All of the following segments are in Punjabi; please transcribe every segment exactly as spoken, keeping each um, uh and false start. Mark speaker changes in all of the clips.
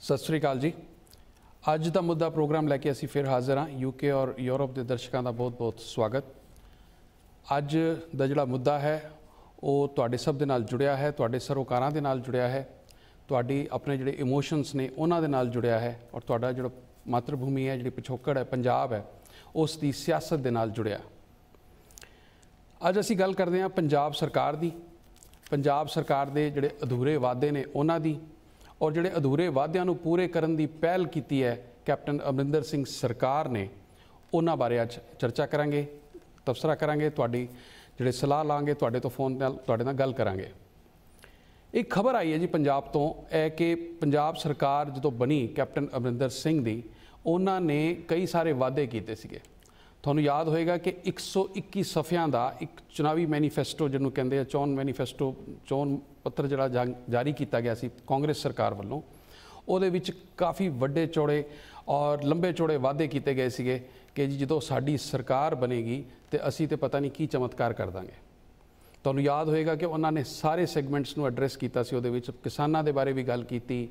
Speaker 1: सत श्री अकाल जी। अज का मुद्दा प्रोग्राम लैके असी फिर हाजिर हाँ। यूके और यूरोप के दर्शकों का बहुत बहुत स्वागत। अज का जिहड़ा मुद्दा है वो तुहाडे सब दे नाल जुड़िया है, तुहाडे सरोकारां दे नाल जुड़िया है, तुहाडी अपने जिहड़े इमोशनस ने उन्हां दे नाल जुड़िया है और तुहाडा जिहड़ा मातृभूमि है, जिहड़ी पिछोकड़ है, पंजाब है, उस दी सियासत दे नाल जुड़िया। अज असी गल करदे हां पंजाब सरकार दी, पंजाब सरकार दे जिहड़े अधूरे वादे ने उन्हां दी और जिहड़े अधूरे वादियां नूं पूरे करन दी पहल कीती है कैप्टन अमरिंदर सिंह सरकार ने, उन्हां बारे अज चर्चा करांगे, तबसरा करांगे, तुहाडी जिहड़े सलाह लांगे, तुहाडे तो फोन नाल तुहाडे नाल गल करांगे। एक खबर आई है जी पंजाब तो है कि पंजाब सरकार जदों बनी कैप्टन अमरिंदर सिंह दी, उन्हां ने कई सारे वादे कीते सीगे। तुहानूं याद होएगा कि एक सौ इक्की सफ़ियां दा एक चुनावी मैनीफेस्टो जिन्हों कहते हैं चोन मैनीफेस्टो चोन पत्र जिहड़ा जा, जारी किया गया सी कांग्रेस सरकार वालों, उहदे विच काफ़ी वड्डे चौड़े और लंबे चौड़े वादे किए गए सीगे कि जी जदों साडी सरकार बनेगी तो असी तो पता नहीं की चमत्कार कर देंगे। तुहानूं याद होएगा कि उन्होंने सारे सैगमेंट्स नूं एड्रैस किया सी, उहदे विच किसानां दे बारे भी गल की,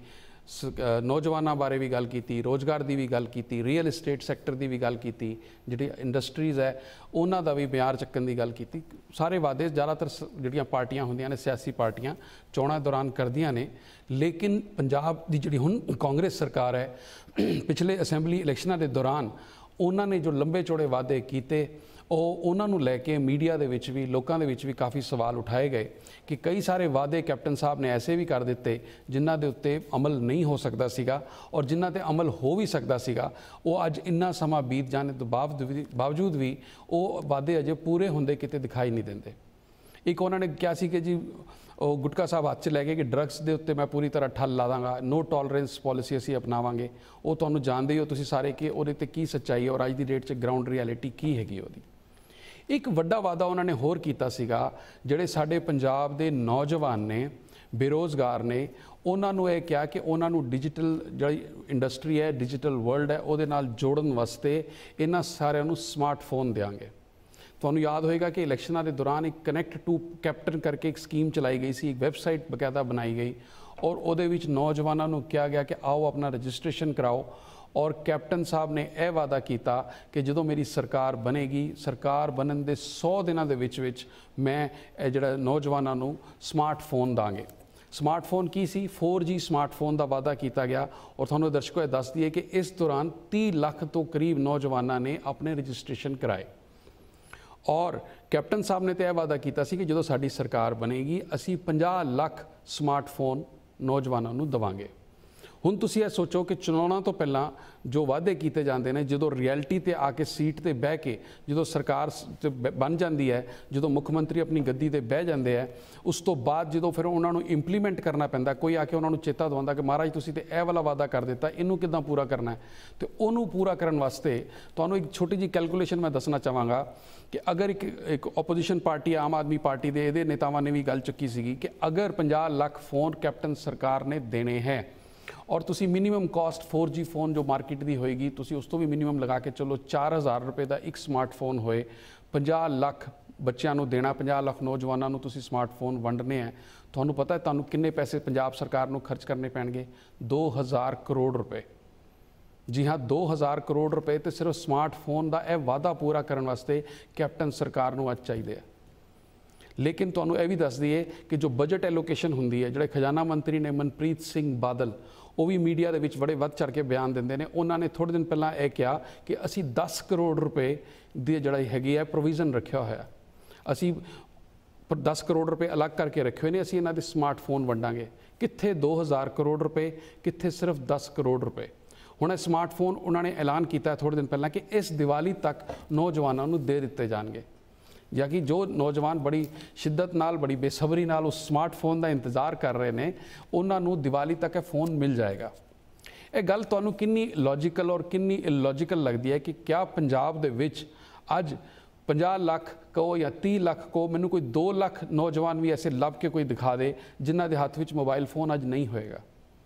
Speaker 1: नौजवानों बारे भी गल की, रोज़गार की भी गल की, रियल इस्टेट सैक्टर की भी गल की, जिहड़ी इंडस्ट्रीज़ है उन्हां दा भी म्यार चक्कन की गल की। सारे वादे ज़्यादातर जिहड़ियां पार्टियां होंदियां ने, सियासी पार्टियां चोणां दौरान करदियां ने, लेकिन पंजाब की जिहड़ी हुण कांग्रेस सरकार है पिछले असैंबली इलैक्शनां दे दौरान उन्होंने जो लंबे चौड़े वादे किए उन्होंने लैके मीडिया दे विच भी लोगों के विच भी काफ़ी सवाल उठाए गए कि कई सारे वादे कैप्टन साहब ने ऐसे भी कर दिते जिन्हां दे उत्ते अमल नहीं हो सकता सीगा और जिन्हां ते अमल हो भी सकता सीगा, वो अज इन्ना समा बीत जाने तो बावजूद भी वो वादे अजे पूरे होंदे किते दिखाई नहीं देंदे। एक उन्होंने कहा सी कि जी वो गुटका साहब हाथ च लै गए कि ड्रग्स के उत्ते मैं पूरी तरह ठल ला दांगा, नो टॉलरेंस पॉलिसी असी अपनावांगे। वो तुहानूं जाणदे ही हो तुसीं सारे कि उहदे ते की सच्चाई है और अज की डेट च ग्राउंड रियलिटी की हैगी उहदी। एक वड्डा वादा उन्होंने होर कीता सीगा, जिहड़े साडे पंजाब दे नौजवान ने, बेरोज़गार ने, उन्होंने यह कहा कि उन्होंने डिजिटल जिहड़ी इंडस्ट्री है, डिजिटल वर्ल्ड है, उहदे नाल जोड़न वास्ते इन्हां सारिआं नूं स्मार्टफोन देंगे। तुहानूं याद होएगा कि इलैक्शनां दे दौरान एक कनैक्ट टू कैप्टन करके एक स्कीम चलाई गई सी, एक वैबसाइट बकायदा बनाई गई और उहदे विच नौजवानों नूं कहा गया कि आओ अपना रजिस्ट्रेशन कराओ और कैप्टन साहब ने यह वादा किया कि जो मेरी सरकार बनेगी, सरकार बनन दे सौ दिनों के विच विच मैं जिहड़ा नौजवानों नूं स्मार्टफोन दांगे। स्मार्टफोन की सी फोर जी स्मार्टफोन का वादा किया गया और तुहानूं दर्शकों ये दस दिए कि इस दौरान तीह लख तो करीब नौजवानों ने अपने रजिस्ट्रेशन कराए और कैप्टन साहब ने तो यह वादा किया सी कि जो साडी सरकार बनेगी असी पचास लख स्मार्टफोन नौजवानों नूं देवांगे। हुण तुसीं यह सोचो कि चुनावों तो पहला जो वादे किए जाते हैं, जो रियलिटी ते आके सीट ते बह के जो सरकार बन जाती है, जो मुख्यमंत्री अपनी गद्दी ते बह जाते हैं, उस तो बाद जो फिर उन्होंने इंप्लीमेंट करना पैंदा, कोई आके उन्होंने चेता दवांदा कि महाराज तुसीं ते यह वाला वादा कर दिता, इनू किदां पूरा करना है। तो उन्होंने पूरा करने वास्ते तुहानूं एक छोटी जी कैलकुलेशन मैं दसना चाहांगा कि अगर एक एक ओपोजिशन पार्टी आम आदमी पार्टी के ये नेतावां ने भी गल चुकी सी कि अगर पचास लाख फोन कैप्टन सरकार ने देने हैं और तुसी minimum cost four G phone जो मार्केट की होएगी तुसी उस तो भी मिनीमम लगा के चलो चार हज़ार रुपये का एक स्मार्टफोन होए, पचास लाख बच्चों को देना, पचास लाख नौजवानों को तुसी स्मार्टफोन वंडने हैं, तुहानूं पता है तुहानूं किन्ने पैसे पंजाब सरकार नूं खर्च करने पैणगे? दो हज़ार करोड़ रुपए। जी हाँ, दो हज़ार करोड़ रुपए तो सिर्फ स्मार्टफोन का यह वादा पूरा करने वास्ते कैप्टन सरकार नूं अज चाहिए। लेकिन तुहानूं यह भी दस दिए कि जो बजट एलोकेशन होंदी है, जिहड़े खजाना मंत्री ने मनप्रीत सिंह बादल, वो भी मीडिया के विच बड़े वध चढ़ के बयान देंदे ने। उन्होंने थोड़े दिन पहला यह कहा कि असी दस करोड़ रुपए की जिहड़ा हैगी है प्रोविजन रखा होया, असी दस करोड़ रुपए अलग करके रखे हुए ने, असी इन्हां दे स्मार्टफोन वंडांगे। कित्थे दो हज़ार करोड़ रुपए, कित्थे सिर्फ दस करोड़ रुपए। हुण स्मार्टफोन उन्होंने ऐलान किया थोड़े दिन पहला कि इस दिवाली तक नौजवानों को दे दिते जाएंगे, या कि जो नौजवान बड़ी शिद्दत नाल, बड़ी बेसब्री नाल उस स्मार्टफोन का इंतजार कर रहे हैं, उन्होंने दिवाली तक फोन मिल जाएगा। ये गल तुहानूं किन्नी लॉजिकल और किन्नी इलॉजिकल लगती है कि क्या पंजाब दे विच अज पचास लाख कहो या तीह लाख को, मैनूं कोई दो लाख नौजवान भी ऐसे लभ के कोई दिखा दे जिन्हां दे हत्थ विच मोबाइल फोन अज नहीं होएगा।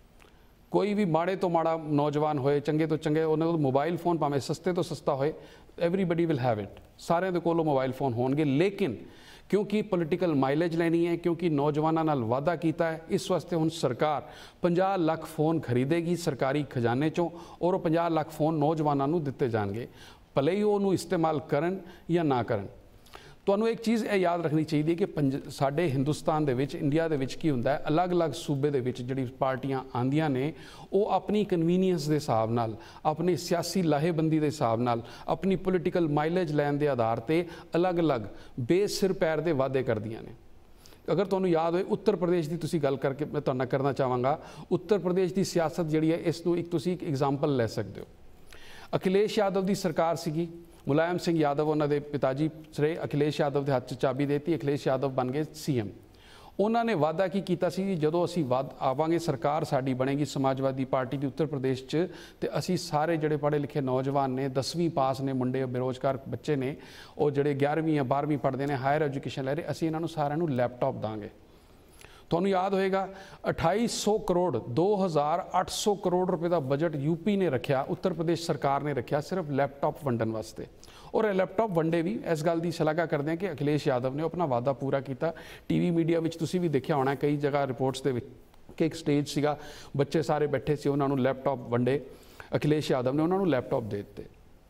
Speaker 1: कोई भी माड़े तो माड़ा नौजवान होए, चंगे तो चंगे, उन्होंने मोबाइल फोन भावें सस्ते तो सस्ता होए, एवरीबडी विल हैव इट, सारे दे कोलों मोबाइल फोन होणगे। लेकिन क्योंकि पोलिटिकल माइलेज लैनी है, क्योंकि नौजवानों नाल वादा किया है। इस वास्ते हुण सरकार पचास लाख फोन खरीदेगी सरकारी खजाने चों और वो पचास लाख फोन नौजवानों नूं दिते जाणगे, भले ही उहनूं इस्तेमाल करन या ना करन। ਤੁਹਾਨੂੰ एक चीज़ ਇਹ याद रखनी चाहिए कि पंज साडे हिंदुस्तान दे विच इंडिया दे विच की हुंदा है, अलग अलग सूबे दे विच जिहड़ी पार्टियां आंदियां ने वो अपनी कन्वीनियंस के हिसाब नाल, अपनी सियासी लाहेबंदी के हिसाब नाल, अपनी पोलिटिकल माइलेज लैन के आधार पर अलग अलग बेसिर पैर के वादे करदियां ने। अगर तुहानूं याद होए उत्तर प्रदेश की तुसीं गल करके मैं तुहाडे नाल करना चाहांगा। उत्तर प्रदेश की सियासत जिहड़ी है इसनूं एक तुसीं एक एग्जाम्पल लै सकदे हो। अखिलेश यादव की सरकार सीगी, मुलायम सिंह यादव उन्होंने पिताजी सरे अखिलेश यादव के हाथ चाबी देती, अखिलेश यादव बन गए सी एम। उन्होंने वादा की किया सी जो असी वाद आवांगे सरकार साड़ी बनेगी समाजवादी पार्टी की उत्तर प्रदेश च, तो असी सारे जड़े पढ़े लिखे नौजवान ने दसवीं पास ने मुंडे बेरोजगार बच्चे ने और जड़े ग्यारहवीं या बारहवीं पढ़ते हैं हायर एजुकेशन लै रहे, असी इन्हों सारों लैपटॉप देंगे। तुहानूं याद होएगा अठाई सौ करोड़ दो हज़ार अठ सौ करोड़ रुपए का बजट यूपी ने रखा, उत्तर प्रदेश सरकार ने रखा सिर्फ लैपटॉप वंडन वास्ते। और यह लैपटॉप वंडे भी इस गल की शलाघा करते हैं कि अखिलेश यादव ने अपना वादा पूरा किया। टीवी मीडिया में तुसीं भी देखा होना कई जगह रिपोर्ट्स के कि एक स्टेज सीगा, बच्चे सारे बैठे से, उन्होंने लैपटॉप वंडे, अखिलेश यादव ने उन्होंने लैपटॉप दे दिते।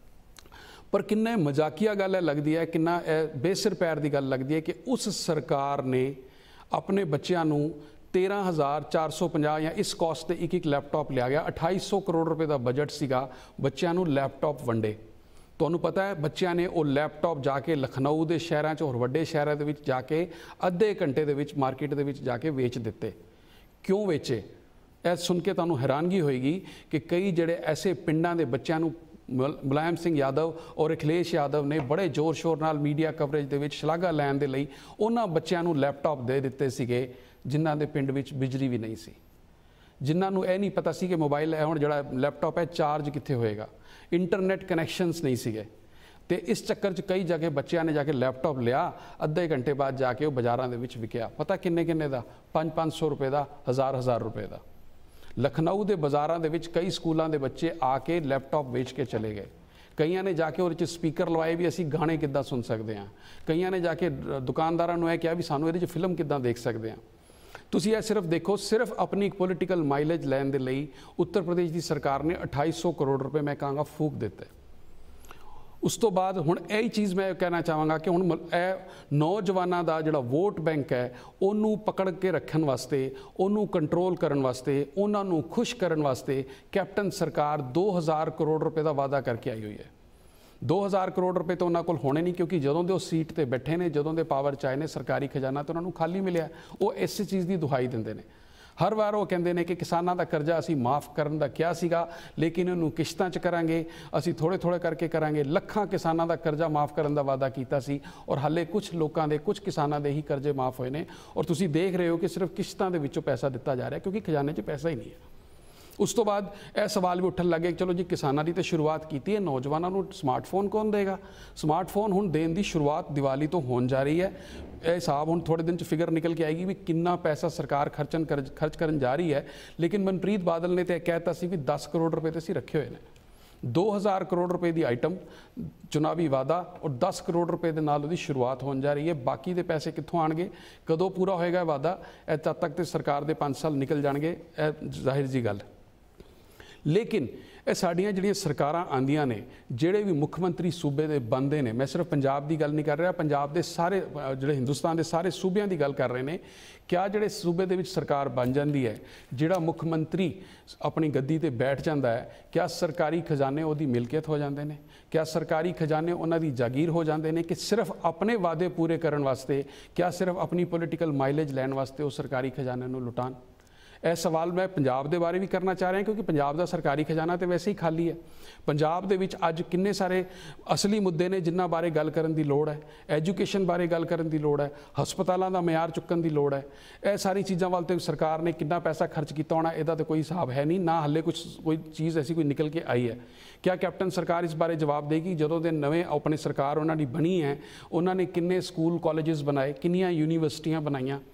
Speaker 1: पर किन्ना मजाकिया गल लगती है, किन्ना बेसिर पैर की गल लगती है कि उस सरकार ने अपने बच्चों नूं तेरह हज़ार चार सौ पचास या इस कॉस्ट से एक एक लैपटॉप लिया गया। अठाई सौ करोड़ रुपए का बजट सीगा, बच्चों नूं लैपटॉप वंडे। तुहानूं पता है बच्चों ने वो लैपटॉप जाके लखनऊ के शहरों च होर वड्डे शहरों के विच जाके अद्धे घंटे के विच मार्केट के विच जाके वेच दिते। क्यों वेचे? यह सुन के तुहानूं हैरानगी होएगी कि कई जड़े ऐसे पिंडां दे बच्चों नूं मुलायम सिंह यादव और अखिलेश यादव ने बड़े जोर शोर नाल मीडिया कवरेज दे विच शलाघा लैण दे लई उन्हां बच्चों नूं लैपटॉप दे दिते सीगे जिन्हां दे पिंड विच बिजली भी नहीं सी, जिन्हां नूं यह नहीं पता सी कि मोबाइल हुण जिहड़ा लैपटॉप है चार्ज कित्थे होएगा, इंटरनेट कनैक्शनस नहीं सीगे। तो इस चक्कर च कई जगह बच्चों ने जाके लैपटॉप लिया, अद्धे घंटे बाद जाके वो बाज़ारां दे विच विकिया। पता किन्ने किन्ने दा? पाँच पाँच सौ रुपए का, हज़ार हज़ार रुपए का। लखनऊ के बाज़ारां दे विच कई स्कूलों के बच्चे आके लैपटॉप वेच के चले गए। कईयां ने जाके उहदे च स्पीकर लवाए भी असी गाने किद्दां सुन सकते हैं, कईयां ने जाके दुकानदारां नूं यह कहा भी सानूं इहदे च फिल्म किद्दां देख सकते हैं। तुसीं यह सिर्फ देखो, सिर्फ अपनी पोलिटिकल माइलेज लैण दे लई उत्तर प्रदेश की सरकार ने अठाई सौ करोड़ रुपए मैं कहांगा फूक दिते। उस तो बाद हुण यही चीज़ मैं कहना चाहांगा कि हुण यह नौजवानों का जिहड़ा वोट बैंक है उन्होंने पकड़ के रखने वास्ते, उन्होंने कंट्रोल करने वास्ते, उन्होंने खुश करने वास्ते कैप्टन सरकार दो हज़ार करोड़ रुपए का वादा करके आई हुई है। दो हज़ार करोड़ रुपए तो उन्होंने कोल होने नहीं, क्योंकि जदों दे सीट ते बैठे ने, जदों दे पावर च आए ने, सरकारी खजाना तो उन्होंने खाली मिलिया। वो इस चीज़ की दुहाई देंदे ने। हर बार वो कहते हैं कि किसानों का कर्जा असी माफ़ करने का क्या सीगा, लेकिन इन्होंने किश्तां च करांगे, असी थोड़े थोड़े करके करांगे। लखां किसानों का कर्जा माफ़ करने का वादा किया सी और हाले कुछ लोगों के, कुछ किसानों के ही कर्जे माफ़ होए ने। और तुसी देख रहे हो कि सिर्फ किश्तां दे विचों पैसा दिता जा रहा है, क्योंकि खजाने च पैसा ही नहीं है। उस तो बाद यह सवाल भी उठन लगे, चलो जी किसानों की तो शुरुआत की है, नौजवानों को स्मार्टफोन कौन देगा? स्मार्टफोन हुण देने की शुरुआत दिवाली तो होने जा रही है। यह हिसाब हुण थोड़े दिन च फिगर निकल के आएगी भी कितना पैसा सरकार खर्चन कर खर्च करन जा रही है। लेकिन मनप्रीत बादल ने तो कहता सी भी दस करोड़ रुपए तो असीं रखे हुए हैं। दो हज़ार करोड़ रुपए की आइटम चुनावी वादा और दस करोड़ रुपए के नाल उहदी शुरुआत होने जा रही है। बाकी के पैसे कित्थों आएंगे, कदों पूरा होएगा वादा, यह तद तक तो सरकार के पाँच साल निकल जाएंगे, यह जाहिर जी गल। लेकिन ये साड़ियाँ जिहड़ियां सरकारां आंदियां ने, जिहड़े भी मुख मंत्री सूबे दे बनते हैं, मैं सिर्फ पंजाब की गल नहीं कर रहा, पंजाब के सारे जिहड़े हिंदुस्तान के सारे सूबे की गल कर रहे हैं। क्या जिहड़े सूबे दे विच सरकार बन जाती है, जिहड़ा मुख मंत्री अपनी गद्दी ते बैठ जाता है, क्या सरकारी खजाने उहदी मिलकियत हो जाते हैं? क्या सरकारी खजाने उन्हां दी जागीर हो जाते हैं कि सिर्फ अपने वादे पूरे करने वास्ते, क्या सिर्फ अपनी पोलिटिकल माइलेज लैण वास्ते वो सरकारी खजाने नूं लुटान? यह सवाल मैं पंजाब के बारे भी करना चाह रहा, क्योंकि पंजाब का सरकारी खजाना तो वैसे ही खाली है। पंजाब दे विच अज किन्ने सारे असली मुद्दे ने जिन्हां बारे गल करन दी लोड़ है। एजुकेशन बारे गल करन दी लोड़ है, हस्पतालों का म्यार चुकन की लोड़ है। यह सारी चीज़ों वाल तो सरकार ने कितना पैसा खर्च किया होना, इसका तो कोई हिसाब है नहीं ना, हले कुछ कोई चीज़ ऐसी कोई निकल के आई है। क्या कैप्टन सरकार इस बारे जवाब देगी? जदों दे नवें अपनी सरकार उन्होंने बनी है, उन्होंने किन्ने स्कूल कॉलेजेस बनाए, किन्नियां यूनीवर्सिटियां बनाईयां,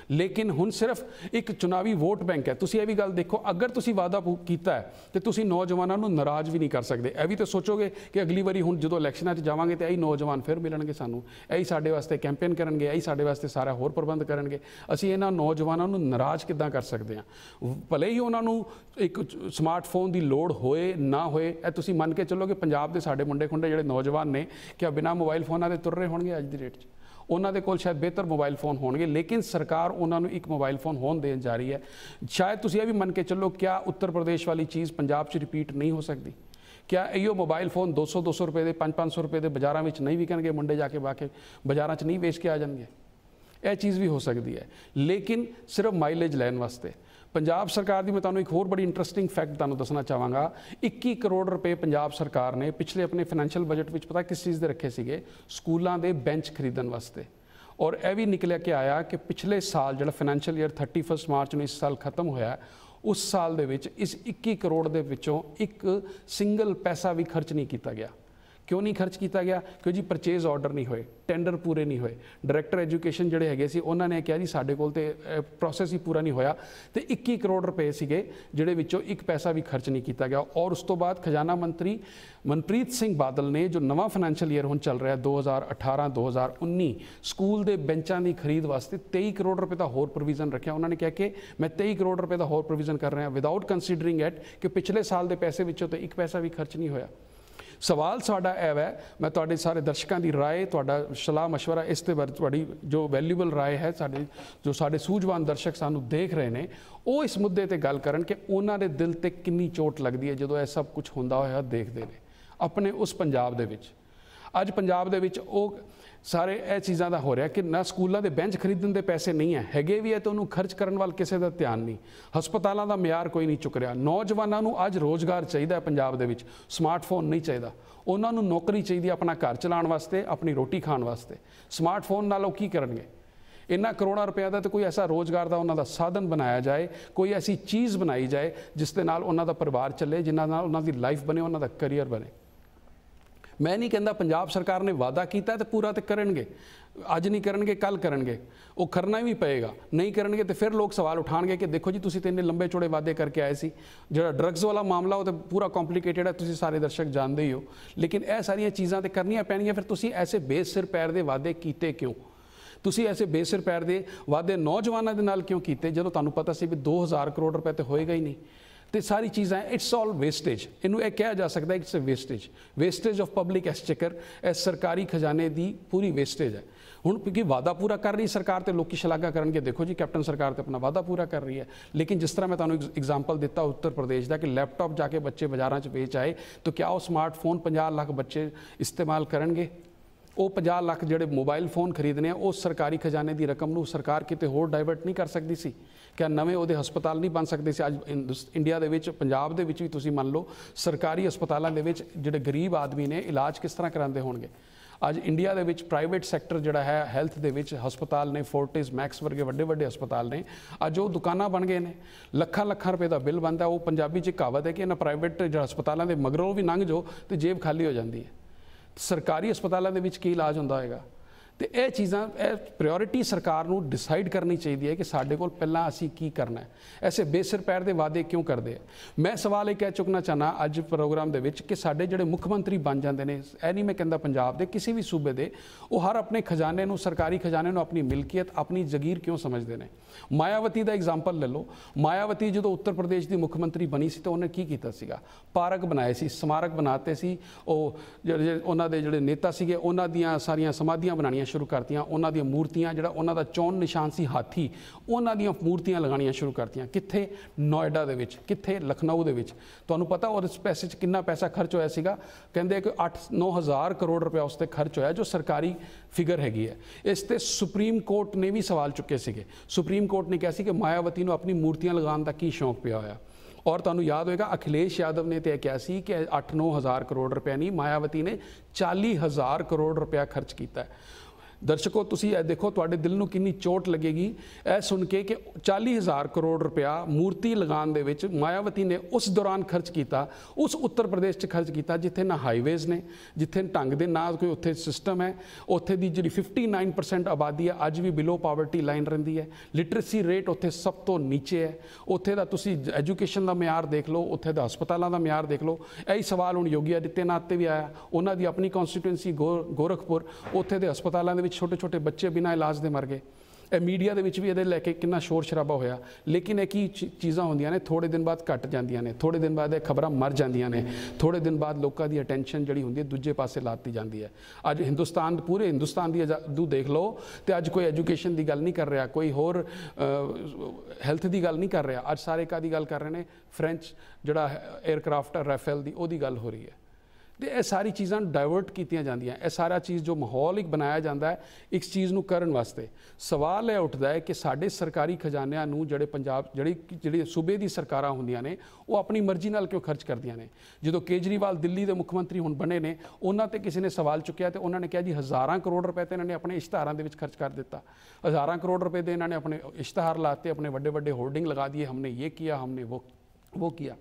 Speaker 1: लेकिन हुण सिर्फ एक चुनावी वोट बैंक है। तुसीं ये भी गल देखो, अगर तुसीं वादा कीता है तो तुसीं नौजवानों नूं नाराज़ भी नहीं कर सकते। यह भी तो सोचोगे कि अगली बारी हुण जदों इलैक्शनां 'च जावांगे तो यही नौजवान फिर मिलणगे सानूं, यही साडे वास्ते कैंपेन करनगे, यही साडे वास्ते सारा होर प्रबंध करनगे। असीं इन्हां नौजवानों नूं नाराज़ किद्दां कर सकते हैं? भले ही उन्हां नूं एक स्मार्टफोन की लोड़ होए ना होए, यह तुसीं मन के चलो कि पंजाब दे साडे मुंडे खुंडे जिहड़े नौजवान ने क्या बिना मोबाइल फोनां दे तुर रहे होणगे? अज दी डेट 'च उन्हां दे कोल शायद बेहतर मोबाइल फोन होणगे, लेकिन सरकार उन्हां नूं एक मोबाइल फोन होण देण जा रही है। शायद तुसीं यह भी मन के चलो, क्या उत्तर प्रदेश वाली चीज़ पंजाब 'च रिपीट नहीं हो सकती? क्या इहो मोबाइल फोन दो सौ दो सौ रुपए के पाँच पाँच सौ रुपए के बाजारों में नहीं विकणगे? मुंडे जाके बाके बाजारों 'च नहीं वेच के आ जाएंगे? यह चीज़ भी हो सकती है, लेकिन सिर्फ माइलेज लैन वास्ते। पंजाब सरकार की मैं तुहानूं एक होर बड़ी इंटरस्टिंग फैक्ट तुहानूं दसना चाहांगा। इक्की करोड़ रुपए पंजाब सरकार ने पिछले अपने फाइनैंशियल बजट में पता किस चीज़ के रखे सीगे? स्कूलों के बेंच खरीदण वास्ते। और यह भी निकलिया के आया कि पिछले साल जो financial year thirty first March में इस साल खत्म होया, उस साल दे विच इस इक्की करोड़ के विचों एक सिंगल पैसा भी खर्च नहीं किया गया। क्यों नहीं खर्च किया गया? क्यों जी परचेज ऑर्डर नहीं होए, टेंडर पूरे नहीं होए। डायरैक्टर एजुकेशन जिहड़े हैगे सी उन्होंने कहा जी साडे कोल ते प्रोसैस ही पूरा नहीं होया, तो इक्की करोड़ रुपए सीगे जिहड़े विचों एक पैसा भी खर्च नहीं किया गया। और उस तो बाद खजाना मंत्री मनप्रीत सिंह बादल ने जो नवा फाइनैंशियल ईयर हुण चल रहा है दो हज़ार अठारह दो हज़ार उन्नी, स्कूल के बेंचां की खरीद वास्ते तेई करोड़ रुपए का होर प्रोविजन रखा। उन्होंने कहा कि मैं तेई करोड़ रुपए का होर प्रोविजन कर रहा विदाउट कंसीडरिंग एट कि पिछले साल के पैसे विचों तो एक पैसा भी खर्च नहीं होया। सवाल साडा यह है, मैं तुहाडे सारे दर्शकों की राय, तुहाडा सलाह मशवरा इस ते बारे तुहाडी जो वैल्यूबल राय है, साडे जो साडे सूझवान दर्शक सानू देख रहे हैं, वो इस मुद्दे ते गल करन कि उन्हां दे दिल ते किन्नी चोट लगदी है जदों यह सब कुछ हुंदा होया देखदे ने अपने उस पंजाब दे विच। अज पंजाब दे विच वो सारे ये चीज़ों का हो रहा कि ना स्कूलों के बेंच खरीदण के पैसे नहीं है, हैगे भी है तो उन्होंने खर्च करने वाल किसी का ध्यान नहीं, हस्पतालों का म्यार कोई नहीं चुक रहा। नौजवानों को अज रोज़गार चाहिए पंजाब दे विच, स्मार्टफोन नहीं चाहिए। उन्होंने नौकरी चाहिए अपना घर चलाने वास्ते, अपनी रोटी खाने वास्ते। स्मार्टफोन नालों की करनगे? इन्ना करोड़ों रुपया का तो कोई ऐसा रोज़गार का उन्होंने साधन बनाया जाए, कोई ऐसी चीज़ बनाई जाए जिसके नाल उन्होंने परिवार चले, जिन्हां नाल उन्हां दी लाइफ बने, उन्होंने करियर बने। मैं नहीं कहता पंजाब सरकार ने वादा किया तो पूरा तो करनगे, अज नहीं करनगे कल करनगे, वो करना भी पेगा। नहीं करनगे तो फिर लोग सवाल उठाएंगे कि देखो जी तुसीं तो इन्ने लंबे चौड़े वादे करके आए सी। जो ड्रग्स वाला मामला वो तो पूरा कॉम्प्लीकेटेड है, तुसीं सारे दर्शक जानते ही हो, लेकिन यह सारिया चीज़ां तो करनियां पैणियां। फिर तुसीं ऐसे बेसिर पैर के वादे कीते क्यों? तुसीं ऐसे बेसिर पैर के वादे नौजवानों के नाल क्यों कीते जदों तुहानूं पता सी भी दो हज़ार करोड़ रुपए तो होएगा ही नहीं? तो सारी चीज़ां इट्स ऑल वेस्टेज, इनू यह कहा जा सकता है it's a wastage, wastage of public exchequer. यह सरकारी खजाने की पूरी वेस्टेज है। हुण क्योंकि वादा पूरा कर रही सरकार तो लोग शलाघा करनगे, देखो जी कैप्टन सरकार तो अपना वादा पूरा कर रही है। लेकिन जिस तरह मैं तुहानूं एग्जाम्पल दिता उत्तर प्रदेश का कि लैपटॉप जाके बच्चे बाजारों च बेच आए, तो क्या वो स्मार्टफोन पचास लाख बच्चे इस्तेमाल करनगे? वो पचास लाख जोड़े मोबाइल फोन खरीदने उस सरकारी खजाने की रकम नूं सरकार किते होर डाइवर्ट नहीं कर सकती सी? क्या नवे वो हस्पताल नहीं बन सकते सी? अज इंडिया दे विच पंजाब दे विच भी तुसीं मान लो सरकारी हस्पतालों के विच जिहड़े गरीब आदमी ने इलाज किस तरह करांदे होणगे। अज इंडिया दे विच प्राइवेट सैक्टर जिहड़ा है हैल्थ दे विच हस्पताल ने, फोर्टिस मैक्स वर्गे वड्डे वड्डे हस्पताल ने, अज वो दुकानां बन गए हैं, लखां लखां रुपए का बिल बनता। वो पंजाबी च कहावत है कि इन्हां प्राइवेट जो हस्पतालों के मगरों भी लंघ जाओ तो जेब खाली हो जाती है। सरकारी हस्पतालों के विच की इलाज होंदा होएगा? तो यह चीज़ां प्रायोरिटी सरकार नूं डिसाइड करनी चाहिए है कि साडे कोल पहलां असीं की करना है। ऐसे बेसिर पैर के वादे क्यों करते हैं? मैं सवाल ये कह चुकना चाहना अज प्रोग्राम दे विच कि साडे जिहड़े मुख मंत्री बन जाते हैं, यह नहीं मैं कहता पंजाब के किसी भी सूबे दे, वो हर अपने खजाने नूं, सरकारी खजाने नूं अपनी मिलकियत, अपनी जगीर क्यों समझते हैं? मायावती का एग्जाम्पल ले लो। मायावती जो उत्तर प्रदेश की मुख मंत्री बनी सी तो उन्हें की कीता सीगा? पार्क बनाए सी, स्मारक बनाते सी, उन्हां दे जिहड़े नेता सीगे उन्हां दियां सारियां समाधियां बनाणियां शुरू करतियां, उन्हां दियां मूर्तियां जिहड़ा उन्हां दा चौन निशान सी हाथी, उन्हां दियां मूर्तियां लगाणियां शुरू करतियां। कित्थे? नोएडा दे विच, कित्थे? लखनऊ दे विच। तुहानूं पता और इस पैसे च कितना पैसा खर्च होया सीगा? कहंदे कि अठ नौ हज़ार करोड़ रुपया उस ते खर्च होया, जो सरकारी फिगर हैगी है। इस ते सुप्रीम कोर्ट ने भी सवाल चुके सीगे। सुप्रीम कोर्ट ने कहा सी कि मायावती नूं अपनी मूर्तियां लगाउण दा की शौक पिया होया। और तुहानूं याद होएगा अखिलेश यादव ने तो कहा सी कि अठ नौ हज़ार करोड़ रुपया नहीं, मायावती ने चाली हज़ार करोड़ रुपया खर्च किया है। ਦਰਸ਼ਕੋ ਤੁਸੀਂ ਇਹ ਦੇਖੋ, ਤੁਹਾਡੇ ਦਿਲ ਨੂੰ ਕਿੰਨੀ ਚੋਟ ਲੱਗੇਗੀ ਇਹ ਸੁਣ ਕੇ ਕਿ ਚਾਲੀ ਹਜ਼ਾਰ ਕਰੋੜ ਰੁਪਇਆ ਮੂਰਤੀ ਲਗਾਉਣ ਦੇ ਵਿੱਚ ਮਾਇਆਵਤੀ ਨੇ ਉਸ ਦੌਰਾਨ ਖਰਚ ਕੀਤਾ, ਉਸ ਉੱਤਰ ਪ੍ਰਦੇਸ਼ 'ਚ ਖਰਚ ਕੀਤਾ ਜਿੱਥੇ ਨਾ ਹਾਈਵੇਜ਼ ਨੇ, ਜਿੱਥੇ ਢੰਗ ਦੇ ਨਾ ਕੋਈ ਉੱਥੇ ਸਿਸਟਮ ਹੈ। ਉੱਥੇ ਦੀ ਜਿਹੜੀ ਫਿਫਟੀ ਨਾਈਨ ਪਰਸੈਂਟ ਆਬਾਦੀ ਹੈ ਅੱਜ ਵੀ ਬਿਲੋ ਪਾਵਰਟੀ ਲਾਈਨ ਰਹਿੰਦੀ ਹੈ। ਲਿਟਰੇਸੀ ਰੇਟ ਉੱਥੇ ਸਭ ਤੋਂ ਨੀਚੇ ਹੈ। ਉੱਥੇ ਦਾ ਤੁਸੀਂ ਐਜੂਕੇਸ਼ਨ ਦਾ ਮਿਆਰ ਦੇਖ ਲਓ, ਉੱਥੇ ਦਾ ਹਸਪਤਾਲਾਂ ਦਾ ਮਿਆਰ ਦੇਖ ਲਓ। ਇਹੀ ਸਵਾਲ ਹੁਣ ਯੋਗੀ ਆਦਿੱਤਿਆਨਾਥ ਤੇ ਵੀ ਆਇਆ। ਉਹਨਾਂ ਦੀ ਆਪਣੀ ਕੌਂਸਟੀਟੂਐਂਸੀ ਗੋ ਗੋਰਖਪੁਰ, ਉੱਥੇ ਦੇ ਹਸਪਤਾਲਾਂ ਦੇ ਵਿੱਚ ਛੋਟੇ ਛੋਟੇ ਬੱਚੇ ਬਿਨਾਂ ਇਲਾਜ ਦੇ ਮਰ ਗਏ। ਇਹ ਮੀਡੀਆ ਦੇ ਵਿੱਚ ਵੀ ਇਹਦੇ ਲੈ ਕੇ ਕਿੰਨਾ ਸ਼ੋਰ ਸ਼ਰਾਬਾ ਹੋਇਆ। ਲੇਕਿਨ ਇਹ ਕੀ ਚੀਜ਼ਾਂ ਹੁੰਦੀਆਂ ਨੇ, ਥੋੜ੍ਹੇ ਦਿਨ ਬਾਅਦ ਘਟ ਜਾਂਦੀਆਂ ਨੇ, ਥੋੜ੍ਹੇ ਦਿਨ ਬਾਅਦ ਇਹ ਖਬਰਾਂ ਮਰ ਜਾਂਦੀਆਂ ਨੇ, ਥੋੜ੍ਹੇ ਦਿਨ ਬਾਅਦ ਲੋਕਾਂ ਦੀ ਅਟੈਂਸ਼ਨ ਜਿਹੜੀ ਹੁੰਦੀ ਹੈ ਦੂਜੇ ਪਾਸੇ ਲਾਤੀ ਜਾਂਦੀ ਹੈ। ਅੱਜ ਹਿੰਦੁਸਤਾਨ, ਪੂਰੇ ਹਿੰਦੁਸਤਾਨ ਦੀ ਆਜ਼ਾਦੀ ਦੇਖ ਲਓ ਤੇ ਅੱਜ ਕੋਈ ਐਜੂਕੇਸ਼ਨ ਦੀ ਗੱਲ ਨਹੀਂ ਕਰ ਰਿਹਾ, ਕੋਈ ਹੋਰ ਹੈਲਥ ਦੀ ਗੱਲ ਨਹੀਂ ਕਰ ਰਿਹਾ। ਅੱਜ ਸਾਰੇ ਕਾਹਦੀ ਗੱਲ ਕਰ ਰਹੇ ਨੇ? ਫ੍ਰੈਂਚ ਜਿਹੜਾ ਏਅਰਕ੍ਰਾਫਟ ਰਾਫੇਲ ਦੀ, ਉਹਦੀ ਗੱਲ ਹੋ ਰਹੀ ਹੈ। ਤੇ ਇਹ ਸਾਰੀ ਚੀਜ਼ਾਂ ਡਾਇਵਰਟ ਕੀਤੀਆਂ ਜਾਂਦੀਆਂ। ਇਹ ਸਾਰਾ ਚੀਜ਼ ਜੋ ਮਾਹੌਲ ਇੱਕ ਬਣਾਇਆ ਜਾਂਦਾ ਹੈ ਇਸ ਚੀਜ਼ ਨੂੰ ਕਰਨ ਵਾਸਤੇ। ਸਵਾਲ ਇਹ ਉੱਠਦਾ ਹੈ ਕਿ ਸਾਡੇ ਸਰਕਾਰੀ ਖਜ਼ਾਨਿਆਂ ਨੂੰ ਜਿਹੜੇ ਪੰਜਾਬ ਜਿਹੜੀ ਜਿਹੜੀ ਸੂਬੇ ਦੀ ਸਰਕਾਰਾਂ ਹੁੰਦੀਆਂ ਨੇ ਉਹ ਆਪਣੀ ਮਰਜ਼ੀ ਨਾਲ ਕਿਉਂ ਖਰਚ ਕਰਦੀਆਂ ਨੇ? ਜਦੋਂ ਕੇਜਰੀਵਾਲ ਦਿੱਲੀ ਦੇ ਮੁੱਖ ਮੰਤਰੀ ਹੁਣ ਬਣੇ ਨੇ, ਉਹਨਾਂ ਤੇ ਕਿਸੇ ਨੇ ਸਵਾਲ ਚੁੱਕਿਆ ਤੇ ਉਹਨਾਂ ਨੇ ਕਿਹਾ ਜੀ ਹਜ਼ਾਰਾਂ ਕਰੋੜ ਰੁਪਏ ਤੇ ਇਹਨਾਂ ਨੇ ਆਪਣੇ ਇਸ਼ਤਿਹਾਰਾਂ ਦੇ ਵਿੱਚ ਖਰਚ ਕਰ ਦਿੱਤਾ। ਹਜ਼ਾਰਾਂ ਕਰੋੜ ਰੁਪਏ ਦੇ ਇਹਨਾਂ ਨੇ ਆਪਣੇ ਇਸ਼ਤਿਹਾਰ ਲਾਤੇ, ਆਪਣੇ ਵੱਡੇ ਵੱਡੇ ਹੋਰਡਿੰਗ ਲਗਾ ਦਿਏ, ਹਮਨੇ ਇਹ ਕੀਤਾ, ਹਮਨੇ ਉਹ ਉਹ ਕੀਤਾ।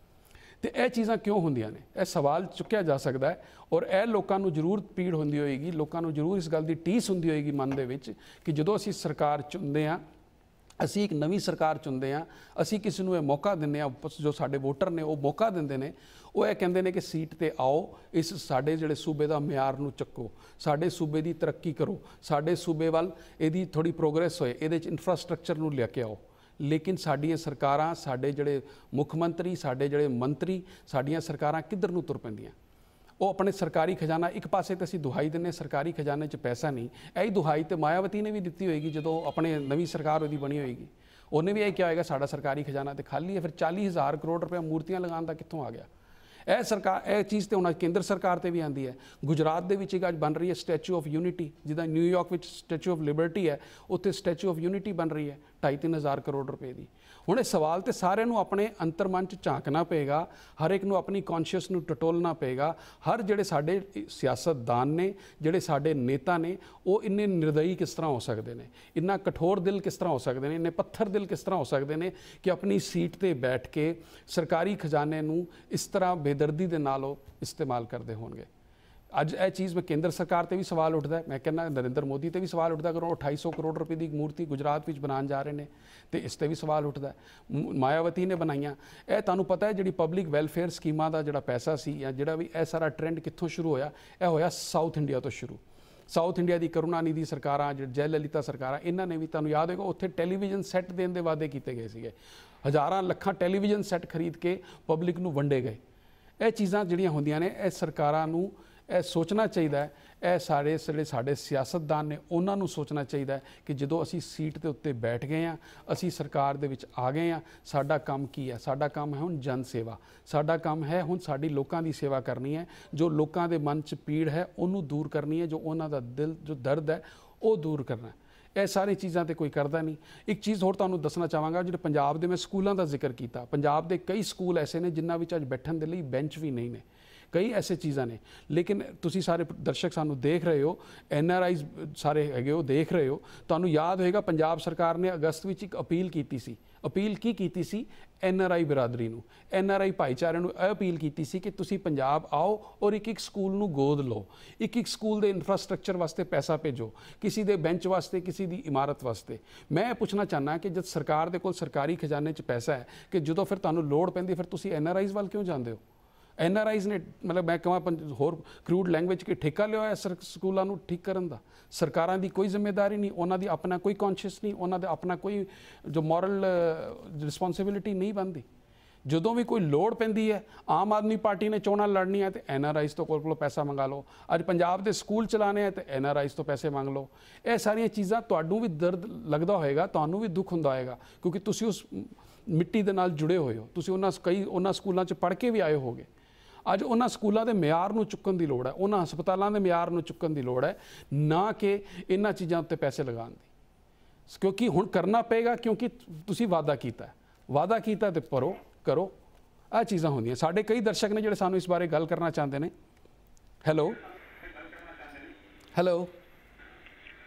Speaker 1: ਤੇ ਇਹ ਚੀਜ਼ਾਂ ਕਿਉਂ ਹੁੰਦੀਆਂ ਨੇ? ਇਹ ਸਵਾਲ ਚੁੱਕਿਆ ਜਾ ਸਕਦਾ ਹੈ। ਔਰ ਇਹ ਲੋਕਾਂ ਨੂੰ ਜ਼ਰੂਰ ਪੀੜ ਹੁੰਦੀ ਹੋਏਗੀ, ਲੋਕਾਂ ਨੂੰ ਜ਼ਰੂਰ ਇਸ ਗੱਲ ਦੀ ਟੀਸ ਹੁੰਦੀ ਹੋਏਗੀ ਮਨ ਦੇ ਵਿੱਚ ਕਿ ਜਦੋਂ ਅਸੀਂ ਸਰਕਾਰ ਚੁਣਦੇ ਹਾਂ, ਅਸੀਂ ਇੱਕ ਨਵੀਂ ਸਰਕਾਰ ਚੁਣਦੇ ਹਾਂ, ਅਸੀਂ ਕਿਸੇ ਨੂੰ ਇਹ ਮੌਕਾ ਦਿੰਦੇ ਹਾਂ, ਜੋ ਸਾਡੇ ਵੋਟਰ ਨੇ ਉਹ ਮੌਕਾ ਦਿੰਦੇ ਨੇ, ਉਹ ਇਹ ਕਹਿੰਦੇ ਨੇ ਕਿ ਸੀਟ ਤੇ ਆਓ, ਇਸ ਸਾਡੇ ਜਿਹੜੇ ਸੂਬੇ ਦਾ ਮਿਆਰ ਨੂੰ ਚੱਕੋ, ਸਾਡੇ ਸੂਬੇ ਦੀ ਤਰੱਕੀ ਕਰੋ, ਸਾਡੇ ਸੂਬੇ ਵੱਲ ਇਹਦੀ ਥੋੜੀ ਪ੍ਰੋਗਰੈਸ ਹੋਏ, ਇਹਦੇ 'ਚ ਇਨਫਰਾਸਟ੍ਰਕਚਰ ਨੂੰ ਲੈ ਕੇ ਆਓ। ਲੇਕਿਨ ਸਾਡੀਆਂ ਸਰਕਾਰਾਂ, ਸਾਡੇ ਜਿਹੜੇ ਮੁੱਖ ਮੰਤਰੀ, ਸਾਡੇ ਜਿਹੜੇ ਮੰਤਰੀ, ਸਾਡੀਆਂ ਸਰਕਾਰਾਂ ਕਿੱਧਰ ਨੂੰ ਤੁਰ ਪੈਂਦੀਆਂ? ਉਹ ਆਪਣੇ ਸਰਕਾਰੀ ਖਜ਼ਾਨਾ, ਇੱਕ ਪਾਸੇ ਤੇ ਅਸੀਂ ਦੁਹਾਈ ਦਿੰਦੇ ਸਰਕਾਰੀ ਖਜ਼ਾਨੇ 'ਚ ਪੈਸਾ ਨਹੀਂ। ਇਹੀ ਦੁਹਾਈ ਤੇ ਮਾਇਆਵਤੀ ਨੇ ਵੀ ਦਿੱਤੀ ਹੋਏਗੀ ਜਦੋਂ ਆਪਣੇ ਨਵੀਂ ਸਰਕਾਰ ਉਹਦੀ ਬਣੀ ਹੋਏਗੀ। ਉਹਨੇ ਵੀ ਇਹ ਕਿਹਾ ਹੋਏਗਾ ਸਾਡਾ ਸਰਕਾਰੀ ਖਜ਼ਾਨਾ ਤੇ ਖਾਲੀ ਹੈ। ਫਿਰ ਚਾਲੀ ਹਜ਼ਾਰ ਕਰੋੜ ਰੁਪਏ ਮੂਰਤੀਆਂ ਲਗਾਉਣ ਦਾ ਕਿੱਥੋਂ ਆ ਗਿਆ? ਇਹ ਸਰਕਾਰ, ਇਹ ਚੀਜ਼ ਤੇ ਹੁਣ ਕੇਂਦਰ ਸਰਕਾਰ ਤੇ ਵੀ ਆਉਂਦੀ ਹੈ। ਗੁਜਰਾਤ ਦੇ ਵਿੱਚ ਇੱਕ ਅੱਜ ਬਣ ਰਹੀ ਹੈ ਸਟੈਚੂ ਆਫ ਯੂਨਿਟੀ, ਜਿੱਦਾਂ ਨਿਊਯਾਰਕ ਵਿੱਚ ਸਟੈਚੂ ਆਫ ਲਿਬਰਟੀ ਹੈ, ਉੱਥੇ ਸਟੈਚੂ ਆਫ ਯੂਨਿਟੀ ਬਣ ਰਹੀ ਹੈ ਢਾਈ ਤਿੰਨ ਹਜ਼ਾਰ ਕਰੋੜ ਰੁਪਏ ਦੀ। ਹੁਣ ਇਹ ਸਵਾਲ ਤੇ ਸਾਰਿਆਂ ਨੂੰ ਆਪਣੇ ਅੰਤਰਮਨ 'ਚ ਝਾਂਕਣਾ ਪਏਗਾ, ਹਰ ਇੱਕ ਨੂੰ ਆਪਣੀ ਕੌਨਸ਼ੀਅਸ ਨੂੰ ਟਟੋਲਣਾ ਪਏਗਾ। ਹਰ ਜਿਹੜੇ ਸਾਡੇ ਸਿਆਸਤਦਾਨ ਨੇ, ਜਿਹੜੇ ਸਾਡੇ ਨੇਤਾ ਨੇ, ਉਹ ਇੰਨੇ ਨਿਰਦਈ ਕਿਸ ਤਰ੍ਹਾਂ ਹੋ ਸਕਦੇ ਨੇ, ਇੰਨਾ ਕਠੋਰ ਦਿਲ ਕਿਸ ਤਰ੍ਹਾਂ ਹੋ ਸਕਦੇ ਨੇ, ਇੰਨੇ ਪੱਥਰ ਦਿਲ ਕਿਸ ਤਰ੍ਹਾਂ ਹੋ ਸਕਦੇ ਨੇ ਕਿ ਆਪਣੀ ਸੀਟ ਤੇ ਬੈਠ ਕੇ ਸਰਕਾਰੀ ਖਜ਼ਾਨੇ ਨੂੰ ਇਸ ਤਰ੍ਹਾਂ ਬੇਦਰਦੀ ਦੇ ਨਾਲ ਉਹ ਇਸਤੇਮਾਲ ਕਰਦੇ ਹੋਣਗੇ। ਅੱਜ ਇਹ ਚੀਜ਼ ਮੈਂ ਕੇਂਦਰ ਸਰਕਾਰ ਤੇ ਵੀ ਸਵਾਲ ਉੱਠਦਾ। ਮੈਂ ਕਹਿੰਦਾ ਨਰਿੰਦਰ ਮੋਦੀ ਤੇ ਵੀ ਸਵਾਲ ਉੱਠਦਾ ਕਿ ਉਹ ਅਠਾਈ ਸੌ ਕਰੋੜ ਰੁਪਏ ਦੀ ਮੂਰਤੀ ਗੁਜਰਾਤ ਵਿੱਚ ਬਣਾਉਣ ਜਾ ਰਹੇ ਨੇ, ਤੇ ਇਸ ਤੇ ਵੀ ਸਵਾਲ ਉੱਠਦਾ। ਮਾਇਆਵਤੀ ਨੇ ਬਣਾਈਆਂ। ਇਹ ਤੁਹਾਨੂੰ ਪਤਾ ਹੈ ਜਿਹੜੀ ਪਬਲਿਕ ਵੈਲਫੇਅਰ ਸਕੀਮਾਂ ਦਾ ਜਿਹੜਾ ਪੈਸਾ ਸੀ ਜਾਂ ਜਿਹੜਾ ਵੀ ਇਹ ਸਾਰਾ ਟ੍ਰੈਂਡ ਕਿੱਥੋਂ ਸ਼ੁਰੂ ਹੋਇਆ? ਇਹ ਹੋਇਆ ਸਾਊਥ ਇੰਡੀਆ ਤੋਂ ਸ਼ੁਰੂ। ਸਾਊਥ ਇੰਡੀਆ ਦੀ ਕਰੁਣਾਨਿਧੀ ਸਰਕਾਰਾਂ, ਜਿਹੜੇ ਜੈ ਲਲਿਤਾ ਸਰਕਾਰਾਂ, ਇਹਨਾਂ ਨੇ ਵੀ, ਤੁਹਾਨੂੰ ਯਾਦ ਹੋਏਗਾ, ਉੱਥੇ ਟੈਲੀਵਿਜ਼ਨ ਸੈੱਟ ਦੇਣ ਦੇ ਵਾਅਦੇ ਕੀਤੇ ਗਏ ਸੀਗੇ। ਹਜ਼ਾਰਾਂ ਲੱਖਾਂ ਟੈਲੀਵਿਜ਼ਨ ਸੈੱਟ ਖਰੀਦ ਕੇ ਪਬਲਿਕ ਨੂੰ ਵੰਡੇ ਗਏ। ਇਹ ਚੀਜ਼ਾਂ ਜਿਹੜੀਆਂ ਹੁੰਦੀਆਂ ਨੇ, ਇਹ ਸਰਕਾਰਾਂ ਨੂੰ ਇਹ ਸੋਚਣਾ ਚਾਹੀਦਾ ਹੈ। ਇਹ ਸਾਰੇ ਜਿਹੜੇ ਸਾਡੇ ਸਿਆਸਤਦਾਨ ਨੇ ਉਹਨਾਂ ਨੂੰ ਸੋਚਣਾ ਚਾਹੀਦਾ ਹੈ ਕਿ ਜਦੋਂ ਅਸੀਂ ਸੀਟ ਦੇ ਉੱਤੇ ਬੈਠ ਗਏ ਹਾਂ, ਅਸੀਂ ਸਰਕਾਰ ਦੇ ਵਿੱਚ ਆ ਗਏ ਹਾਂ, ਸਾਡਾ ਕੰਮ ਕੀ ਹੈ? ਸਾਡਾ ਕੰਮ ਹੈ ਹੁਣ ਜਨ ਸੇਵਾ। ਸਾਡਾ ਕੰਮ ਹੈ ਹੁਣ ਸਾਡੀ ਲੋਕਾਂ ਦੀ ਸੇਵਾ ਕਰਨੀ ਹੈ, ਜੋ ਲੋਕਾਂ ਦੇ ਮਨ 'ਚ ਪੀੜ ਹੈ ਉਹਨੂੰ ਦੂਰ ਕਰਨੀ ਹੈ, ਜੋ ਉਹਨਾਂ ਦਾ ਦਿਲ ਜੋ ਦਰਦ ਹੈ ਉਹ ਦੂਰ ਕਰਨਾ। ਇਹ ਸਾਰੀ ਚੀਜ਼ਾਂ ਤੇ ਕੋਈ ਕਰਦਾ ਨਹੀਂ। ਇੱਕ ਚੀਜ਼ ਹੋਰ ਤੁਹਾਨੂੰ ਦੱਸਣਾ ਚਾਹਾਂਗਾ, ਜਿਹੜੇ ਪੰਜਾਬ ਦੇ ਮੈਂ ਸਕੂਲਾਂ ਦਾ ਜ਼ਿਕਰ ਕੀਤਾ, ਪੰਜਾਬ ਦੇ ਕਈ ਸਕੂਲ ਐਸੇ ਨੇ ਜਿਨ੍ਹਾਂ ਵਿੱਚ ਅੱਜ ਬੈਠਣ ਦੇ ਲਈ ਬੈਂਚ ਵੀ ਨਹੀਂ ਨੇ। ਕਈ ਐਸੇ ਚੀਜ਼ਾਂ ਨੇ। ਲੇਕਿਨ ਤੁਸੀਂ ਸਾਰੇ ਦਰਸ਼ਕ ਸਾਨੂੰ ਦੇਖ ਰਹੇ ਹੋ, ਐਨ ਆਰ ਆਈਜ਼ ਸਾਰੇ ਹੈਗੇ ਹੋ, ਦੇਖ ਰਹੇ ਹੋ, ਤੁਹਾਨੂੰ ਯਾਦ ਹੋਏਗਾ ਪੰਜਾਬ ਸਰਕਾਰ ਨੇ ਅਗਸਤ ਵਿੱਚ ਇੱਕ ਅਪੀਲ ਕੀਤੀ ਸੀ। ਅਪੀਲ ਕੀ ਕੀਤੀ ਸੀ? ਐਨ ਆਰ ਆਈ ਬਰਾਦਰੀ ਨੂੰ, ਐਨ ਆਰ ਆਈ ਭਾਈਚਾਰੇ ਨੂੰ ਇਹ ਅਪੀਲ ਕੀਤੀ ਸੀ ਕਿ ਤੁਸੀਂ ਪੰਜਾਬ ਆਓ ਔਰ ਇੱਕ ਇੱਕ ਸਕੂਲ ਨੂੰ ਗੋਦ ਲਓ, ਇੱਕ ਇੱਕ ਸਕੂਲ ਦੇ ਇਨਫਰਾਸਟ੍ਰਕਚਰ ਵਾਸਤੇ ਪੈਸਾ ਭੇਜੋ, ਕਿਸੇ ਦੇ ਬੈਂਚ ਵਾਸਤੇ, ਕਿਸੇ ਦੀ ਇਮਾਰਤ ਵਾਸਤੇ। ਮੈਂ ਇਹ ਪੁੱਛਣਾ ਚਾਹੁੰਦਾ ਕਿ ਜਦ ਸਰਕਾਰ ਦੇ ਕੋਲ ਸਰਕਾਰੀ ਖਜ਼ਾਨੇ 'ਚ ਪੈਸਾ ਹੈ, ਕਿ ਜਦੋਂ ਫਿਰ ਤੁਹਾਨੂੰ ਲੋੜ ਪੈਂਦੀ ਫਿਰ ਤੁਸੀਂ ਐਨ ਆਰ ਆਈਜ਼ ਵੱਲ ਕਿਉਂ ਜਾਂਦੇ ਹੋ? ਐਨ ਆਰ ਆਈਜ਼ ਨੇ, ਮਤਲਬ ਮੈਂ ਕਹਾਂ ਹੋਰ ਕਰੂਡ ਲੈਂਗੁਏਜ ਕਿ ਠੇਕਾ ਲਿਆ ਹੋਇਆ ਸਰ ਸਕੂਲਾਂ ਨੂੰ ਠੀਕ ਕਰਨ ਦਾ। ਸਰਕਾਰਾਂ ਦੀ ਕੋਈ ਜ਼ਿੰਮੇਵਾਰੀ ਨਹੀਂ, ਉਹਨਾਂ ਦੀ ਆਪਣਾ ਕੋਈ ਕੌਨਸ਼ੀਅਸ ਨਹੀਂ, ਉਹਨਾਂ ਦਾ ਆਪਣਾ ਕੋਈ ਜੋ ਮੋਰਲ ਰਿਸਪੌਂਸਿਬਿਲਿਟੀ ਨਹੀਂ ਬਣਦੀ। ਜਦੋਂ ਵੀ ਕੋਈ ਲੋੜ ਪੈਂਦੀ ਹੈ, ਆਮ ਆਦਮੀ ਪਾਰਟੀ ਨੇ ਚੋਣਾਂ ਲੜਨੀਆਂ ਤੇ ਐਨ ਆਰ ਆਈਜ਼ ਤੋਂ ਕੋਲ ਕੋਲੋਂ ਪੈਸਾ ਮੰਗਾ ਲਓ। ਅੱਜ ਪੰਜਾਬ ਦੇ ਸਕੂਲ ਚਲਾਣੇ ਆ ਤੇ ਐਨ ਆਰ ਆਈਜ਼ ਤੋਂ ਪੈਸੇ ਮੰਗ ਲਓ। ਇਹ ਸਾਰੀਆਂ ਚੀਜ਼ਾਂ ਤੁਹਾਨੂੰ ਵੀ ਦਰਦ ਲੱਗਦਾ ਹੋਏਗਾ, ਤੁਹਾਨੂੰ ਵੀ ਦੁੱਖ ਹੁੰਦਾ ਹੋਏਗਾ, ਕਿਉਂਕਿ ਤੁਸੀਂ ਉਸ ਮਿੱਟੀ ਦੇ ਨਾਲ ਜੁੜੇ ਹੋਏ ਹੋ। ਤੁਸੀਂ ਉਹਨਾਂ ਕਈ ਉਹਨਾਂ ਸਕੂਲਾਂ 'ਚ ਪੜ੍ਹ ਕੇ ਵੀ ਆਏ ਹੋਗੇ। ਅੱਜ ਉਹਨਾਂ ਸਕੂਲਾਂ ਦੇ ਮਿਆਰ ਨੂੰ ਚੁੱਕਣ ਦੀ ਲੋੜ ਹੈ, ਉਹਨਾਂ ਹਸਪਤਾਲਾਂ ਦੇ ਮਿਆਰ ਨੂੰ ਚੁੱਕਣ ਦੀ ਲੋੜ ਹੈ, ਨਾ ਕਿ ਇਹਨਾਂ ਚੀਜ਼ਾਂ ਉੱਤੇ ਪੈਸੇ ਲਗਾਉਣ ਦੀ। ਕਿਉਂਕਿ ਹੁਣ ਕਰਨਾ ਪਏਗਾ, ਕਿਉਂਕਿ ਤੁਸੀਂ ਵਾਅਦਾ ਕੀਤਾ, ਵਾਅਦਾ ਕੀਤਾ ਤੇ ਭਰੋ, ਕਰੋ। ਇਹ ਚੀਜ਼ਾਂ ਹੁੰਦੀਆਂ। ਸਾਡੇ ਕਈ ਦਰਸ਼ਕ ਨੇ ਜਿਹੜੇ ਸਾਨੂੰ ਇਸ ਬਾਰੇ ਗੱਲ ਕਰਨਾ ਚਾਹੁੰਦੇ ਨੇ। Hello hello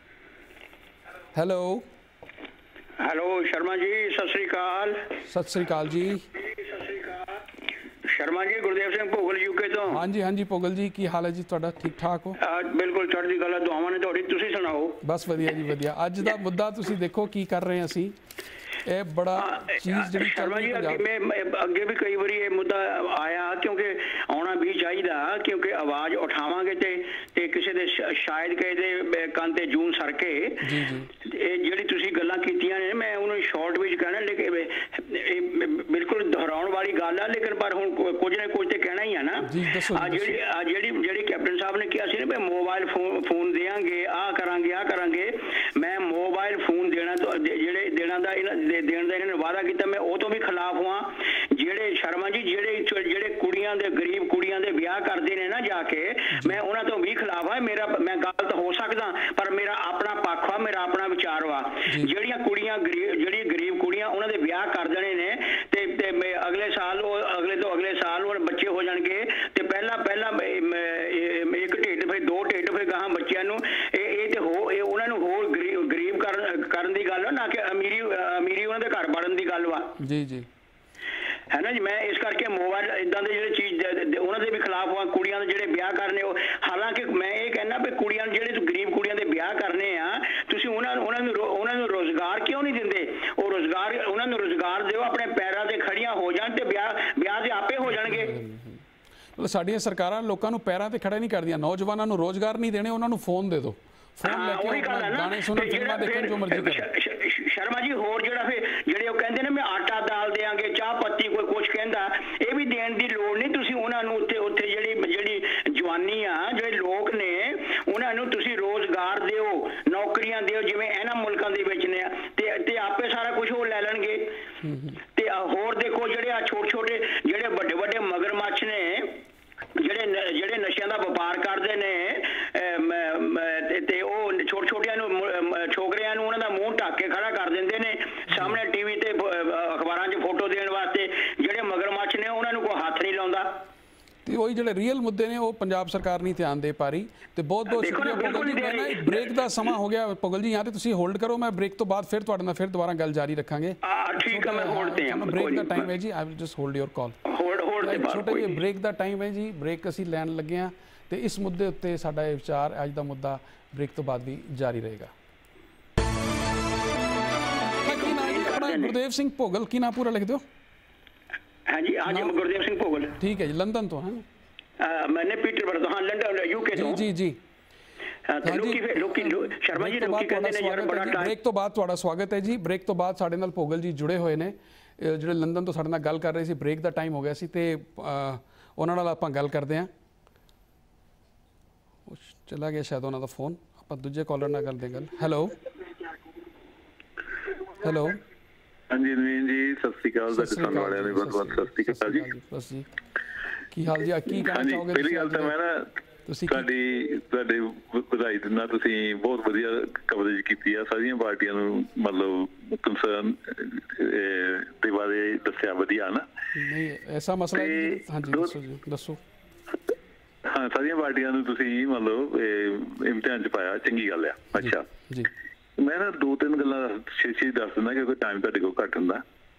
Speaker 1: hello
Speaker 2: hello Sharma ji, ਸਤਿ ਸ੍ਰੀ ਅਕਾਲ।
Speaker 1: ਸਤਿ ਸ੍ਰੀ ਅਕਾਲ ਜੀ।
Speaker 2: ਸ਼ਰਮਾ ਜੀ, ਗੁਰਦੇਵ ਸਿੰਘ ਭੋਗਲ ਯੂਕੇ ਤੋਂ।
Speaker 1: ਹਾਂਜੀ ਹਾਂਜੀ ਭੋਗਲ ਜੀ, ਕੀ ਹਾਲ ਹੈ ਜੀ ਤੁਹਾਡਾ? ਠੀਕ ਠਾਕ ਹੋ?
Speaker 2: ਬਿਲਕੁਲ ਚੜ੍ਹਦੀ ਕਲਾ, ਦੁਆਵਾਂ ਨੇ ਤੁਹਾਡੀ। ਤੁਸੀਂ ਸੁਣਾਓ?
Speaker 1: ਬਸ ਵਧੀਆ ਜੀ ਵਧੀਆ। ਅੱਜ ਦਾ ਮੁੱਦਾ ਤੁਸੀਂ ਦੇਖੋ ਕੀ ਕਰ ਰਹੇ ਹਾਂ ਅਸੀਂ, ਇਹ ਬੜਾ ਚੀਜ਼ ਜਿਹੜੀ
Speaker 2: ਸ਼ਰਮਾ ਜੀ, ਅੱਗੇ ਮੈਂ ਅੱਗੇ ਵੀ ਕਈ ਵਾਰੀ ਇਹ ਮੁੱਦਾ ਆਇਆ, ਕਿਉਂਕਿ ਆਉਣਾ ਵੀ ਚਾਹੀਦਾ, ਕਿਉਂਕਿ ਆਵਾਜ਼ ਉਠਾਵਾਂਗੇ ਤੇ ਤੇ ਕਿਸੇ ਦੇ ਸ਼ਾਇਦ ਕਿਸੇ ਦੇ ਕੰਨ ਤੇ ਜੂਨ ਸਰਕੇ।
Speaker 1: ਜੀ ਜੀ
Speaker 2: ਇਹ ਜਿਹੜੀ ਤੁਸੀਂ ਗੱਲਾਂ ਕੀਤੀਆਂ ਨੇ, ਮੈਂ ਉਹਨੂੰ ਸ਼ਾਰਟ ਵਿੱਚ ਕਹਿਣਾ, ਲੇਕਿਨ ਇਹ ਬਿਲਕੁਲ ਦੁਹਰਾਉਣ ਵਾਲੀ ਗੱਲ ਆ, ਲੇਕਿਨ ਪਰ ਹੁਣ ਕੁਝ ਨਾ ਕੁਝ ਤੇ ਕਹਿਣਾ ਹੀ ਆ ਨਾ। ਆ ਜਿਹੜੀ ਆ ਜਿਹੜੀ ਜਿਹੜੀ ਕੈਪਟਨ ਸਾਹਿਬ ਨੇ ਕਿਹਾ ਸੀ ਨਾ, ਵੀ ਮੋਬਾਈਲ ਫੋਨ ਫੋਨ ਦੇਵਾਂਗੇ, ਆਹ ਕਰਾਂਗੇ ਆਹ ਕਰਾਂਗੇ। ਮੈਂ ਮੋਬਾਈਲ ਫੋਨ ਦੇਣਾ ਜਿਹੜੇ ਦੇਣਾ ਦਾ ਇਹਨਾਂ ਦੇਣ ਦਾ ਇਹਨਾਂ ਨੇ ਵਾਅਦਾ ਕੀਤਾ, ਮੈਂ ਉਹ ਤੋਂ ਵੀ ਖਿਲਾਫ ਹਾਂ। ਜਿਹੜੇ ਸ਼ਰਮਾ ਜੀ ਜਿਹੜੇ ਜਿਹੜੇ ਕੁੜੀਆਂ ਦੇ ਗਰੀਬ ਕੁੜੀਆਂ ਦੇ ਵਿਆਹ ਕਰਦੇ ਨੇ ਨਾ ਜਾ ਕੇ, ਮੈਂ ਉਹਨਾਂ ਤੋਂ ਵੀ ਖਿਲਾਫ ਹਾਂ। ਮੇਰਾ ਮੈਂ ਗਲਤ ਹੋ ਸਕਦਾ, ਪਰ ਮੇਰਾ ਆਪਣਾ ਪੱਖ ਆ, ਮੇਰਾ ਆਪਣਾ ਵਿਚਾਰ ਵਾ। ਜਿਹੜੀਆਂ ਕੁੜੀਆਂ ਗਰੀਬ ਜਿਹੜੀ ਗਰੀਬ ਕੁੜੀਆਂ ਉਹਨਾਂ ਦੇ ਵਿਆਹ ਕਰ ਦੇਣੇ ਨੇ ਤੇ ਅਗਲੇ ਸਾਲ ਉਹ ਅਗਲੇ ਤੋਂ ਅਗਲੇ ਸਾਲ ਉਹ ਬੱਚੇ ਹੋ ਜਾਣਗੇ, ਤੇ ਪਹਿਲਾਂ ਪਹਿਲਾਂ ਇੱਕ ਢਿੱਡ ਫਿਰ ਦੋ ਢਿੱਡ ਫਿਰ ਗਾਹਾਂ ਬੱਚਿਆਂ ਨੂੰ ਇਹ ਇਹ ਤੇ ਹੋ ਇਹ ਉਹਨਾਂ ਨੂੰ ਹੋਰ ਗਰੀਬ ਗਰੀਬ ਕਰਨ ਕਰਨ ਦੀ ਗੱਲ ਨਾ, ਕਿ ਅਮੀਰੀ ਅਮੀਰੀ ਉਹਨਾਂ ਦੇ ਘਰ ਵੜਨ ਦੀ ਗੱਲ ਵਾ। ਜੀ ਜੀ ਹੈ ਨਾ ਜੀ। ਮੈਂ ਇਸ ਕਰਕੇ ਮੋਬਾਈਲ ਇਦਾਂ ਦੇ ਜਿਹੜੇ ਚੀਜ਼ ਉਹਨਾਂ ਦੇ ਵੀ ਖਿਲਾਫ ਆ। ਕੁੜੀਆਂ ਦੇ ਜਿਹੜੇ ਵਿਆਹ ਕਰਨੇ, ਉਹ ਹਾਲਾਂਕਿ ਮੈਂ ਇਹ ਕਹਿੰਦਾ ਵੀ ਕੁੜੀਆਂ ਜਿਹੜੇ ਗਰੀਬ ਕੁੜੀਆਂ ਦੇ ਵਿਆਹ ਕਰਨੇ ਆ, ਤੁਸੀਂ ਉਹਨਾਂ ਨੂੰ ਉਹਨਾਂ ਨੂੰ ਉਹਨਾਂ ਨੂੰ ਰੋਜ਼ਗਾਰ ਕਿਉਂ ਨਹੀਂ ਦਿੰਦੇ? ਉਹ ਰੋਜ਼ਗਾਰ ਉਹਨਾਂ ਨੂੰ ਰੋਜ਼ਗਾਰ ਦਿਓ, ਆਪਣੇ ਪੈਰਾਂ ਤੇ ਖੜੀਆਂ ਹੋ ਜਾਣ ਤੇ ਵਿਆਹ ਵਿਆਹ ਦੇ ਆਪੇ ਹੋ ਜਾਣਗੇ।
Speaker 1: ਸਾਡੀਆਂ ਸਰਕਾਰਾਂ ਲੋਕਾਂ ਨੂੰ ਪੈਰਾਂ ਤੇ ਖੜੇ ਨਹੀਂ ਕਰਦੀਆਂ। ਨੌਜਵਾਨਾਂ ਨੂੰ ਰੋਜ਼ਗਾਰ ਨਹੀਂ ਦੇਣੇ, ਉਹਨਾਂ ਨੂੰ ਫੋਨ ਦੇ ਦਿਓ, ਫੋਨ ਲੈ ਕੇ ਗਾਣੇ ਸੁਣਨ, ਫਿਲਮਾਂ ਦੇਖਣ, ਜੋ ਮਰਜ਼ੀ ਕਰਨ। ਸ਼ਰਮਾ ਜੀ, ਹੋਰ ਜਿਹੜਾ ਫਿਰ ਜਿਹੜੇ ਉਹ ਕਹਿੰਦੇ ਨੇ ਮੈਂ ਆਟਾ ਦਾਲ ਦੇਾਂਗੇ, ਚਾਹ ਪੱਤੀ, ਕੋਈ ਕੁਛ ਕਹਿੰਦਾ, ਇਹ ਵੀ ਦੇਣ ਦੀ ਲੋੜ ਨਹੀਂ। ਤੁਸੀਂ ਉਹਨਾਂ ਨੂੰ ਉੱਥੇ ਉੱਥੇ ਜਿਹੜੀ ਜਿਹੜੀ ਜਵਾਨੀ ਆ, ਜਿਹੜੇ ਲੋਕ ਨੇ, ਉਹਨਾਂ ਨੂੰ ਤੁਸੀਂ ਰੋਜ਼ਗਾਰ ਦਿਓ, ਨੌਕਰੀਆਂ ਦਿਓ, ਜਿਵੇਂ ਇਹਨਾਂ ਮੁਲਕਾਂ ਦੇ ਵਿੱਚ ਨੇ, ਤੇ ਤੇ ਆਪੇ ਸਾਰਾ ਕੁਝ ਉਹ ਲੈ ਲੈਣਗੇ। ਤੇ ਹੋਰ ਦੇਖੋ, ਜਿਹੜੇ ਆ ਛੋਟੇ ਛੋਟੇ ਜਿਹੜੇ ਵੱਡੇ ਵੱਡੇ ਮਗਰਮੱਛ ਨੇ, ਜਿਹੜੇ ਜਿਹੜੇ ਨਸ਼ਿਆਂ ਦਾ ਵਪਾਰ ਕਰਦੇ ਨੇ, ਤੇ ਉਹ ਛੋਟੇ ਛੋਟਿਆਂ ਨੂੰ ਛੋਕਰਿਆਂ ਨੂੰ ਉਹਨਾਂ ਦਾ ਮੂੰਹ ਢੱਕ ਕੇ ਖੜਾ ਕਰ ਦਿੰਦੇ ਨੇ ਸਾਹਮਣੇ ਟੀਵੀ ਤੇ ਅਖਬਾਰਾਂ 'ਚ ਫੋਟੋ ਦੇਣ ਵਾਸਤੇ। ਜਿਹੜੇ ਮਗਰਮੱਛ ਨੇ ਉਹਨਾਂ ਨੂੰ ਕੋਈ ਹੱਥ ਨਹੀਂ ਲਾਉਂਦਾ। ਤੇ ਉਹੀ ਜਿਹੜੇ ਰੀਅਲ ਮੁੱਦੇ ਨੇ ਉਹ ਪੰਜਾਬ ਸਰਕਾਰ ਨਹੀਂ ਧਿਆਨ ਦੇ ਪਾ ਰਹੀ। ਤੇ ਬਹੁਤ ਬਹੁਤ ਸ਼ੁਕਰੀਆ ਭੋਗਲ ਜੀ। ਮੈਂ ਨਾ ਬ੍ਰੇਕ ਦਾ ਸਮਾਂ ਹੋ ਗਿਆ ਭੋਗਲ ਜੀ, ਜਾਂ ਤੇ ਤੁਸੀਂ ਹੋਲਡ ਕਰੋ, ਮੈਂ ਬ੍ਰੇਕ ਤੋਂ ਬਾਅਦ ਫਿਰ ਤੁਹਾਡੇ ਨਾਲ ਫਿਰ ਦੁਬਾਰਾ ਗੱਲ ਜਾਰੀ ਰੱਖਾਂਗੇ। ਠੀਕ ਹੈ, ਮੈਂ ਹੋਲਡ ਤੇ ਹਾਂ। ਬ੍ਰੇਕ ਦਾ ਟਾਈਮ ਹੈ ਜੀ, I will just hold your call. ਛੋਟੇ ਜਿਹੇ ਬ੍ਰੇਕ ਦਾ ਟਾਈਮ ਹੈ ਜੀ, ਬ੍ਰੇਕ ਅਸੀਂ ਲੈਣ ਲੱਗੇ ਹਾਂ, ਤੇ ਇਸ ਮੁੱਦੇ ਉੱਤੇ ਸਾਡਾ ਇਹ ਵਿਚਾਰ, ਅੱਜ ਦਾ ਮੁੱਦਾ ਬ੍ਰੇਕ ਤੋਂ ਬਾਅਦ ਵੀ ਜਾਰੀ ਰਹੇਗਾ। ਆਪਣਾ ਗੁਰਦੇਵ ਸਿੰਘ ਭੋਗਲ, ਕੀ ਨਾਮ ਪੂਰਾ ਲਿਖ ਦਿਓ? ਹਾਂਜੀ, ਅੱਜ ਗੁਰਦੇਵ ਸਿੰਘ ਭੋਗਲ। ਠੀਕ ਹੈ ਜੀ, ਲੰਡਨ ਤੋਂ। ਹਾਂ, ਮੈਨੇ ਪੀਟਰਬਰਗ ਤੋਂ। ਹਾਂ, ਲੰਡਨ ਯੂਕੇ ਤੋਂ। ਜੀ ਜੀ ਸ਼ਰਮਾ ਜੀ, ਬ੍ਰੇਕ ਤੋਂ ਬਾਅਦ ਤੁਹਾਡਾ ਸਵਾਗਤ ਹੈ ਜੀ। ਬ੍ਰੇਕ ਤੋਂ ਬਾਅਦ ਸਾਡੇ ਨਾਲ ਭੋਗਲ ਜੀ ਜੁੜੇ ਹੋਏ ਨੇ, ਜਿਹੜੇ ਲੰਡਨ ਤੋਂ ਸਾਡੇ ਨਾਲ ਗੱਲ ਕਰ ਰਹੇ ਸੀ। ਬ੍ਰੇਕ ਦਾ ਟਾਈਮ ਹੋ ਗਿਆ ਸੀ ਤੇ ਉਹਨਾਂ ਨਾਲ ਆਪਾਂ ਗੱਲ ਕਰਦੇ ਹਾਂ। ਚਲਾ ਗਿਆ ਸ਼ਾਇਦ ਉਹਨਾਂ ਦਾ ਫੋਨ। ਆਪਾਂ ਦੂਜੇ ਕਾਲਰ ਨਾਲ ਕਰਦੇ ਗੱਲ। ਹੈਲੋ ਹੈਲੋ
Speaker 3: ਹਾਂਜੀ ਨਵੀਨ ਜੀ, ਸਤਿ ਸ਼੍ਰੀ ਅਕਾਲ। ਤੁਹਾਡੇ ਸੁਣਨ ਵਾਲਿਆਂ ਨੂੰ ਬਹੁਤ ਬਹੁਤ ਸਤਿ ਸ਼੍ਰੀ ਅਕਾਲ ਜੀ।
Speaker 1: ਬਸ ਜੀ, ਕੀ ਹਾਲ ਜੀ? ਕੀ ਕਹਿਣਾ ਚਾਹੋਗੇ?
Speaker 3: ਪਹਿਲੀ ਗੱਲ ਤਾਂ ਮੈਂ ਨਾ ਤੁਹਾਡੀ ਤੁਹਾਡੇ ਵਧਾਈ ਦਿੰਦਾ, ਤੁਸੀਂ ਬਹੁਤ ਵਧੀਆ ਕਵਰੇਜ ਕੀਤੀ ਆ, ਸਾਰੀਆਂ ਪਾਰਟੀਆਂ ਨੂੰ ਮਤਲਬ ਕੰਸਰਨ ਦੇ ਬਾਰੇ ਦੱਸਿਆ, ਵਧੀਆ ਨਾ?
Speaker 1: ਨਹੀਂ ਐਸਾ ਮਸਲਾ ਹੈ। ਹਾਂਜੀ ਦੱਸੋ ਜੀ, ਦੱਸੋ।
Speaker 3: ਹਾਂ, ਸਾਰੀਆਂ ਪਾਰਟੀਆਂ ਨੂੰ ਤੁਸੀਂ ਮਤਲਬ ਇਮਤਿਹਾਨ 'ਚ ਪਾਇਆ, ਚੰਗੀ ਗੱਲ ਆ। ਅੱਛਾ ਜੀ, ਮੈਂ ਨਾ ਦੋ ਤਿੰਨ ਗੱਲਾਂ ਛੇ ਛੇ ਦੱਸ ਦਿੰਦਾ, ਕਿਉਂਕਿ ਟਾਈਮ ਤੁਹਾਡੇ ਕੋਲ ਘੱਟ ਹੁੰਦਾ।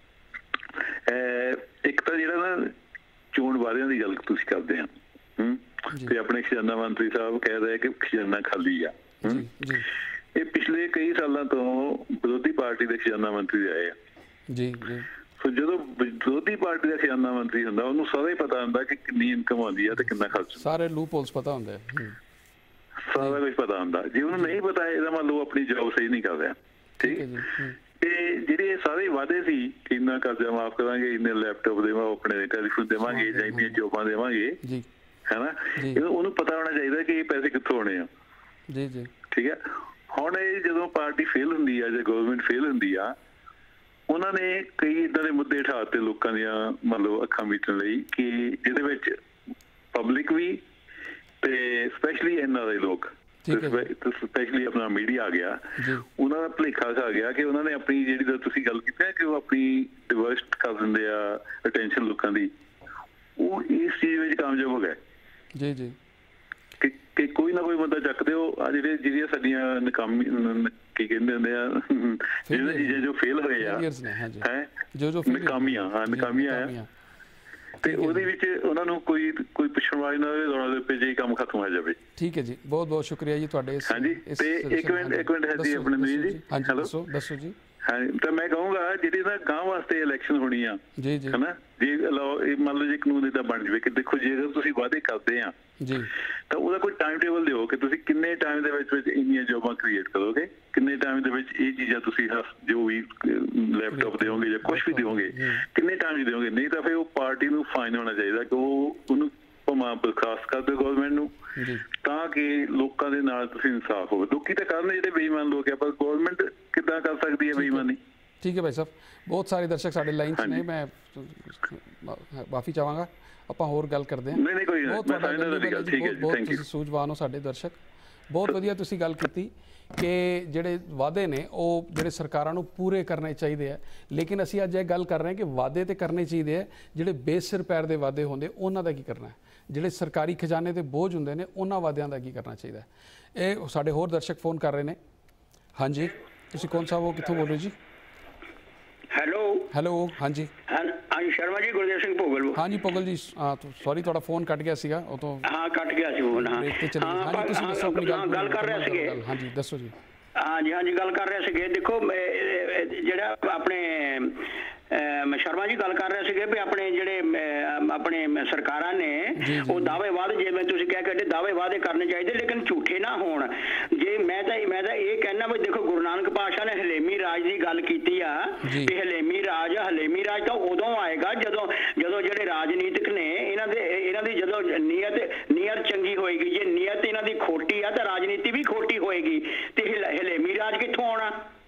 Speaker 3: ਇੱਕ ਤਾਂ ਜਿਹੜਾ ਨਾ ਚੋਣ ਵਾਅਦਿਆਂ ਦੀ ਗੱਲ ਤੁਸੀਂ ਕਰਦੇ ਆ, ਹੂੰ, ਤੇ ਆਪਣੇ ਖਜ਼ਾਨਾ ਮੰਤਰੀ ਸਾਹਿਬ ਕਹਿ ਰਹੇ ਕਿ ਖਜ਼ਾਨਾ ਖਾਲੀ ਆ। ਇਹ ਪਿਛਲੇ ਕਈ ਸਾਲਾਂ ਤੋਂ ਵਿਰੋਧੀ ਪਾਰਟੀ ਦੇ ਖਜ਼ਾਨਾ ਮੰਤਰੀ ਆਏ ਆ ਜੀ। ਸੋ ਜਦੋਂ ਵਿਰੋਧੀ ਪਾਰਟੀ ਦਾ ਖਜ਼ਾਨਾ ਮੰਤਰੀ ਹੁੰਦਾ, ਉਹਨੂੰ ਸਾਰਾ ਹੀ ਪਤਾ ਹੁੰਦਾ ਕਿ ਕਿੰਨੀ ਇਨਕਮ ਆਉਂਦੀ ਆ ਤੇ ਕਿੰਨਾ ਖਰਚ। ਸਾਰੇ ਲੂਪ ਹੋਲਸ ਪਤਾ ਹੁੰਦੇ, ਸਾਰਾ ਕੁਝ ਪਤਾ ਹੁੰਦਾ। ਜੇ ਉਹਨੂੰ ਨਹੀਂ ਪਤਾ, ਇਹਦਾ ਮਤਲਬ ਆਪਣੀ ਜੌਬ ਸਹੀ ਨਹੀਂ ਕਰ ਰਿਹਾ। ਠੀਕ ਹੈ ਜੀ। ਤੇ ਜਿਹੜੇ ਸਾਰੇ ਵਾਅਦੇ ਸੀ ਕਿ ਇੰਨਾ ਕਰਜ਼ਾ ਮਾਫ ਕਰਾਂਗੇ, ਇੰਨੇ ਲੈਪਟਾਪ ਦੇਵਾਂ, ਆਪਣੇ ਟੈਲੀਫੋਨ ਦੇਵਾਂਗੇ, ਜਾਂ ਇੰਨੀਆਂ ਜੋਬਾਂ ਦੇਵਾਂਗੇ, ਹੈਨਾ, ਉਹਨੂੰ ਪਤਾ ਹੋਣਾ ਚਾਹੀਦਾ ਕਿ ਇਹ ਪੈਸੇ ਕਿੱਥੋਂ ਆਉਣੇ ਆ। ਜੀ ਜੀ ਠੀਕ ਹੈ। ਹੁਣ ਇਹ ਜਦੋਂ ਪਾਰਟੀ ਫੇਲ ਹੁੰਦੀ ਆ ਜਾਂ ਗਵਰਨਮੈਂਟ ਫੇਲ ਹੁੰਦੀ ਆ, ਉਹਨਾਂ ਨੇ ਕਈ ਇੱਦਾਂ ਦੇ ਮੁੱਦੇ ਉਠਾ ਦਿੱਤੇ ਲੋਕਾਂ ਦੀਆਂ ਮਤਲਬ ਅੱਖਾਂ ਮੀਟਣ ਲਈ, ਕਿ ਜਿਹਦੇ ਵਿੱਚ ਪਬਲਿਕ ਵੀ ਤੇ ਸਪੈਸ਼ਲੀ ਇਹਨਾਂ ਦੇ ਲੋਕ, ਸਪੈਸ਼ਲੀ ਆਪਣਾ ਮੀਡੀਆ ਆ ਗਿਆ, ਉਹਨਾਂ ਦਾ ਭੁਲੇਖਾ ਖਾ ਗਿਆ ਕਿ ਉਹਨਾਂ ਨੇ ਆਪਣੀ ਜਿਹੜੀ ਤੁਸੀਂ ਗੱਲ ਕੀਤੀ ਕਿ ਉਹ ਆਪਣੀ ਡਿਵਰਸਟ ਕਰ ਦਿੰਦੇ ਆ ਅਟੈਂਸ਼ਨ ਲੋਕਾਂ ਦੀ, ਉਹ ਇਸ ਚੀਜ਼ ਵਿੱਚ ਕਾਮਯਾਬ ਹੋ ਗਏ। ਜੀ ਜੀ ਕਿ ਕੋਈ ਨਾ ਕੋਈ ਮੁੱਦਾ ਚੱਕਦੇ ਹੋ। ਆ ਜਿਹੜੇ ਜਿਹੜੀਆਂ ਸਾਡੀਆਂ ਨਕਾਮੀ ਕੀ ਕਹਿੰਦੇ ਹੁੰਦੇ ਆ ਜਿਹੜੇ ਚੀਜ਼ਾਂ ਜੋ ਫੇਲ ਹੋਏ ਆ ਹੈ
Speaker 1: ਜੋ ਜੋ
Speaker 3: ਨਕਾਮੀਆਂ ਹਾਂ ਨਕਾਮੀਆਂ ਆ ਤੇ ਉਹਦੇ ਵਿੱਚ ਉਹਨਾਂ ਨੂੰ ਕੋਈ ਕੋਈ ਪੁੱਛਣ ਵਾਲੀ ਨਾ ਹੋਵੇ ਦੌੜਾ ਦੇ ਉੱਤੇ ਜੇ ਕੰਮ ਖਤਮ ਹੋ ਜਾਵੇ।
Speaker 1: ਠੀਕ ਹੈ ਜੀ, ਬਹੁਤ ਬਹੁਤ ਸ਼ੁਕਰੀਆ ਜੀ ਤੁਹਾਡੇ ਇਸ
Speaker 3: ਹਾਂਜੀ। ਤੇ ਇੱਕ ਮਿੰਟ ਇੱਕ ਮਿੰਟ ਹੈ ਜੀ ਆਪਣੇ ਨੂੰ ਜੀ।
Speaker 1: ਹੈਲੋ ਦੱਸੋ ਦੱਸੋ ਜੀ।
Speaker 3: ਹਾਂ ਤਾਂ ਮੈਂ ਕਹੂੰਗਾ ਜਿਹੜੀ ਨਾ ਗਾਂ ਵਾਸਤੇ ਇਲੈਕਸ਼ਨ ਹੋਣੀ ਆ
Speaker 1: ਜੀ ਜੀ
Speaker 3: ਹਨਾ ਜੇ ਮੰਨ ਲਓ ਜੇ ਕਾਨੂੰਨ ਇਦਾਂ ਬਣ ਜਾਵੇ ਕਿ ਦੇਖੋ ਜੇ ਅਗਰ ਤੁਸੀਂ ਵਾਅਦੇ ਕਰਦੇ ਆ
Speaker 1: ਜੀ ਤਾਂ
Speaker 3: ਉਹਦਾ ਕੋਈ ਟਾਈਮ ਟੇਬਲ ਦਿਓ ਕਿ ਤੁਸੀਂ ਕਿੰਨੇ ਟਾਈਮ ਦੇ ਵਿੱਚ ਵਿੱਚ ਇੰਨੀਆਂ ਜੋਬਾਂ ਕ੍ਰੀਏਟ ਕਰੋਗੇ, ਕਿੰਨੇ ਟਾਈਮ ਦੇ ਵਿੱਚ ਇਹ ਚੀਜ਼ਾਂ ਤੁਸੀਂ ਜੋ ਵੀ ਲੈਪਟਾਪ ਦਿਓਗੇ ਜਾਂ ਕੁਛ ਵੀ ਦਿਓਗੇ ਕਿੰਨੇ ਟਾਈਮ 'ਚ ਦਿਓਗੇ। ਨਹੀਂ ਤਾਂ ਫਿਰ ਉਹ ਪਾਰਟੀ ਨੂੰ ਫਾਈਨ ਹੋਣਾ ਚਾਹੀਦਾ ਕਿ ਉਹ ਉਹਨੂੰ ਭਾਵੇਂ ਬਰਖਾਸਤ ਕਰ ਦਿਓ ਗਵਰਨਮੈਂਟ ਨੂੰ ਤਾਂ ਕਿ ਲੋਕਾਂ ਦੇ ਨਾਲ ਤੁਸੀਂ ਇਨਸਾਫ ਹੋਵੇ। ਲੋਕੀ ਤਾਂ ਕਰਨ ਜਿਹੜੇ ਬੇਈਮਾਨ ਲੋਕ ਆ ਪਰ ਗਵਰਨਮੈਂਟ ਕਿੱਦਾਂ ਕਰ ਸਕਦੀ ਹੈ ਬੇਈਮਾਨੀ।
Speaker 1: ਠੀਕ ਹੈ ਭਾਈ ਸਾਹਿਬ, ਬਹੁਤ ਸਾਰੇ ਦਰਸ਼ਕ ਸਾਡੇ ਲਾਈਨ 'ਚ ਨੇ, ਮੈਂ ਮਾਫੀ ਚਾਹਾਂਗਾ ਆਪਾਂ ਹੋਰ ਗੱਲ ਕਰਦੇ ਹਾਂ।
Speaker 3: ਨਹੀਂ ਨਹੀਂ ਕੋਈ ਨਹੀਂ, ਮੈਂ ਫਾਈਨਲ ਦੀ ਗੱਲ। ਠੀਕ ਹੈ ਜੀ, ਥੈਂਕ ਯੂ।
Speaker 1: ਤੁਸੀਂ ਸੂਝਵਾਨ ਹੋ ਸਾਡੇ ਦਰਸ਼ਕ, ਬਹੁਤ ਵਧੀਆ ਤੁਸੀਂ ਗੱਲ ਕੀਤੀ ਕਿ ਜਿਹੜੇ ਵਾਅਦੇ ਨੇ ਉਹ ਜਿਹੜੇ ਸਰਕਾਰਾਂ ਨੂੰ ਪੂਰੇ ਕਰਨੇ ਚਾਹੀਦੇ ਆ, ਲੇਕਿਨ ਅਸੀਂ ਅੱਜ ਇਹ ਗੱਲ ਕਰ ਰਹੇ ਹਾਂ ਕਿ ਵਾਅਦੇ ਤੇ ਕਰਨੇ ਚਾਹੀਦੇ ਆ, ਜਿਹੜੇ ਬੇਸਿਰ ਪੈਰ ਦੇ ਵਾਅਦੇ ਹੁੰਦੇ ਉਹਨਾਂ ਦਾ ਕੀ ਕਰਨਾ ਹੈ, ਜਿਹੜੇ ਸਰਕਾਰੀ ਖਜ਼ਾਨੇ ਤੇ ਬੋਝ ਹੁੰਦੇ ਨੇ ਉਹਨਾਂ ਵਾਅਦਿਆਂ ਦਾ ਕੀ ਕਰਨਾ ਚਾਹੀਦਾ। ਇਹ ਸਾਡੇ ਹੋਰ ਦਰਸ਼ਕ ਫੋਨ ਕਰ ਰਹੇ ਨੇ। ਹਾਂਜੀ ਤੁਸੀਂ ਕੌਣ ਸਾਹਿਬ ਹੋ, ਕਿੱਥੋਂ ਬੋਲ ਰਹੇ ਜੀ?
Speaker 2: ਹੈਲੋ
Speaker 1: ਹੈਲੋ ਹਾਂਜੀ
Speaker 2: ਹਾਂਜੀ ਸ਼ਰਮਾ ਜੀ, ਗੁਰਦੇਵ ਸਿੰਘ ਭੋਗਲ।
Speaker 1: ਹਾਂਜੀ ਭੋਗਲ ਜੀ, ਸੌਰੀ ਤੁਹਾਡਾ ਫੋਨ ਕੱਟ ਗਿਆ ਸੀਗਾ ਉਹ ਤੋਂ।
Speaker 2: ਹਾਂ ਕੱਟ ਗਿਆ ਸੀ ਫੋਨ। ਹਾਂ
Speaker 1: ਹਾਂਜੀ ਤੁਸੀਂ ਦੱਸੋ ਆਪਣੀ
Speaker 2: ਗੱਲ ਕਰ ਰਹੇ ਸੀਗੇ।
Speaker 1: ਹਾਂਜੀ ਦੱਸੋ ਜੀ।
Speaker 2: ਹਾਂਜੀ ਹਾਂਜੀ ਗੱਲ ਕਰ ਰਹੇ ਸੀਗੇ। ਦੇਖੋ ਜਿਹੜਾ ਆਪਣੇ ਸ਼ਰਮਾ ਜੀ ਗੱਲ ਕਰ ਰਹੇ ਸੀਗੇ ਵੀ ਆਪਣੇ ਜਿਹੜੇ ਆਪਣੇ ਸਰਕਾਰਾਂ ਨੇ ਉਹ ਦਾਅਵੇ ਵਾਅਦੇ ਜਿਵੇਂ ਤੁਸੀਂ ਕਹਿ ਕੇ ਦਾਅਵੇ ਵਾਅਦੇ ਕਰਨੇ ਚਾਹੀਦੇ ਲੇਕਿਨ ਝੂਠੇ ਨਾ ਹੋਣ। ਜੇ ਮੈਂ ਤਾਂ ਮੈਂ ਤਾਂ ਇਹ ਕਹਿਣਾ ਵੀ ਦੇਖੋ ਗੁਰੂ ਨਾਨਕ ਪਾਤਸ਼ਾਹ ਨੇ ਹਲੇਮੀ ਰਾਜ ਦੀ ਗੱਲ ਕੀਤੀ ਆ ਵੀ ਹਲੇਮੀ ਰਾਜ ਹਲੇਮੀ ਰਾਜ ਤਾਂ ਉਦੋਂ ਆਏਗਾ ਜਦੋਂ ਜਦੋਂ ਜਿਹੜੇ ਰਾਜਨੀਤਿਕ ਨੇ ਇਹਨਾਂ ਦੇ ਇਹਨਾਂ ਦੀ ਜਦੋਂ ਨੀਅਤ ਨੀਅਤ ਚੰਗੀ ਹੋਏਗੀ। ਜੇ ਨੀਅਤ ਇਹਨਾਂ ਦੀ ਖੋਟੀ ਆ ਤਾਂ ਰਾਜਨੀਤੀ ਵੀ ਖੋਟੀ ਹੋਏਗੀ ਤੇ ਹਲੇਮੀ ਰਾਜ ਕਿੱਥੋਂ ਆਉਣਾ।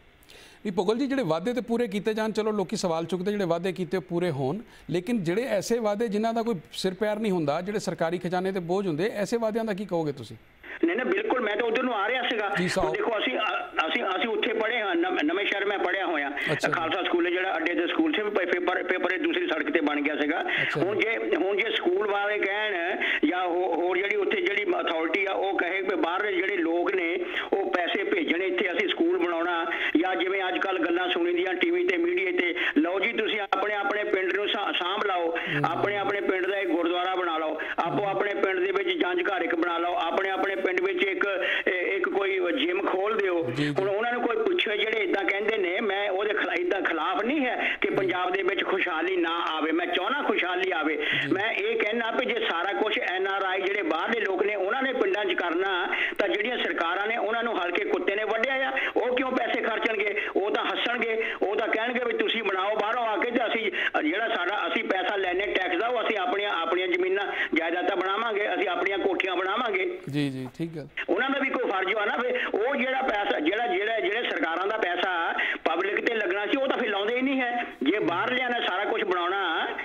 Speaker 1: ਵੀ ਭੋਗਲ ਜੀ ਜਿਹੜੇ ਵਾਅਦੇ ਤੇ ਪੂਰੇ ਕੀਤੇ ਜਾਣ, ਚਲੋ ਲੋਕੀ ਸਵਾਲ ਚੁੱਕਦੇ ਜਿਹੜੇ ਵਾਅਦੇ ਕੀਤੇ ਪੂਰੇ ਹੋਣ, ਲੇਕਿਨ ਜਿਹੜੇ ਐਸੇ ਵਾਅਦੇ ਜਿਨ੍ਹਾਂ ਦਾ ਕੋਈ ਸਿਰ ਪੈਰ ਨਹੀਂ ਹੁੰਦਾ, ਜਿਹੜੇ ਸਰਕਾਰੀ ਖਜ਼ਾਨੇ ਤੇ ਬੋਝ ਹੁੰਦੇ, ਐਸੇ ਵਾਅਦਿਆਂ ਦਾ ਕੀ ਕਹੋਗੇ ਤੁਸੀਂ?
Speaker 2: ਨਹੀਂ ਨਹੀਂ ਬਿਲਕੁਲ, ਮੈਂ ਤਾਂ ਉਧਰ ਨੂੰ ਆ ਰਿਹਾ ਸੀਗਾ। ਦੇਖੋ ਅਸੀਂ ਅਸੀਂ ਅਸੀਂ ਉੱਥੇ ਪੜ੍ਹੇ ਹਾਂ, ਨਵੇਂ ਸ਼ਹਿਰ ਮੈਂ ਪੜ੍ਹਿਆ ਹੋਇਆ ਖਾਲਸਾ ਸਕੂਲ ਜਿਹੜਾ ਅੱਡੇ ਦੇ ਸਕੂਲ ਸੀ, ਪੇਪਰ ਪੇਪਰ ਦੂਸਰੀ ਸੜਕ ਤੇ ਬਣ ਗਿਆ ਸੀਗਾ। ਹੁਣ ਜੇ ਹੁਣ ਜੇ ਸਕੂਲ ਵਾਲੇ ਕਹਿਣ ਜਾਂ ਹੋਰ ਜਿਹੜੀ ਉੱਥੇ ਜਿਹੜੀ ਅਥਾਰਟੀ ਆ ਉਹ ਕਹੇ ਕਿ ਬਾਹਰ ਜਿਹੜੇ ਲੋਕ ਨੇ ਉਹ ਪੈਸੇ ਭੇਜਣ ਇੱਥੇ ਅਸੀਂ ਸਕੂਲ ਬਣਾਉਣਾ, ਜਾਂ ਜਿਵੇਂ ਅੱਜ ਕੱਲ ਗੱਲਾਂ ਸੁਣੀ ਦੀਆਂ ਟੀਵੀ ਤੇ ਮੀਡੀਆ ਤੇ, ਲਓ ਜੀ ਤੁਸੀਂ ਆਪਣੇ ਆਪਣੇ ਪਿੰਡ ਨੂੰ ਸਾਂਭ ਲਾਓ, ਆਪਣੇ ਆਪਣੇ ਪਿੰਡ ਦਾ ਇੱਕ ਗੁਰਦੁਆਰਾ ਬਣਾ ਲਓ, ਆਪੋ ਆਪਣੇ ਪਿੰਡ ਦੇ ਵਿੱਚ ਜੰਝ ਘਰ ਇੱਕ ਬਣਾ ਲਓ, ਆਪਣੇ ਆਪਣੇ ਪਿੰਡ ਵਿੱਚ ਇੱਕ ਇੱਕ ਕੋਈ ਜਿਮ ਖੋਲ ਦਿਓ। ਹੁਣ ਉਹਨਾਂ ਨੂੰ ਕੋਈ ਪੁੱਛੇ ਜਿਹੜੇ ਇਦਾਂ ਕਹਿੰਦੇ ਨੇ, ਮੈਂ ਉਹਦੇ ਖਿਲਾਫ ਇਦਾਂ ਖਿਲਾਫ ਨਹੀਂ ਹੈ ਕਿ ਪੰਜਾਬ ਦੇ ਵਿੱਚ ਖੁਸ਼ਹਾਲੀ ਨਾ ਆਵੇ, ਮੈਂ ਚਾਹੁੰਦਾ ਖੁਸ਼ਹਾਲੀ ਆਵੇ। ਮੈਂ ਇਹ ਕਹਿਣਾ ਵੀ ਜੇ ਸਾਰਾ ਕੁਝ ਐਨ ਆਰ ਆਈ ਜਿਹੜੇ ਬਾਹਰਲੇ ਲੋਕ ਨੇ ਉਹਨਾਂ ਨੇ ਪਿੰਡਾਂ 'ਚ ਕਰਨਾ ਤਾਂ ਜਿਹੜੀਆਂ ਸਰਕਾਰਾਂ ਨੇ ਉਹਨਾਂ ਨੂੰ ਹਲਕੇ ਕੁੱਤੇ ਨੇ ਵੱਢਿਆ ਆ, ਉਹ ਕਿਉਂ ਪੈਸੇ ਖਰਚਣਗੇ? ਉਹ ਤਾਂ ਹੱਸਣਗੇ, ਉਹ ਤਾਂ ਕਹਿਣਗੇ ਵੀ ਤੁਸੀਂ ਬਣਾਓ ਬਾਹਰੋਂ ਆ ਕੇ ਤੇ ਅਸੀਂ ਜਿਹੜਾ ਸਾਡਾ ਅਸੀਂ ਪੈਸਾ ਲੈਣੇ ਟੈਕਸ ਦਾ ਉਹ ਅਸੀਂ ਆਪਣੀਆਂ ਆਪਣੀਆਂ ਜ਼ਮੀਨਾਂ ਜਾਇਦਾਦਾਂ ਬਣਾਵਾਂਗੇ, ਅਸੀਂ ਆਪਣੀਆਂ ਕੋਠੀਆਂ ਬਣਾਵਾਂਗੇ।
Speaker 1: ਜੀ ਜੀ ਠੀਕ ਹੈ।
Speaker 2: ਉਹਨਾਂ ਦਾ ਵੀ ਕੋਈ ਫਰਜ਼ ਆ ਨਾ, ਫਿਰ ਉਹ ਜਿਹੜਾ ਪੈਸਾ ਜਿਹੜਾ ਜਿਹੜਾ ਜਿਹੜੇ ਸਰਕਾਰਾਂ ਦਾ ਪੈਸਾ ਪਬਲਿਕ ਤੇ ਲੱਗਣਾ ਸੀ ਉਹ ਤਾਂ ਫਿਰ ਲਾਉਂਦੇ ਹੀ ਨਹੀਂ ਹੈ। ਜੇ ਬਾਹਰ ਲਿਆਣਾ ਸਾਰਾ ਕੁਝ ਬਣਾਉਣਾ,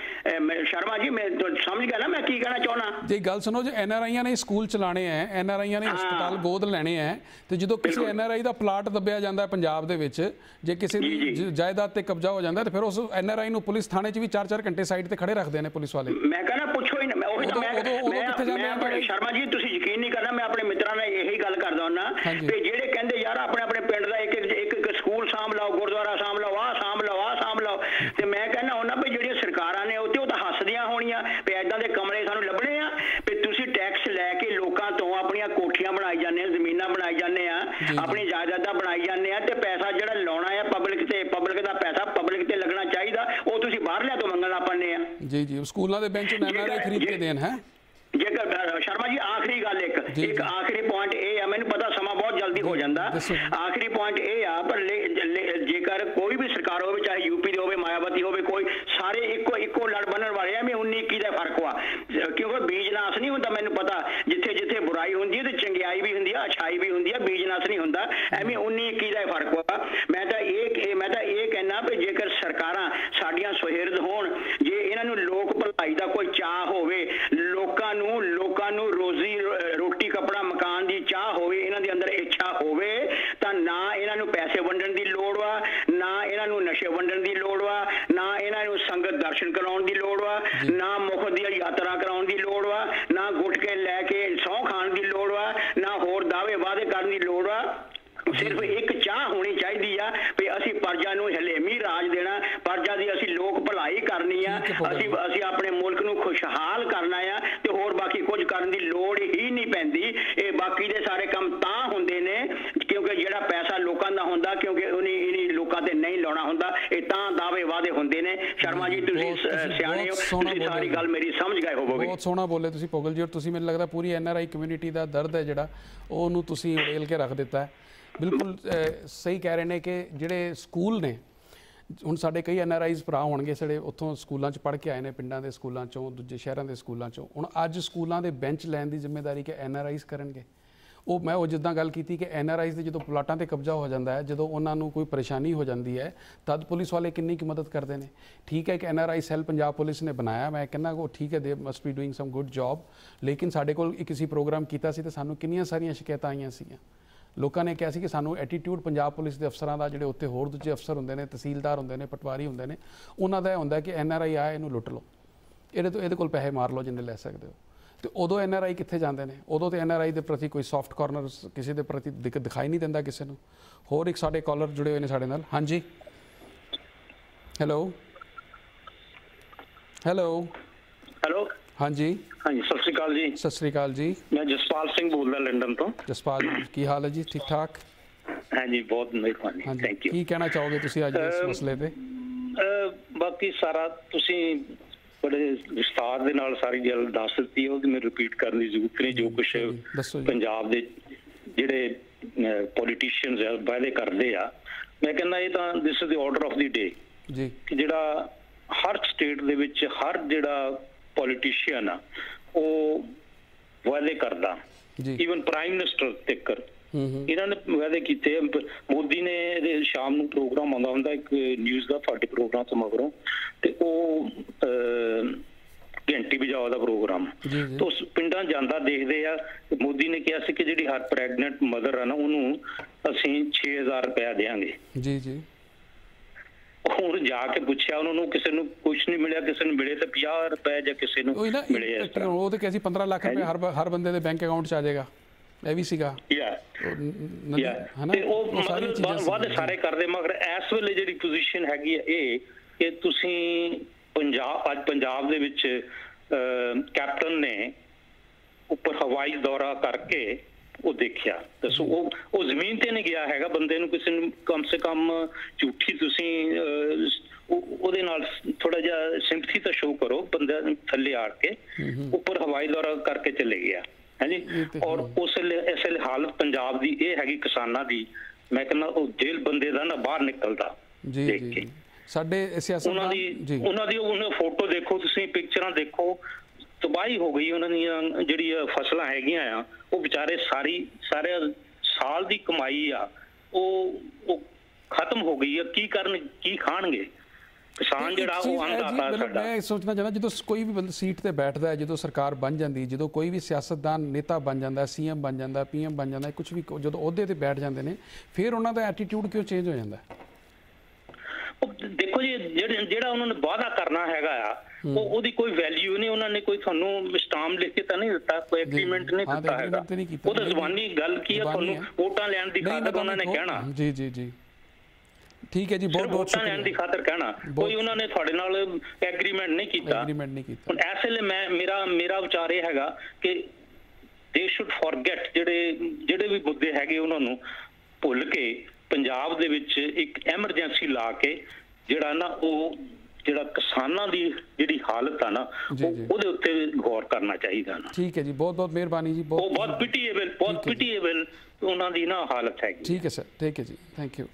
Speaker 2: ਸ਼ਰਮਾ ਜੀ ਮੈਂ ਸਮਝ ਗਿਆ ਨਾ ਮੈਂ ਕੀ ਕਹਿਣਾ ਚਾਹੁੰਦਾ।
Speaker 1: ਜੇ ਗੱਲ ਸੁਣੋ, ਜੇ ਐਨ ਆਰ ਆਈਆਂ ਨੇ ਸਕੂਲ ਚਲਾਣੇ ਆ, ਐਨ ਆਰ ਆਈਆਂ ਨੇ ਹਸਪਤਾਲ ਗੋਦ ਲੈਣੇ ਆ, ਤੇ ਜਦੋਂ ਕਿਸੇ ਐਨ ਆਰ ਆਈ ਦਾ ਪਲਾਟ ਦੱਬਿਆ ਜਾਂਦਾ ਪੰਜਾਬ ਦੇ ਵਿੱਚ, ਜੇ ਕਿਸੇ ਦੀ ਜਾਇਦਾਦ ਤੇ ਕਬਜ਼ਾ ਹੋ ਜਾਂਦਾ ਤੇ ਫਿਰ ਉਸ ਐਨ ਆਰ ਆਈ ਨੂੰ ਪੁਲਿਸ ਥਾਣੇ 'ਚ ਵੀ ਚਾਰ ਚਾਰ ਘੰਟੇ ਸਾਈਡ ਤੇ ਖੜੇ ਰੱਖਦੇ ਨੇ ਪੁਲਿਸ ਵਾਲੇ।
Speaker 2: ਮੈਂ ਕਹਿੰਦਾ ਪੁੱਛੋ ਹੀ ਨਾ, ਮੈਂ ਉਹੀ ਮੈਂ ਸ਼ਰਮਾ ਜੀ ਤੁਸੀਂ ਯਕੀਨ ਨਹੀਂ ਕਰਨਾ, ਮੈਂ ਆਪਣੇ ਮਿੱਤਰਾਂ ਨਾਲ ਇਹੀ ਗੱਲ ਕਰਦਾ ਹੁੰਦਾ ਵੀ ਜਿਹੜੇ ਕਹਿੰਦੇ ਯਾਰ ਆਪਣੇ ਆਪਣੇ ਪਿੰਡ ਦਾ ਇੱਕ ਇੱਕ ਇੱਕ ਸਕੂਲ ਸਾਂਭ ਲਓ, ਗੁਰਦੁਆਰਾ ਸਾਂਭ ਲਓ, ਆਹ ਸਾਂਭ ਲਓ, ਆਹ ਸਾਂਭ ਲਓ, ਤੇ ਮੈਂ ਕਹਿੰਦਾ ਹੁੰਦਾ ਵੀ ਜਿਹੜੀਆਂ ਸਰਕਾਰਾਂ ਨੇ ਉੱਤੇ ਉਹ ਤਾਂ ਹੱਸਦੀਆਂ ਹੋਣੀਆਂ ਵੀ ਏਦਾਂ ਦੇ ਕਮਰੇ ਸਾਨੂੰ ਲੱਭਣੇ ਆ ਵੀ ਤੁਸੀਂ ਟੈਕਸ ਲੈ ਕੇ ਲੋਕਾਂ ਤੋਂ ਆਪਣੀਆਂ ਕੋਠੀਆਂ ਬਣਾਈ ਜਾਂਦੇ ਆ, ਜ਼ਮੀਨਾਂ ਬਣਾਈ ਜਾਂਦੇ ਆ, ਆਪਣੀ ਜਾਇਦਾਦਾਂ ਬਣਾਈ ਜਾਂਦੇ ਆ, ਤੇ ਪੈਸਾ ਜਿਹੜਾ ਲਾਉਣਾ ਹੈ ਪਬਲਿਕ ਤੇ, ਪਬਲਿਕ ਦਾ ਪੈਸਾ ਪਬਲਿਕ ਤੇ ਲੱਗਣਾ ਚਾਹੀਦਾ, ਉਹ ਤੁਸੀਂ ਬਾਹਰਲਿਆਂ ਤੋਂ ਮੰਗਣ ਲੱਗ ਪੈਂਦੇ ਆ। ਜੀ
Speaker 1: ਜੀ ਸਕੂਲਾਂ ਦੇ ਬੈਂਚ ਐਨ ਆਰ ਆਈ ਖਰੀਦ ਕੇ ਦੇਣ ਹੈ।
Speaker 2: ਜੇਕਰ ਸ਼ਰਮਾ ਜੀ ਆਖਰੀ ਗੱਲ ਇੱਕ ਇੱਕ ਆਖਰੀ ਪੁਆਇੰਟ ਇਹ ਆ, ਮੈਨੂੰ ਪਤਾ ਸਮਾਂ ਬਹੁਤ ਜਲਦੀ ਹੋ ਜਾਂਦਾ, ਆਖਰੀ ਪੁਆਇੰਟ ਇਹ ਆ ਪਰ ਜੇਕਰ ਕੋਈ ਵੀ ਸਰਕਾਰ ਹੋਵੇ, ਚਾਹੇ ਯੂਪੀ ਦੀ ਹੋਵੇ, ਮਾਇਆਵਤੀ ਹੋਵੇ, ਕੋਈ ਸਾਰੇ ਇੱਕੋ ਇੱਕੋ ਲੜ ਬੰਨਣ ਵਾਲੇ ਆ। ਮੈਂ ਉੱਨੀ ਇੱਕੀ ਦਾ ਫਰਕ ਵਾ, ਕਿਉਂਕਿ ਬੀਜ ਨਾਸ ਨਹੀਂ ਹੁੰਦਾ। ਮੈਨੂੰ ਪਤਾ ਜਿੱਥੇ ਜਿੱਥੇ ਬੁਰਾਈ ਹੁੰਦੀ ਹੈ ਤੇ ਚੰਗਿਆਈ ਵੀ ਹੁੰਦੀ ਆ, ਅੱਛਾਈ ਵੀ ਹੁੰਦੀ ਆ, ਬੀਜ ਨਾਸ ਨਹੀਂ ਹੁੰਦਾ। ਐਵੇਂ ਉੱਨੀ ਇੱਕੀ ਦਾ ਫਰਕ ਵਾ। ਮੈਂ ਤਾਂ ਇਹ ਮੈਂ ਤਾਂ ਇਹ ਕਹਿਣਾ ਵੀ ਜੇਕਰ ਸਰਕਾਰਾਂ ਸਾਡੀਆਂ ਸੁਹਿਰਦ ਹੋਣ, ਜੇ ਇਹਨਾਂ ਨੂੰ ਲੋਕ ਭਲਾਈ ਦਾ ਕੋਈ ਚਾਹ ਹੋਵੇ, ਲੋਕਾਂ ਨੂੰ ਲੋਕਾਂ ਨੂੰ ਰੋਜ਼ੀ ਰੋਟੀ ਕੱਪੜਾ ਮਕਾਨ ਦੀ ਚਾਹ ਹੋਵੇ, ਇਹਨਾਂ ਦੇ ਅੰਦਰ ਇੱਛਾ ਹੋਵੇ, ਤਾਂ ਨਾ ਇਹਨਾਂ ਨੂੰ ਪੈਸੇ ਵੰਡਣ ਦੀ ਲੋੜ ਵਾ, ਨਾ ਇਹਨਾਂ ਨੂੰ ਨਸ਼ੇ ਵੰਡਣ ਦੀ ਲੋੜ ਵਾ, ਨਾ ਇਹਨਾਂ ਨੂੰ ਸੰਗਤ ਦਰਸ਼ਨ ਕਰਾਉਣ ਦੀ ਲੋੜ ਵਾ, ਨਾ ਮੁਫਤ ਦੀਆਂ ਯਾਤਰਾ ਕਰਾਉਣ ਦੀ ਲੋੜ ਵਾ, ਨਾ ਗੁਟਕੇ ਲੈ ਕੇ ਸਹੁੰ ਖਾਣ ਦੀ ਲੋੜ ਵਾ, ਨਾ ਹੋਰ ਦਾਅਵੇ ਵਾਅਦੇ ਕਰਨ ਦੀ ਲੋੜ ਵਾ। ਸਿਰਫ ਇੱਕ ਚਾਹ ਰਾਜ ਦੇਣਾ, ਪ੍ਰਜਾ ਦੀ ਅਸੀਂ ਲੋਕ ਭਲਾਈ ਕਰਨੀ ਆ, ਅਸੀਂ ਅਸੀਂ ਆਪਣੇ ਮੁਲਕ ਨੂੰ ਖੁਸ਼ਹਾਲ ਕਰਨਾ ਆ, ਤੇ ਹੋਰ ਬਾਕੀ ਕੁਝ ਕਰਨ ਦੀ ਲੋੜ ਹੀ ਨਹੀਂ ਪੈਂਦੀ। ਇਹ ਬਾਕੀ ਦੇ ਸਾਰੇ ਕੰਮ ਤਾਂ ਹੁੰਦੇ ਨੇ ਕਿਉਂਕਿ ਜਿਹੜਾ ਪੈਸਾ ਲੋਕਾਂ ਦਾ ਹੁੰਦਾ, ਕਿਉਂਕਿ ਉਹਨੇ ਇਹਨੀ ਲੋਕਾਂ ਤੇ ਨਹੀਂ ਲਾਉਣਾ ਹੁੰਦਾ, ਇਹ ਤਾਂ ਦਾਅਵੇ ਵਾਅਦੇ ਹੁੰਦੇ ਨੇ। ਸ਼ਰਮਾ ਜੀ ਤੁਸੀਂ ਸਿਆਣੇ ਹੋ, ਤੁਸੀਂ ਸਾਰੀ ਗੱਲ ਮੇਰੀ ਸਮਝ ਗਏ ਹੋਵੋਗੇ।
Speaker 1: ਬਹੁਤ ਸੋਹਣਾ ਬੋਲੇ ਤੁਸੀਂ ਪੋਗਲ ਜੀ, ਔਰ ਤੁਸੀਂ ਮੈਨੂੰ ਲੱਗਦਾ ਪੂਰੀ ਐਨ ਆਰ ਆਈ ਕਮਿਊਨਿਟੀ ਦਾ ਦਰਦ ਹੈ ਜਿਹੜਾ ਉਹਨੂੰ ਤੁਸੀਂ ਉੜੇਲ ਕੇ ਰੱਖ ਦਿੱਤਾ ਹੈ। ਬਿਲਕੁਲ ਸਹੀ ਕਹਿ ਰਹੇ ਨੇ ਕਿ ਜਿਹੜੇ ਸਕੂਲ ਨੇ, ਹੁਣ ਸਾਡੇ ਕਈ ਐਨ ਆਰ ਆਈਜ਼ ਭਰਾ ਹੋਣਗੇ ਜਿਹੜੇ ਉੱਥੋਂ ਸਕੂਲਾਂ 'ਚ ਪੜ੍ਹ ਕੇ ਆਏ ਨੇ, ਪਿੰਡਾਂ ਦੇ ਸਕੂਲਾਂ 'ਚੋਂ, ਦੂਜੇ ਸ਼ਹਿਰਾਂ ਦੇ ਸਕੂਲਾਂ 'ਚੋਂ, ਹੁਣ ਅੱਜ ਸਕੂਲਾਂ ਦੇ ਬੈਂਚ ਲੈਣ ਦੀ ਜ਼ਿੰਮੇਵਾਰੀ ਕਿ ਐਨ ਆਰ ਆਈਜ਼ ਕਰਨਗੇ। ਉਹ ਮੈਂ ਉਹ ਜਿੱਦਾਂ ਗੱਲ ਕੀਤੀ ਕਿ ਐਨ ਆਰ ਆਈਜ਼ ਦੇ ਜਦੋਂ ਪਲਾਟਾਂ 'ਤੇ ਕਬਜ਼ਾ ਹੋ ਜਾਂਦਾ ਹੈ, ਜਦੋਂ ਉਹਨਾਂ ਨੂੰ ਕੋਈ ਪਰੇਸ਼ਾਨੀ ਹੋ ਜਾਂਦੀ ਹੈ, ਤਦ ਪੁਲਿਸ ਵਾਲੇ ਕਿੰਨੀ ਕੁ ਮਦਦ ਕਰਦੇ ਨੇ। ਠੀਕ ਹੈ ਕਿ N R I cell Punjab police ਨੇ ਬਣਾਇਆ, ਮੈਂ ਕਹਿੰਦਾ ਉਹ ਠੀਕ ਹੈ, they must be doing some good job, ਲੇਕਿਨ ਸਾਡੇ ਕੋਲ ਇੱਕ ਅਸੀਂ ਪ੍ਰੋਗਰਾਮ ਕੀਤਾ ਸੀ ਤਾਂ ਸਾਨੂੰ ਕਿੰਨੀਆਂ ਸਾਰੀਆਂ ਸ਼ਿਕਾਇਤਾਂ ਆਈਆਂ ਸੀਗੀਆਂ। ਲੋਕਾਂ ਨੇ ਕਿਹਾ ਸੀ ਕਿ ਸਾਨੂੰ ਐਟੀਟਿਊਡ ਪੰਜਾਬ ਪੁਲਿਸ ਦੇ ਅਫਸਰਾਂ ਦਾ, ਜਿਹੜੇ ਉੱਥੇ ਹੋਰ ਦੂਜੇ ਅਫਸਰ ਹੁੰਦੇ ਨੇ, ਤਹਿਸੀਲਦਾਰ ਹੁੰਦੇ ਨੇ, ਪਟਵਾਰੀ ਹੁੰਦੇ ਨੇ, ਉਹਨਾਂ ਦਾ ਇਹ ਹੁੰਦਾ ਕਿ ਐਨ ਆਰ ਆਈ ਆਇਆ ਇਹਨੂੰ ਲੁੱਟ ਲਓ, ਇਹਦੇ ਤੋਂ ਇਹਦੇ ਕੋਲ ਪੈਸੇ ਮਾਰ ਲਓ ਜਿੰਨੇ ਲੈ ਸਕਦੇ ਹੋ। ਤੇ ਉਦੋਂ ਐਨ ਆਰ ਆਈ ਕਿੱਥੇ ਜਾਂਦੇ ਨੇ? ਉਦੋਂ ਤੇ ਐਨ ਆਰ ਆਈ ਦੇ ਪ੍ਰਤੀ ਕੋਈ ਸੌਫਟ ਕਾਰਨਰ ਕਿਸੇ ਦੇ ਪ੍ਰਤੀ ਦਿਖਾਈ ਨਹੀਂ ਦਿੰਦਾ ਕਿਸੇ ਨੂੰ। ਹੋਰ ਇੱਕ ਸਾਡੇ ਕਾਲਰ ਜੁੜੇ ਹੋਏ ਨੇ ਸਾਡੇ ਨਾਲ। ਹਾਂਜੀ, ਹੈਲੋ ਹੈਲੋ
Speaker 4: ਹੈਲੋ
Speaker 1: ਹਾਂਜੀ
Speaker 4: ਹਾਂਜੀ, ਸਤਿ ਸ਼੍ਰੀ ਅਕਾਲ ਜੀ।
Speaker 1: ਸਤਿ ਸ਼੍ਰੀ ਅਕਾਲ ਜੀ।
Speaker 4: ਮੈਂ ਜਸਪਾਲ ਸਿੰਘ ਬੋਲਦਾ ਲੰਡਨ ਤੋਂ।
Speaker 1: ਜਸਪਾਲ ਜੀ ਕੀ ਹਾਲ ਹੈ ਜੀ? ਠੀਕ ਠਾਕ?
Speaker 4: ਹਾਂਜੀ, ਬਹੁਤ ਮਿਹਰਬਾਨੀ, ਥੈਂਕ ਯੂ।
Speaker 1: ਕੀ ਕਹਿਣਾ ਚਾਹੋਗੇ ਤੁਸੀਂ ਅੱਜ ਇਸ ਮਸਲੇ ਤੇ?
Speaker 4: ਬਾਕੀ ਸਾਰਾ ਤੁਸੀਂ ਬੜੇ ਵਿਸਤਾਰ ਦੇ ਨਾਲ ਸਾਰੀ ਗੱਲ ਦੱਸ ਦਿੱਤੀ ਹੈ, ਉਹਦੀ ਮੈਂ ਰਿਪੀਟ ਕਰਨ ਦੀ ਜ਼ਰੂਰਤ ਨਹੀਂ। ਜੋ ਕੁਛ ਪੰਜਾਬ ਦੇ ਜਿਹੜੇ ਪੋਲੀਟੀਸ਼ੀਅਨਸ ਆ ਵਾਅਦੇ ਕਰਦੇ ਆ, ਮੈਂ ਕਹਿੰਦਾ ਇਹ ਤਾਂ this is the order of the day ji, ਕਿ ਜਿਹੜਾ ਹਰ ਸਟੇਟ ਦੇ ਵਿੱਚ ਹਰ ਜਿਹੜਾ ਪੋਲੀਟੀਸ਼ੀਅਨ ਆ ਉਹ ਵਾਅਦੇ ਕਰਦਾ, ਈਵਨ ਪ੍ਰਾਈਮ ਮਿਨਿਸਟਰ ਤੱਕ ਇਹਨਾਂ ਨੇ ਵਾਅਦੇ ਕੀਤੇ। ਮੋਦੀ ਨੇ ਇਹਦੇ ਸ਼ਾਮ ਨੂੰ ਪ੍ਰੋਗਰਾਮ ਆਉਂਦਾ ਹੁੰਦਾ ਇੱਕ ਨਿਊਜ਼ ਦਾ, ਤੁਹਾਡੇ ਪ੍ਰੋਗਰਾਮ ਤੋਂ ਮਗਰੋਂ, ਤੇ ਉਹ ਘੰਟੀ ਵਜਾਓ ਦਾ ਪ੍ਰੋਗਰਾਮ, ਤੇ ਉਸ ਪਿੰਡਾਂ ਜਾਂਦਾ ਦੇਖਦੇ ਆ। ਮੋਦੀ ਨੇ ਕਿਹਾ ਸੀ ਕਿ ਜਿਹੜੀ ਹਰ ਪ੍ਰੈਗਨੈਂਟ ਮਦਰ ਆ ਨਾ ਉਹਨੂੰ ਅਸੀਂ ਛੇ ਹਜ਼ਾਰ ਰੁਪਇਆ ਦਿਆਂਗੇ ਜੀ ਜੀ। ਹੁਣ ਜਾ ਕੇ ਪੁੱਛਿਆ ਉਹਨਾਂ ਨੂੰ, ਕਿਸੇ ਨੂੰ ਕੁਛ ਨਹੀਂ ਮਿਲਿਆ, ਕਿਸੇ ਨੂੰ ਮਿਲੇ ਤਾਂ ਪੰਜਾਹ ਰੁਪਏ ਜਾਂ ਕਿਸੇ ਨੂੰ ਮਿਲੇ ਇਸ ਤਰ੍ਹਾਂ।
Speaker 1: ਉਹ ਤੇ ਕਿਹਾ ਸੀ ਪੰਦਰਾਂ ਲੱਖ ਰੁਪਏ ਹਰ ਹਰ ਬੰਦੇ ਦੇ ਬੈਂਕ ਅਕਾਊਂਟ 'ਚ ਆ ਜਾਏਗਾ, ਇਹ ਵੀ ਸੀਗਾ।
Speaker 4: ਤੇ ਉਹ ਮਤਲਬ ਵਾਅਦੇ ਸਾਰੇ ਕਰਦੇ, ਮਗਰ ਇਸ ਵੇਲੇ ਜਿਹੜੀ ਪੋਜੀਸ਼ਨ ਹੈਗੀ ਹੈ ਇਹ ਕਿ ਤੁਸੀਂ ਪੰਜਾਬ, ਅੱਜ ਪੰਜਾਬ ਦੇ ਵਿੱਚ ਕੈਪਟਨ ਨੇ ਉੱਪਰ ਹਵਾਈ ਦੌਰਾ ਕਰਕੇ ਉਹ ਦੇਖਿਆ, ਦੱਸੋ ਉਹ ਉਹ ਜ਼ਮੀਨ ਤੇ ਨਹੀਂ ਗਿਆ ਹੈਗਾ। ਬੰਦੇ ਨੂੰ ਕਿਸੇ ਨੂੰ ਕਮ ਸੇ ਕਮ ਝੂਠੀ ਤੁਸੀਂ ਉਹਦੇ ਨਾਲ ਥੋੜਾ ਜਿਹਾ ਸਿੰਪਥੀ ਤਾਂ ਸ਼ੋ ਕਰੋ, ਬੰਦਾ ਥੱਲੇ ਆੜ ਕੇ ਉੱਪਰ ਹਵਾਈ ਦੌਰਾ ਕਰਕੇ ਚਲੇ ਗਿਆ ਹੈ ਜੀ। ਔਰ ਉਸ ਇਸ ਵੇਲੇ ਹਾਲਤ ਪੰਜਾਬ ਦੀ ਇਹ ਹੈਗੀ ਕਿਸਾਨਾਂ ਦੀ, ਮੈਂ ਕਹਿੰਦਾ ਉਹ ਜੇਲ੍ਹ ਬੰਦੇ ਦਾ ਨਾ ਬਾਹਰ ਨਿਕਲਦਾ ਦੇਖ ਕੇ।
Speaker 1: ਸਾਡੇ
Speaker 4: ਉਹਨਾਂ ਦੀ ਉਹਨਾਂ ਦੀ ਉਹਨਾਂ ਫੋਟੋ ਦੇਖੋ ਤੁਸੀਂ, ਪਿਕਚਰਾਂ ਦੇਖੋ, ਤਬਾਹੀ ਹੋ ਗਈ ਉਹਨਾਂ ਦੀਆਂ ਜਿਹੜੀਆਂ ਫਸਲਾਂ ਹੈਗੀਆਂ ਆ, ਉਹ ਵਿਚਾਰੇ ਸਾਰੀ ਸਾਰੇ ਸਾਲ ਦੀ ਕਮਾਈ ਆ ਉਹ ਉਹ ਖਤਮ ਹੋ ਗਈ ਆ। ਕੀ ਕਰਨ, ਕੀ ਖਾਣਗੇ ਕਿਸਾਨ ਜਿਹੜਾ ਉਹ ਅੰਨਦਾਤਾ ਸਾਡਾ।
Speaker 1: ਮੈਂ ਸੋਚਣਾ ਚਾਹੁੰਦਾ ਜਦੋਂ ਕੋਈ ਵੀ ਬੰਦਾ ਸੀਟ ਤੇ ਬੈਠਦਾ ਹੈ, ਜਦੋਂ ਸਰਕਾਰ ਬਣ ਜਾਂਦੀ, ਜਦੋਂ ਕੋਈ ਵੀ ਸਿਆਸਤਦਾਨ ਨੇਤਾ ਬਣ ਜਾਂਦਾ, ਸੀ ਐਮ ਬਣ ਜਾਂਦਾ, ਪੀ ਐਮ ਬਣ ਜਾਂਦਾ, ਕੁਝ ਵੀ ਜਦੋਂ ਅਹੁਦੇ ਤੇ ਬੈਠ ਜਾਂਦੇ ਨੇ, ਫਿਰ ਉਹਨਾਂ ਦਾ ਐਟੀਟਿਊਡ ਕਿਉਂ ਚੇਂਜ ਹੋ ਜਾਂਦਾ?
Speaker 4: ਦੇਖੋ ਜੀ, ਜਿਹੜਾ ਜਿਹੜਾ ਉਹਨਾਂ ਨੇ ਵਾਅਦਾ ਕਰਨਾ ਹੈਗਾ ਆ ਉਹ ਉਹਦੀ ਕੋਈ ਵੈਲਿਊ ਨਹੀਂ। ਉਹਨਾਂ ਨੇ ਕੋਈ ਤੁਹਾਨੂੰ ਸਟਾਂਪ ਲਿਖ ਕੇ ਤਾਂ ਨਹੀਂ ਦਿੱਤਾ, ਕੋਈ ਐਗਰੀਮੈਂਟ ਨਹੀਂ ਦਿੱਤਾ ਹੈਗਾ। ਉਹ ਤਾਂ ਜ਼ੁਬਾਨੀ ਗੱਲ ਕੀ ਹੈ, ਤੁਹਾਨੂੰ ਵੋਟਾਂ ਲੈਣ ਦੀ ਖਾਤਰ ਉਹਨਾਂ ਨੇ ਕਹਿਣਾ
Speaker 1: ਜੀ ਜੀ ਜੀ ਠੀਕ ਹੈ ਜੀ, ਬਹੁਤ ਬਹੁਤ
Speaker 4: ਸ਼ੁਕਰੀਆ। ਲੈਣ ਦੀ ਖਾਤਰ ਕਹਿਣਾ, ਕੋਈ ਉਹਨਾਂ ਨੇ ਤੁਹਾਡੇ ਨਾਲ ਐਗਰੀਮੈਂਟ ਨਹੀਂ ਕੀਤਾ।
Speaker 1: ਐਗਰੀਮੈਂਟ ਨਹੀਂ ਕੀਤਾ।
Speaker 4: ਹੁਣ ਇਸ ਵੇਲੇ ਮੈਂ ਮੇਰਾ ਮੇਰਾ ਵਿਚਾਰ ਇਹ ਹੈਗਾ ਕਿ ਦੇ ਸ਼ੁੱਡ ਫੋਰਗੇਟ ਜਿਹੜੇ ਜਿਹੜੇ ਵੀ ਮੁੱਦੇ ਹੈਗੇ ਉਹਨਾਂ ਨੂੰ ਭੁੱਲ ਕੇ ਪੰਜਾਬ ਦੇ ਵਿੱਚ ਇੱਕ ਐਮਰਜੈਂਸੀ ਲਾ ਕੇ ਜਿਹੜਾ ਨਾ ਉਹ ਜਿਹੜਾ ਕਿਸਾਨਾਂ ਦੀ ਜਿਹੜੀ ਹਾਲਤ ਆ ਨਾ ਉਹਦੇ ਉੱਤੇ ਗੌਰ ਕਰਨਾ ਚਾਹੀਦਾ ਨਾ।
Speaker 1: ਠੀਕ ਹੈ ਜੀ, ਬਹੁਤ ਬਹੁਤ ਮਿਹਰਬਾਨੀ ਜੀ।
Speaker 4: ਬਹੁਤ ਬਹੁਤ ਪਿਟੀਏਬਲ ਬਹੁਤ ਪਿਟੀਏਬਲ ਉਹਨਾਂ ਦੀ ਨਾ ਹਾਲਤ ਹੈਗੀ।
Speaker 1: ਠੀਕ ਹੈ ਸਰ, ਠੀਕ ਹੈ ਜੀ, ਥੈਂਕ ਯੂ।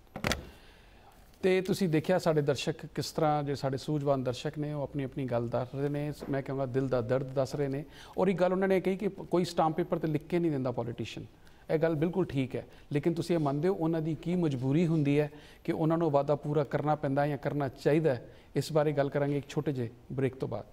Speaker 1: ਤੇ ਤੁਸੀਂ ਦੇਖਿਆ ਸਾਡੇ ਦਰਸ਼ਕ ਕਿਸ ਤਰ੍ਹਾਂ, ਜੇ ਸਾਡੇ ਸੂਝਵਾਨ ਦਰਸ਼ਕ ਨੇ ਉਹ ਆਪਣੀ ਆਪਣੀ ਗੱਲ ਦੱਸ ਰਹੇ ਨੇ, ਮੈਂ ਕਹਾਂਗਾ ਦਿਲ ਦਾ ਦਰਦ ਦੱਸ ਰਹੇ ਨੇ। ਔਰ ਇੱਕ ਗੱਲ ਉਹਨਾਂ ਨੇ ਕਹੀ ਕਿ ਕੋਈ ਸਟਾਂਪ ਪੇਪਰ ਤੇ ਲਿਖ ਕੇ ਨਹੀਂ ਦਿੰਦਾ ਪੋਲੀਟੀਸ਼ੀਅਨ, ਇਹ ਗੱਲ ਬਿਲਕੁਲ ਠੀਕ ਹੈ, ਲੇਕਿਨ ਤੁਸੀਂ ਇਹ ਮੰਨਦੇ ਹੋ ਉਹਨਾਂ ਦੀ ਕੀ ਮਜਬੂਰੀ ਹੁੰਦੀ ਹੈ ਕਿ ਉਹਨਾਂ ਨੂੰ ਵਾਅਦਾ ਪੂਰਾ ਕਰਨਾ ਪੈਂਦਾ ਜਾਂ ਕਰਨਾ ਚਾਹੀਦਾ ਹੈ? ਇਸ ਬਾਰੇ ਗੱਲ ਕਰਾਂਗੇ ਇੱਕ ਛੋਟੇ ਜਿਹੇ ਬ੍ਰੇਕ ਤੋਂ ਬਾਅਦ।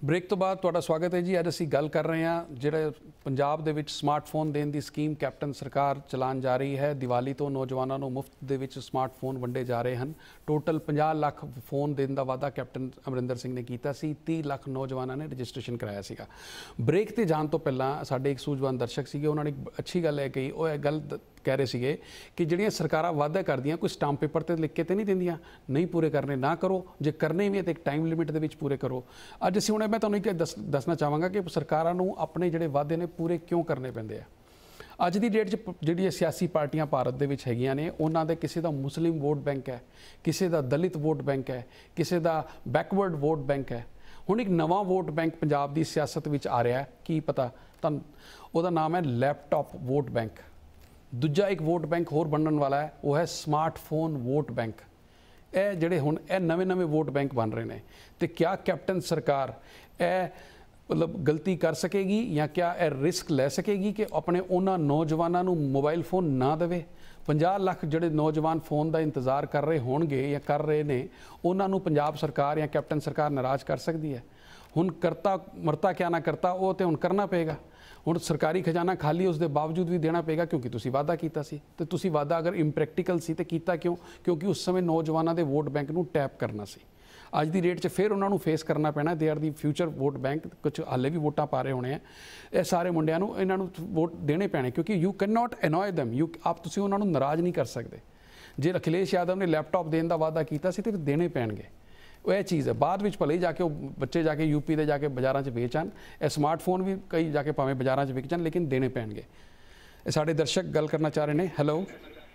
Speaker 1: ਬ੍ਰੇਕ ਤੋਂ ਬਾਅਦ ਤੁਹਾਡਾ ਸਵਾਗਤ ਹੈ ਜੀ। ਅੱਜ ਅਸੀਂ ਗੱਲ ਕਰ ਰਹੇ ਹਾਂ ਜਿਹੜੇ ਪੰਜਾਬ ਦੇ ਵਿੱਚ ਸਮਾਰਟਫੋਨ ਦੇਣ ਦੀ ਸਕੀਮ ਕੈਪਟਨ ਸਰਕਾਰ ਚਲਾਉਣ ਜਾ ਰਹੀ ਹੈ। ਦੀਵਾਲੀ ਤੋਂ ਨੌਜਵਾਨਾਂ ਨੂੰ ਮੁਫਤ ਦੇ ਵਿੱਚ ਸਮਾਰਟਫੋਨ ਵੰਡੇ ਜਾ ਰਹੇ ਹਨ। ਟੋਟਲ ਪੰਜਾਹ ਲੱਖ ਫੋਨ ਦੇਣ ਦਾ ਵਾਅਦਾ ਕੈਪਟਨ ਅਮਰਿੰਦਰ ਸਿੰਘ ਨੇ ਕੀਤਾ ਸੀ। ਤੀਹ ਲੱਖ ਨੌਜਵਾਨਾਂ ਨੇ ਰਜਿਸਟ੍ਰੇਸ਼ਨ ਕਰਾਇਆ ਸੀਗਾ। ਬ੍ਰੇਕ ਤੇ ਜਾਣ ਤੋਂ ਪਹਿਲਾਂ ਸਾਡੇ ਇੱਕ ਸੂਝਵਾਨ ਦਰਸ਼ਕ ਸੀਗੇ, ਉਹਨਾਂ ਨੇ ਇੱਕ ਅੱਛੀ ਗੱਲ ਹੈ ਕਹੀ। ਉਹ ਇਹ ਗੱਲ ਕਹਿ ਰਹੇ ਸੀਗੇ ਕਿ ਜਿਹੜੀਆਂ ਸਰਕਾਰਾਂ ਵਾਅਦਾ ਕਰਦੀਆਂ ਕੋਈ ਸਟਾਂਪ ਪੇਪਰ ਤੇ ਲਿਖ ਕੇ ਤੇ ਨਹੀਂ ਦਿੰਦੀਆਂ, ਨਹੀਂ ਪੂਰੇ ਕਰਨੇ ਨਾ ਕਰੋ, ਜੇ ਕਰਨੇ ਵੀ ਹੈ ਤਾਂ ਇੱਕ ਟਾਈਮ ਲਿਮਿਟ ਦੇ ਵਿੱਚ ਪੂਰੇ ਕਰੋ। ਅੱਜ ਅਸੀਂ ਹੁਣ ਮੈਂ ਤੁਹਾਨੂੰ ਇੱਕ ਦੱਸ ਦੱਸਣਾ ਚਾਹਾਂਗਾ ਕਿ ਸਰਕਾਰਾਂ ਨੂੰ ਆਪਣੇ ਜਿਹੜੇ ਵਾਅਦੇ ਨੇ ਪੂਰੇ ਕਿਉਂ ਕਰਨੇ ਪੈਂਦੇ ਆ। ਅੱਜ ਦੀ ਡੇਟ 'ਚ ਜਿਹੜੀਆਂ ਸਿਆਸੀ ਪਾਰਟੀਆਂ ਭਾਰਤ ਦੇ ਵਿੱਚ ਹੈਗੀਆਂ ਨੇ, ਉਹਨਾਂ ਦੇ ਕਿਸੇ ਦਾ ਮੁਸਲਿਮ ਵੋਟ ਬੈਂਕ ਹੈ, ਕਿਸੇ ਦਾ ਦਲਿਤ ਵੋਟ ਬੈਂਕ ਹੈ, ਕਿਸੇ ਦਾ ਬੈਕਵਰਡ ਵੋਟ ਬੈਂਕ ਹੈ। ਹੁਣ ਇੱਕ ਨਵਾਂ ਵੋਟ ਬੈਂਕ ਪੰਜਾਬ ਦੀ ਸਿਆਸਤ ਵਿੱਚ ਆ ਰਿਹਾ, ਕੀ ਪਤਾ ਤੁਹਾਨੂੰ, ਉਹਦਾ ਨਾਮ ਹੈ ਲੈਪਟਾਪ ਵੋਟ ਬੈਂਕ। ਦੂਜਾ ਇੱਕ ਵੋਟ ਬੈਂਕ ਹੋਰ ਬਣਨ ਵਾਲਾ ਹੈ, ਉਹ ਹੈ ਸਮਾਰਟਫੋਨ ਵੋਟ ਬੈਂਕ। ਇਹ ਜਿਹੜੇ ਹੁਣ ਇਹ ਨਵੇਂ ਨਵੇਂ ਵੋਟ ਬੈਂਕ ਬਣ ਰਹੇ ਨੇ, ਤੇ ਕਿਆ ਕੈਪਟਨ ਸਰਕਾਰ ਇਹ ਮਤਲਬ ਗਲਤੀ ਕਰ ਸਕੇਗੀ ਜਾਂ ਕਿਆ ਇਹ ਰਿਸਕ ਲੈ ਸਕੇਗੀ ਕਿ ਆਪਣੇ ਉਹਨਾਂ ਨੌਜਵਾਨਾਂ ਨੂੰ ਮੋਬਾਈਲ ਫੋਨ ਨਾ ਦੇਵੇ? ਪੰਜਾਹ ਲੱਖ ਜਿਹੜੇ ਨੌਜਵਾਨ ਫੋਨ ਦਾ ਇੰਤਜ਼ਾਰ ਕਰ ਰਹੇ ਹੋਣਗੇ ਜਾਂ ਕਰ ਰਹੇ ਨੇ, ਉਹਨਾਂ ਨੂੰ ਪੰਜਾਬ ਸਰਕਾਰ ਜਾਂ ਕੈਪਟਨ ਸਰਕਾਰ ਨਾਰਾਜ਼ ਕਰ ਸਕਦੀ ਹੈ। ਹੁਣ ਕਰਤਾ ਮਰਤਾ ਕਿਆ ਨਾ ਕਰਤਾ, ਉਹ ਤੇ ਹੁਣ ਕਰਨਾ ਪਏਗਾ। ਹੁਣ ਸਰਕਾਰੀ ਖਜ਼ਾਨਾ ਖਾਲੀ ਉਸ ਦੇ ਬਾਵਜੂਦ ਵੀ ਦੇਣਾ ਪਏਗਾ, ਕਿਉਂਕਿ ਤੁਸੀਂ ਵਾਅਦਾ ਕੀਤਾ ਸੀ। ਤੇ ਤੁਸੀਂ ਵਾਅਦਾ ਅਗਰ ਇੰਪ੍ਰੈਕਟੀਕਲ ਸੀ ਤੇ ਕੀਤਾ ਕਿਉਂ? ਕਿਉਂਕਿ ਉਸ ਸਮੇਂ ਨੌਜਵਾਨਾਂ ਦੇ ਵੋਟ ਬੈਂਕ ਨੂੰ ਟੈਪ ਕਰਨਾ ਸੀ। ਅੱਜ ਦੀ ਡੇਟ 'ਚ ਫਿਰ ਉਹਨਾਂ ਨੂੰ ਫੇਸ ਕਰਨਾ ਪੈਣਾ। They are the future vote bank. ਕੁਝ ਹਾਲੇ ਵੀ ਵੋਟਾਂ ਪਾ ਰਹੇ ਹੋਣੇ ਆ ਇਹ ਸਾਰੇ ਮੁੰਡਿਆਂ ਨੂੰ, ਇਹਨਾਂ ਨੂੰ ਵੋਟ ਦੇਣੇ ਪੈਣੇ, ਕਿਉਂਕਿ you can not annoy them. You ਆਪ ਤੁਸੀਂ ਉਹਨਾਂ ਨੂੰ ਨਾਰਾਜ਼ ਨਹੀਂ ਕਰ ਸਕਦੇ। ਜੇ ਅਖਿਲੇਸ਼ ਯਾਦਵ ਨੇ ਲੈਪਟਾਪ ਦੇਣ ਦਾ ਵਾਅਦਾ ਕੀਤਾ ਸੀ ਤੇ ਫਿਰ ਦੇਣੇ ਪੈਣਗੇ। ਉਹ ਇਹ ਚੀਜ਼ ਹੈ। ਬਾਅਦ ਵਿੱਚ ਭਲੇ ਹੀ ਜਾ ਕੇ ਉਹ ਬੱਚੇ ਜਾ ਕੇ ਯੂਪੀ ਦੇ ਜਾ ਕੇ ਬਾਜ਼ਾਰਾਂ 'ਚ ਵੇਚਣ, ਇਹ ਸਮਾਰਟਫੋਨ ਵੀ ਕਈ ਜਾ ਕੇ ਭਾਵੇਂ ਬਾਜ਼ਾਰਾਂ 'ਚ ਵਿਕ ਜਾਣ, ਲੇਕਿਨ ਦੇਣੇ ਪੈਣਗੇ। ਇਹ ਸਾਡੇ ਦਰਸ਼ਕ ਗੱਲ ਕਰਨਾ ਚਾਹ ਰਹੇ ਨੇ। ਹੈਲੋ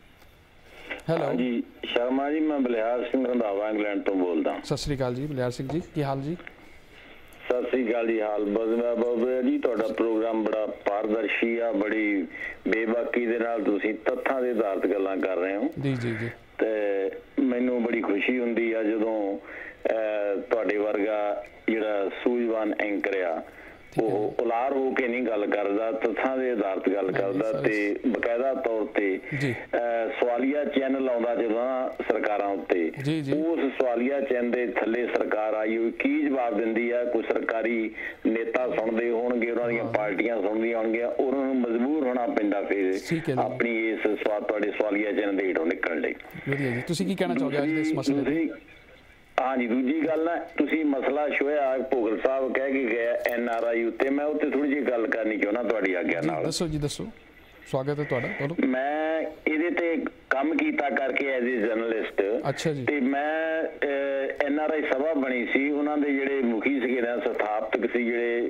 Speaker 1: ਹੈਲੋ
Speaker 5: ਜੀ ਸ਼ਰਮਾ ਜੀ, ਮੈਂ ਬਲਿਹਾਰ ਸਿੰਘ ਰੰਧਾਵਾ ਇੰਗਲੈਂਡ ਤੋਂ ਬੋਲਦਾ।
Speaker 1: ਸਤਿ ਸ਼੍ਰੀ ਅਕਾਲ ਜੀ ਬਲਿਹਾਰ ਸਿੰਘ ਜੀ, ਕੀ ਹਾਲ ਜੀ?
Speaker 5: ਸਤਿ ਸ੍ਰੀ ਅਕਾਲ ਜੀ। ਹਾਲ ਬਦਲਾ ਬਾਬਾ ਜੀ, ਤੁਹਾਡਾ ਪ੍ਰੋਗਰਾਮ ਬੜਾ ਪਾਰਦਰਸ਼ੀ ਆ, ਬੜੀ ਬੇਬਾਕੀ ਦੇ ਨਾਲ ਤੁਸੀਂ ਤੱਥਾਂ ਦੇ ਆਧਾਰਿਤ ਗੱਲਾਂ ਕਰ ਰਹੇ ਹੋ
Speaker 1: ਜੀ ਜੀ ਜੀ।
Speaker 5: ਤੇ ਮੈਨੂੰ ਬੜੀ ਖੁਸ਼ੀ ਹੁੰਦੀ ਆ ਜਦੋਂ ਤੁਹਾਡੇ ਵਰਗਾ ਜਿਹੜਾ ਸੂਝਵਾਨ ਐਂਕਰ ਆ ਉਹ ਉਲਾਰ ਹੋ ਕੇ ਨਹੀਂ ਗੱਲ ਕਰਦਾ, ਤੱਥਾਂ ਦੇ ਆਧਾਰਿਤ ਗੱਲ ਕਰਦਾ ਤੇ ਬਕਾਇਦਾ ਤੌਰ ਤੇ ਸਵਾਲੀਆ ਚੈਨਲ ਲਾਉਂਦਾ ਜਦੋਂ ਸਰਕਾਰਾਂ ਉੱਤੇ। ਉਸ ਸਵਾਲੀਆ ਚੈਨਲ ਦੇ ਥੱਲੇ ਸਰਕਾਰ ਆਈ ਹੋਈ ਕੀ ਜਵਾਬ ਦਿੰਦੀ ਆ? ਕੋਈ ਸਰਕਾਰੀ ਨੇਤਾ ਸੁਣਦੇ ਹੋਣਗੇ, ਉਹਨਾਂ ਦੀਆਂ ਪਾਰਟੀਆਂ ਸੁਣਦੀਆਂ ਹੋਣਗੀਆਂ, ਉਹਨਾਂ ਨੂੰ ਮਜਬੂਰ ਹੋਣਾ ਪੈਂਦਾ ਫਿਰ ਆਪਣੀ ਇਸ ਸਵਾਲ ਤੁਹਾਡੇ ਸਵਾਲੀਆ ਚੈਨਲ ਦੇ ਹੇਠੋਂ ਨਿਕਲਣ ਲਈ।
Speaker 1: ਵਧੀਆ ਜੀ, ਤੁਸੀਂ ਕੀ ਕਹਿਣਾ ਚਾਹੋਗੇ ਅੱਜ ਦੇ ਇਸ ਮਸਲੇ ਤੇ?
Speaker 5: ਹਾਂਜੀ, ਦੂਜੀ ਗੱਲ ਨਾ, ਤੁਸੀਂ ਮਸਲਾ ਛੋਇਆ ਭੋਗਲ ਸਾਹਿਬ ਕਹਿ ਕੇ ਗਏ ਐਨ ਆਰ ਆਈ ਉੱਤੇ, ਮੈਂ ਉੱਤੇ ਥੋੜੀ ਜਿਹੀ ਗੱਲ ਕਰਨੀ ਚਾਹੁੰਦਾ ਤੁਹਾਡੀ ਆਗਿਆ ਨਾਲ।
Speaker 1: ਦੱਸੋ ਜੀ ਦੱਸੋ, ਸਵਾਗਤ ਹੈ ਤੁਹਾਡਾ। ਬੋਲੋ।
Speaker 5: ਮੈਂ ਇਹਦੇ ਤੇ ਕੰਮ ਕੀਤਾ ਕਰਕੇ ਐਜ਼ ਏ ਜਰਨਲਿਸਟ।
Speaker 1: ਅੱਛਾ ਜੀ।
Speaker 5: ਤੇ ਮੈਂ ਐਨ ਆਰ ਆਈ ਸਭਾ ਬਣੀ ਸੀ, ਉਹਨਾਂ ਦੇ ਜਿਹੜੇ ਮੁਖੀ ਸੀਗੇ ਨਾ, ਸਥਾਪਕ ਸੀ ਜਿਹੜੇ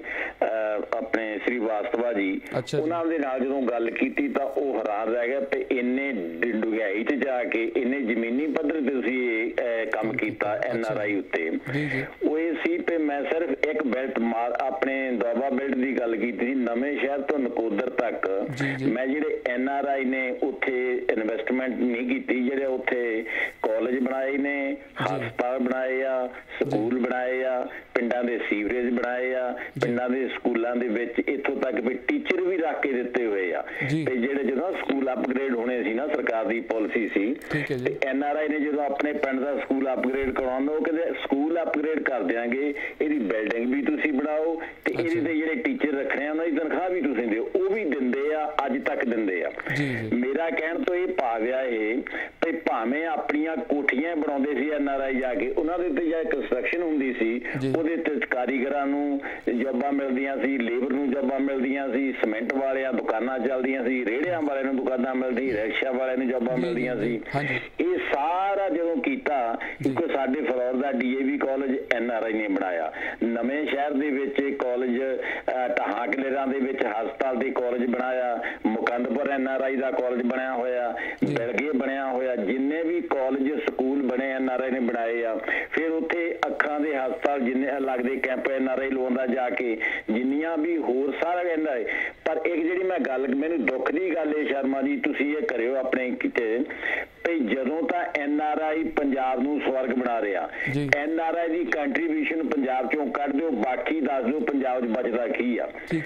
Speaker 5: ਆਪਣੇ ਸ੍ਰੀ ਵਾਸਤਵਾ ਜੀ, ਉਹਨਾਂ ਦੇ ਨਾਲ ਜਦੋਂ ਗੱਲ ਕੀਤੀ ਤਾਂ ਉਹ ਹੈਰਾਨ ਰਹਿ ਗਿਆ ਤੇ ਇੰਨੇ ਡੂੰਘਾਈ ਤੇ ਜਾ ਕੇ ਇੰਨੇ ਜ਼ਮੀਨੀ ਪੱਧਰ ਤੇ ਤੁਸੀਂ ਇਹ ਕੰਮ ਕੀਤਾ ਐਨ ਆਰ ਆਈ ਉੱਤੇ। ਉਹ ਇਹ ਸੀ ਤੇ ਮੈਂ ਸਿਰਫ ਇੱਕ ਬੈਲਟ ਮਾਰ ਆਪਣੇ ਦੁਆਬਾ ਬੈਲਟ ਦੀ ਗੱਲ ਕੀਤੀ ਸੀ, ਨਵੇਂ ਸ਼ਹਿਰ ਤੋਂ ਨਕੋਦਰ ਤੱਕ। ਮੈਂ ਜਿਹੜੇ ਐਨ ਆਰ ਆਈ ਨੇ ਉੱਥੇ ਇਨਵੈਸਟਮੈਂਟ ਨਹੀਂ ਕੀਤੀ, ਜਿਹੜੇ ਉੱਥੇ ਕਾਲਜ ਬਣਾਏ ਨੇ, ਹਸਪਤਾਲ ਬਣਾਏ ਆ, ਸਕੂਲ ਬਣਾਏ ਆ, ਪਿੰਡਾਂ ਦੇ ਸੀਵਰੇਜ ਬਣਾਏ ਆ, ਪਿੰਡਾਂ ਦੇ ਸਕੂਲਾਂ ਦੇ ਵਿੱਚ ਇੱਥੋਂ ਤੱਕ ਵੀ ਟੀਚਰ ਵੀ ਰੱਖ ਕੇ ਦਿੱਤੇ ਹੋਏ ਆ। ਤੇ ਜਿਹੜੇ ਜਦੋਂ ਸਕੂਲ ਅਪਗ੍ਰੇਡ ਹੋਣੇ ਸੀ ਨਾ, ਸਰਕਾਰ ਦੀ ਪਾਲਿਸੀ ਸੀ, ਤੇ ਐਨ ਆਰ ਆਈ ਨੇ ਜਦੋਂ ਆਪਣੇ ਪਿੰਡ ਦਾ ਸਕੂਲ ਅਪਗ੍ਰੇਡ ਕਰਵਾਉਣਾ, ਉਹ ਕਹਿੰਦੇ ਸਕੂਲ ਅਪਗ੍ਰੇਡ ਕਰ ਦਿਆਂਗੇ, ਇਹਦੀ ਬਿਲਡਿੰਗ ਵੀ ਤੁਸੀਂ ਬਣਾਓ ਤੇ ਇਹਦੇ ਤੇ ਜਿਹੜੇ ਟੀਚਰ ਰੱਖਣੇ ਆ ਉਹਨਾਂ ਦੀ ਤਨਖਾਹ ਵੀ ਤੁਸੀਂ ਦਿਓ। ਉਹ ਵੀ ਦਿੰਦੇ ਆ, ਅੱਜ ਤੱਕ ਦਿੰਦੇ ਆ। ਮੇਰਾ ਕਹਿਣ ਤੋਂ ਇਹ ਭਾਵ ਆ ਇਹ ਤੇ ਭਾਵੇਂ ਆਪਣੀਆਂ ਕੋਠੀਆਂ ਬਣਾਉਂਦੇ ਸੀ ਐਨ ਆਰ ਆਈ ਜਾ ਕੇ, ਉਹਨਾਂ ਦੇ ਉੱਤੇ ਜਾਂ ਕੰਸਟਰਕਸ਼ਨ ਹੁੰਦੀ ਸੀ, ਉਹਦੇ ਤੇ ਕਾਰੀਗਰਾਂ ਨੂੰ ਜੋਬਾਂ ਮਿਲਦੀਆਂ ਸੀ, ਲੇਬਰ ਨੂੰ ਜੋਬਾਂ ਮਿਲਦੀਆਂ ਸੀ, ਸੀਮੈਂਟ ਵਾਲਿਆਂ ਦੁਕਾਨਾਂ ਚੱਲਦੀਆਂ ਸੀ, ਰੇਹੜਿਆਂ ਵਾਲਿਆਂ ਨੂੰ ਦੁਕਾਨਾਂ ਮਿਲਦੀ, ਰਿਕਸ਼ਾ ਵਾਲਿਆਂ ਨੂੰ ਜੋਬਾਂ ਮਿਲਦੀਆਂ ਸੀ। ਇਹ ਸਾਰਾ ਜਦੋਂ ਕੀਤਾ, ਇੱਕ ਸਾਡੇ ਫਲੋਰ ਦਾ D A V college N R I ਨੇ ਬਣਾਇਆ, ਨਵੇਂ ਸ਼ਹਿਰ ਦੇ ਵਿੱਚ ਕਾਲਜ, ਢਾਹਾਂ ਕਲੇਰਾਂ ਦੇ ਵਿੱਚ ਹਸਪਤਾਲ ਦੇ ਕਾਲਜ ਬਣਾਇਆ, ਮੁਕੰਦਪੁਰ ਐਨ ਆਰ ਆਈ ਦਾ ਕਾਲਜ ਬਣਿਆ ਹੋਇਆ, ਬਿਲਗੇ ਬਣਿਆ ਹੋਇਆ, ਜਿੰਨੇ ਵੀ ਕਾਲਜ ਸਕੂਲ ਬਣੇ ਐਨ ਆਰ ਆਈ ਨੇ ਬਣਾਏ ਆ। ਫਿਰ ਉੱਥੇ ਅੱਖਾਂ ਦੇ ਹਸਪਤਾਲ ਜਿੰਨੇ ਲੱਗਦੇ ਕੈਂਪ ਐਨ ਆਰ ਆਈ ਲਵਾਉਂਦਾ ਜਾ ਕੇ, ਜਿੰਨੀਆਂ ਵੀ ਹੋਰ ਸਾਰਾ ਕਹਿੰਦਾ ਹੈ। ਪਰ ਇੱਕ ਜਿਹੜੀ ਮੈਂ ਗੱਲ, ਮੈਨੂੰ ਦੁੱਖ ਦੀ ਗੱਲ ਹੈ ਸ਼ਰਮਾ ਜੀ, ਤੁਸੀਂ ਇਹ ਕਰਿਓ ਆਪਣੇ ਕਿਤੇ ਭਈ, ਜਦੋਂ ਤਾਂ ਐਨ ਆਰ ਆਈ ਪੰਜਾਬ ਨੂੰ ਸਵਰਗ ਬਣਾ ਰਿਹਾ, ਐਨ ਆਰ ਆਈ ਦੀ ਕੰਟਰੀਬਿਊਸ਼ਨ ਪੰਜਾਬ ਚੋਂ ਕੱਢ ਦਿਓ, ਬਾਕੀ ਦੱਸ ਦਿਓ ਪੰਜਾਬ 'ਚ ਬਚਦਾ ਕੀ ਆ।
Speaker 1: ਠੀਕ ਹੈ ਜੀ।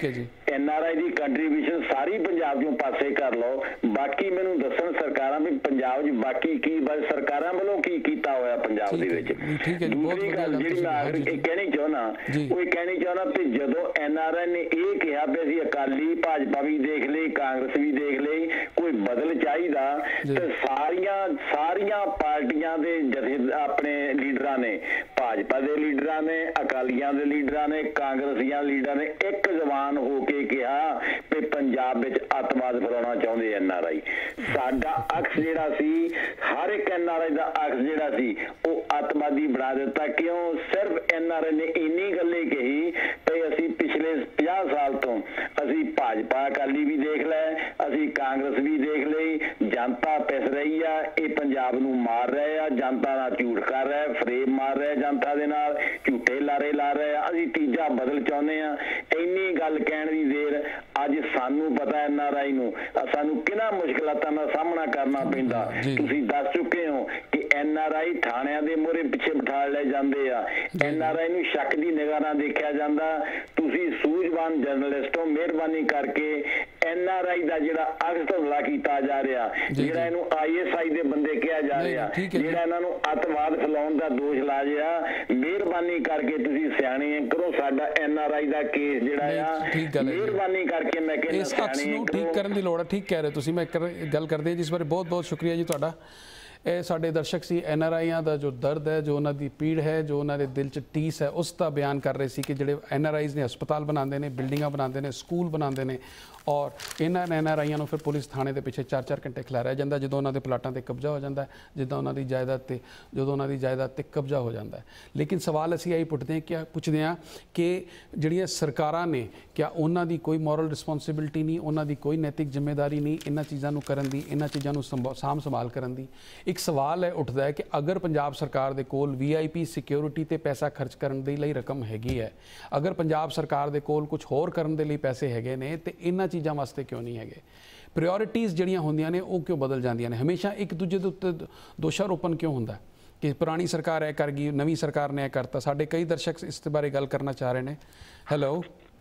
Speaker 5: ਐਨ ਆਰ ਆਈ ਦੀ ਕੰਟਰੀਬਿਊਸ਼ਨ ਸਾਰੀ ਪੰਜਾਬ ਚੋਂ ਪਾਸੇ ਕਰ ਲਓ, ਬਾਕੀ ਮੈਨੂੰ ਦੱਸਣ ਸਰਕਾਰਾਂ ਵੀ ਪੰਜਾਬ 'ਚ ਬਾਕੀ ਕੀ ਬਸ ਸਰਕਾਰਾਂ ਵੱਲੋਂ ਕੀ ਕੀਤਾ ਹੋਇਆ ਪੰਜਾਬ ਦੇ ਵਿੱਚ। ਦੂਸਰੀ ਗੱਲ ਜਿਹੜੀ ਮੈਂ ਆਖਰ ਕਹਿਣੀ ਚਾਹੁੰਦਾ ਉਹ ਇਹ ਕਹਿਣੀ ਚਾਹੁੰਦਾ ਵੀ ਜਦੋਂ ਐਨ ਆਰ ਆਈ ਨੇ ਇਹ ਕਿਹਾ ਵੀ ਅਸੀਂ ਅਕਾਲੀ ਭਾਜਪਾ ਵੀ ਦੇਖ ਲਈ, ਕਾਂਗਰਸ ਵੀ ਦੇਖ ਲਈ, ਕੋਈ ਬਦਲ ਚਾਹੀਦਾ, ਤੇ ਸਾਰੀਆਂ ਸਾਰੀਆਂ ਪਾਰਟੀਆਂ ਦੇ ਜਥੇ ਆਪਣੇ ਲੀਡਰਾਂ ਨੇ, ਭਾਜਪਾ ਦੇ ਲੀਡਰਾਂ ਨੇ, ਅਕਾਲੀਆਂ ਦੇ ਲੀਡਰਾਂ ਨੇ, ਕਾਂਗਰਸੀਆਂ ਲੀਡਰਾਂ ਨੇ ਇੱਕ ਜ਼ਬਾਨ ਹੋ ਕੇ ਕਿਹਾ ਕਿ ਪੰਜਾਬ ਵਿੱਚ ਅੱਤਵਾਦ ਫੈਲਾਉਣਾ ਚਾਹੁੰਦੇ ਐਨ ਆਰ ਆਈ। ਸਾਡਾ ਅਕਸ ਜਿਹੜਾ ਸੀ, ਹਰ ਇੱਕ ਐਨ ਆਰ ਆਈ ਦਾ ਅਕਸ ਜਿਹੜਾ ਸੀ ਉਹ ਅੱਤਵਾਦੀ ਬਣਾ ਦਿੱਤਾ। ਕਿਉਂ? ਸਿਰਫ ਐਨ ਆਰ ਆਈ ਨੇ ਇੰਨੀ ਗੱਲੇ ਕਹੀ ਕਿ ਅਸੀਂ ਪਿਛਲੇ ਪੰਜਾਹ ਸਾਲ ਤੋਂ ਅਸੀਂ ਭਾਜਪਾ ਅਕਾਲੀ ਵੀ ਦੇਖ ਲੈ, ਅਸੀਂ ਕਾਂਗਰਸ ਵੀ ਦੇਖ ਲਈ, ਜਨਤਾ ਪਿਸ ਰਹੀ ਆ, ਇਹ ਪੰਜਾਬ ਨੂੰ ਮਾਰ ਰਹੇ ਆ, ਜਨਤਾ ਨਾਲ ਝੂਠ ਕਰ ਰਿਹਾ, ਫਰੇਬ ਮਾਰ ਰਿਹਾ ਜਨਤਾ ਦੇ ਨਾਲ, ਝੂਠੇ ਲਾਰੇ ਲਾ ਰਹੇ ਆ, ਅਸੀਂ ਤੀਜਾ ਬਦਲ ਚਾਹੁੰਦੇ ਆ। ਇੰਨੀ ਗੱਲ ਕਹਿਣ ਦੀ ਦੇਰ ਅੱਜ ਸਾਨੂੰ ਪਤਾ ਐਨ ਆਰ ਆਈ ਨੂੰ ਸਾਨੂੰ ਕਿਹਨਾਂ ਮੁਸ਼ਕਲਾਤਾਂ ਦਾ ਸਾਹਮਣਾ ਕਰਨਾ ਪੈਂਦਾ। ਤੁਸੀਂ ਦੱਸ ਚੁੱਕੇ ਹੋ ਕਿ ਐਨ ਆਰ ਆਈ ਥਾਣਿਆਂ ਦੇ ਮੂਹਰੇ ਪਿੱਛੇ ਬਿਠਾ ਲਏ ਜਾਂਦੇ ਆ, ਐਨ ਆਰ ਆਈ ਨੂੰ ਸ਼ੱਕ ਦੀ ਨਿਗਾਹ ਨਾਲ ਦੇਖਿਆ ਜਾਂਦਾ। ਤੁਸੀਂ ਸੂਝਵਾਨ ਜਰਨਲਿਸਟ ਹੋ, ਮਿਹਰਬਾਨੀ ਕਰਕੇ ਐਨ ਆਰ ਆਈ ਦਾ ਜਿਹੜਾ ਅਕਸ ਧੁੰਦਲਾ ਕੀਤਾ ਜਾ ਰਿਹਾ, ਜਿਹੜਾ ਇਹਨੂੰ ਆਈ ਐਸ ਆਈ ਦੇ ਬੰਦੇ ਕਿਹਾ ਜਾ ਰਿਹਾ, ਜਿਹੜਾ ਇਹਨਾਂ ਨੂੰ ਅੱਤਵਾਦ ਫੈਲਾਉਣ ਦਾ ਦੋਸ਼ ਲਾ ਰਿਹਾ, ਮਿਹਰਬਾਨੀ ਕਰਕੇ ਤੁਸੀਂ ਸਿਆਣੇ ਕਰੋ ਸਾਡਾ ਐਨ ਆਰ ਆਈ ਦਾ ਕੇਸ ਜਿਹੜਾ ਆ, ਮਿਹਰਬਾਨੀ ਕਰਕੇ ਮੈਂ ਕਹਿੰਦਾ
Speaker 1: ਇਸ ਅਕਸ ਨੂੰ ਠੀਕ ਕਰਨ ਦੀ ਲੋੜ ਹੈ। ਠੀਕ ਕਹਿ ਰਹੇ ਤੁਸੀਂ, ਮੈਂ ਗੱਲ ਕਰਦੇ ਹਾਂ ਜਿਸ ਬਾਰੇ ਬਹੁਤ ਬਹੁਤ ਸ਼ੁਕਰੀਆ ਜੀ ਤੁਹਾਡਾ। ਇਹ ਸਾਡੇ ਦਰਸ਼ਕ ਸੀ, ਐਨ ਆਰ ਆਈਆਂ ਦਾ ਜੋ ਦਰਦ ਹੈ, ਜੋ ਉਹਨਾਂ ਦੀ ਪੀੜ ਹੈ, ਜੋ ਉਹਨਾਂ ਦੇ ਦਿਲ 'ਚ ਟੀਸ ਹੈ, ਉਸ ਦਾ ਬਿਆਨ ਕਰ ਰਹੇ ਸੀ ਕਿ ਜਿਹੜੇ ਐਨ ਆਰ ਆਈਜ਼ ਨੇ ਹਸਪਤਾਲ ਬਣਾਉਂਦੇ ਨੇ, ਬਿਲਡਿੰਗਾਂ ਬਣਾਉਂਦੇ ਨੇ, ਸਕੂਲ ਬਣਾਉਂਦੇ ਨੇ, ਔਰ ਇਹਨਾਂ ਐਨ ਆਰ ਆਈਆਂ ਨੂੰ ਫਿਰ ਪੁਲਿਸ ਥਾਣੇ ਦੇ ਪਿੱਛੇ ਚਾਰ ਚਾਰ ਘੰਟੇ ਖਿਲਾਰਿਆ ਜਾਂਦਾ ਜਦੋਂ ਉਹਨਾਂ ਦੇ ਪਲਾਟਾਂ 'ਤੇ ਕਬਜ਼ਾ ਹੋ ਜਾਂਦਾ, ਜਿੱਦਾਂ ਉਹਨਾਂ ਦੀ ਜਾਇਦਾਦ 'ਤੇ ਜਦੋਂ ਉਹਨਾਂ ਦੀ ਜਾਇਦਾਦ 'ਤੇ ਕਬਜ਼ਾ ਹੋ ਜਾਂਦਾ ਹੈ। ਲੇਕਿਨ ਸਵਾਲ ਅਸੀਂ ਇਹੀ ਪੁੱਛਦੇ ਹਾਂ ਕਿ ਪੁੱਛਦੇ ਹਾਂ ਕਿ ਜਿਹੜੀਆਂ ਸਰਕਾਰਾਂ ਨੇ, ਕਿਆ ਉਹਨਾਂ ਦੀ ਕੋਈ ਮੋਰਲ ਰਿਸਪੌਂਸਿਬਿਲਿਟੀ ਨਹੀਂ, ਉਹਨਾਂ ਦੀ ਕੋਈ ਨੈਤਿਕ ਜ਼ਿੰਮੇਵਾਰੀ ਨਹੀਂ ਇਹਨਾਂ ਚੀਜ਼ਾਂ ਨੂੰ ਕਰਨ ਦੀ, ਇਹਨਾਂ ਚੀਜ਼ਾਂ ਨੂੰ ਸਾਂਭ ਸੰਭਾਲ ਕਰਨ ਦੀ। ਇੱਕ ਸਵਾਲ ਹੈ ਉੱਠਦਾ ਹੈ ਕਿ ਅਗਰ ਪੰਜਾਬ ਸਰਕਾਰ ਦੇ ਕੋਲ ਵੀ ਆਈ ਪੀ ਸਿਕਿਉਰਿਟੀ 'ਤੇ ਪੈਸਾ ਖਰਚ ਕਰਨ ਦੇ ਲਈ ਰਕਮ ਹੈਗੀ ਹੈ, ਅਗਰ ਪੰਜਾਬ ਸਰਕਾਰ ਦੇ ਕੋਲ ਕੁਝ ਹੋਰ ਕਰਨ ਦੇ ਲਈ ਪੈਸੇ ਹੈਗੇ ਨੇ, ਤੇ ਇਹਨਾਂ ਚੀਜ਼ਾਂ ਵਾਸਤੇ ਕਿਉਂ ਨਹੀਂ ਹੈਗੇ? ਪ੍ਰਾਇਓਰਿਟੀਜ਼ ਜਿਹੜੀਆਂ ਹੁੰਦੀਆਂ ਨੇ ਉਹ ਕਿਉਂ ਬਦਲ ਜਾਂਦੀਆਂ ਨੇ? ਹਮੇਸ਼ਾ ਇੱਕ ਦੂਜੇ ਦੇ ਉੱਤੇ ਦੋਸ਼ਾਰੋਪਣ ਕਿਉਂ ਹੁੰਦਾ ਕਿ ਪੁਰਾਣੀ ਸਰਕਾਰ ਇਹ ਕਰ ਗਈ, ਨਵੀਂ ਸਰਕਾਰ ਨੇ ਇਹ ਕਰਤਾ? ਸਾਡੇ ਕਈ ਦਰਸ਼ਕ ਇਸ ਬਾਰੇ ਗੱਲ ਕਰਨਾ ਚਾਹ ਰਹੇ ਨੇ। ਹੈਲੋ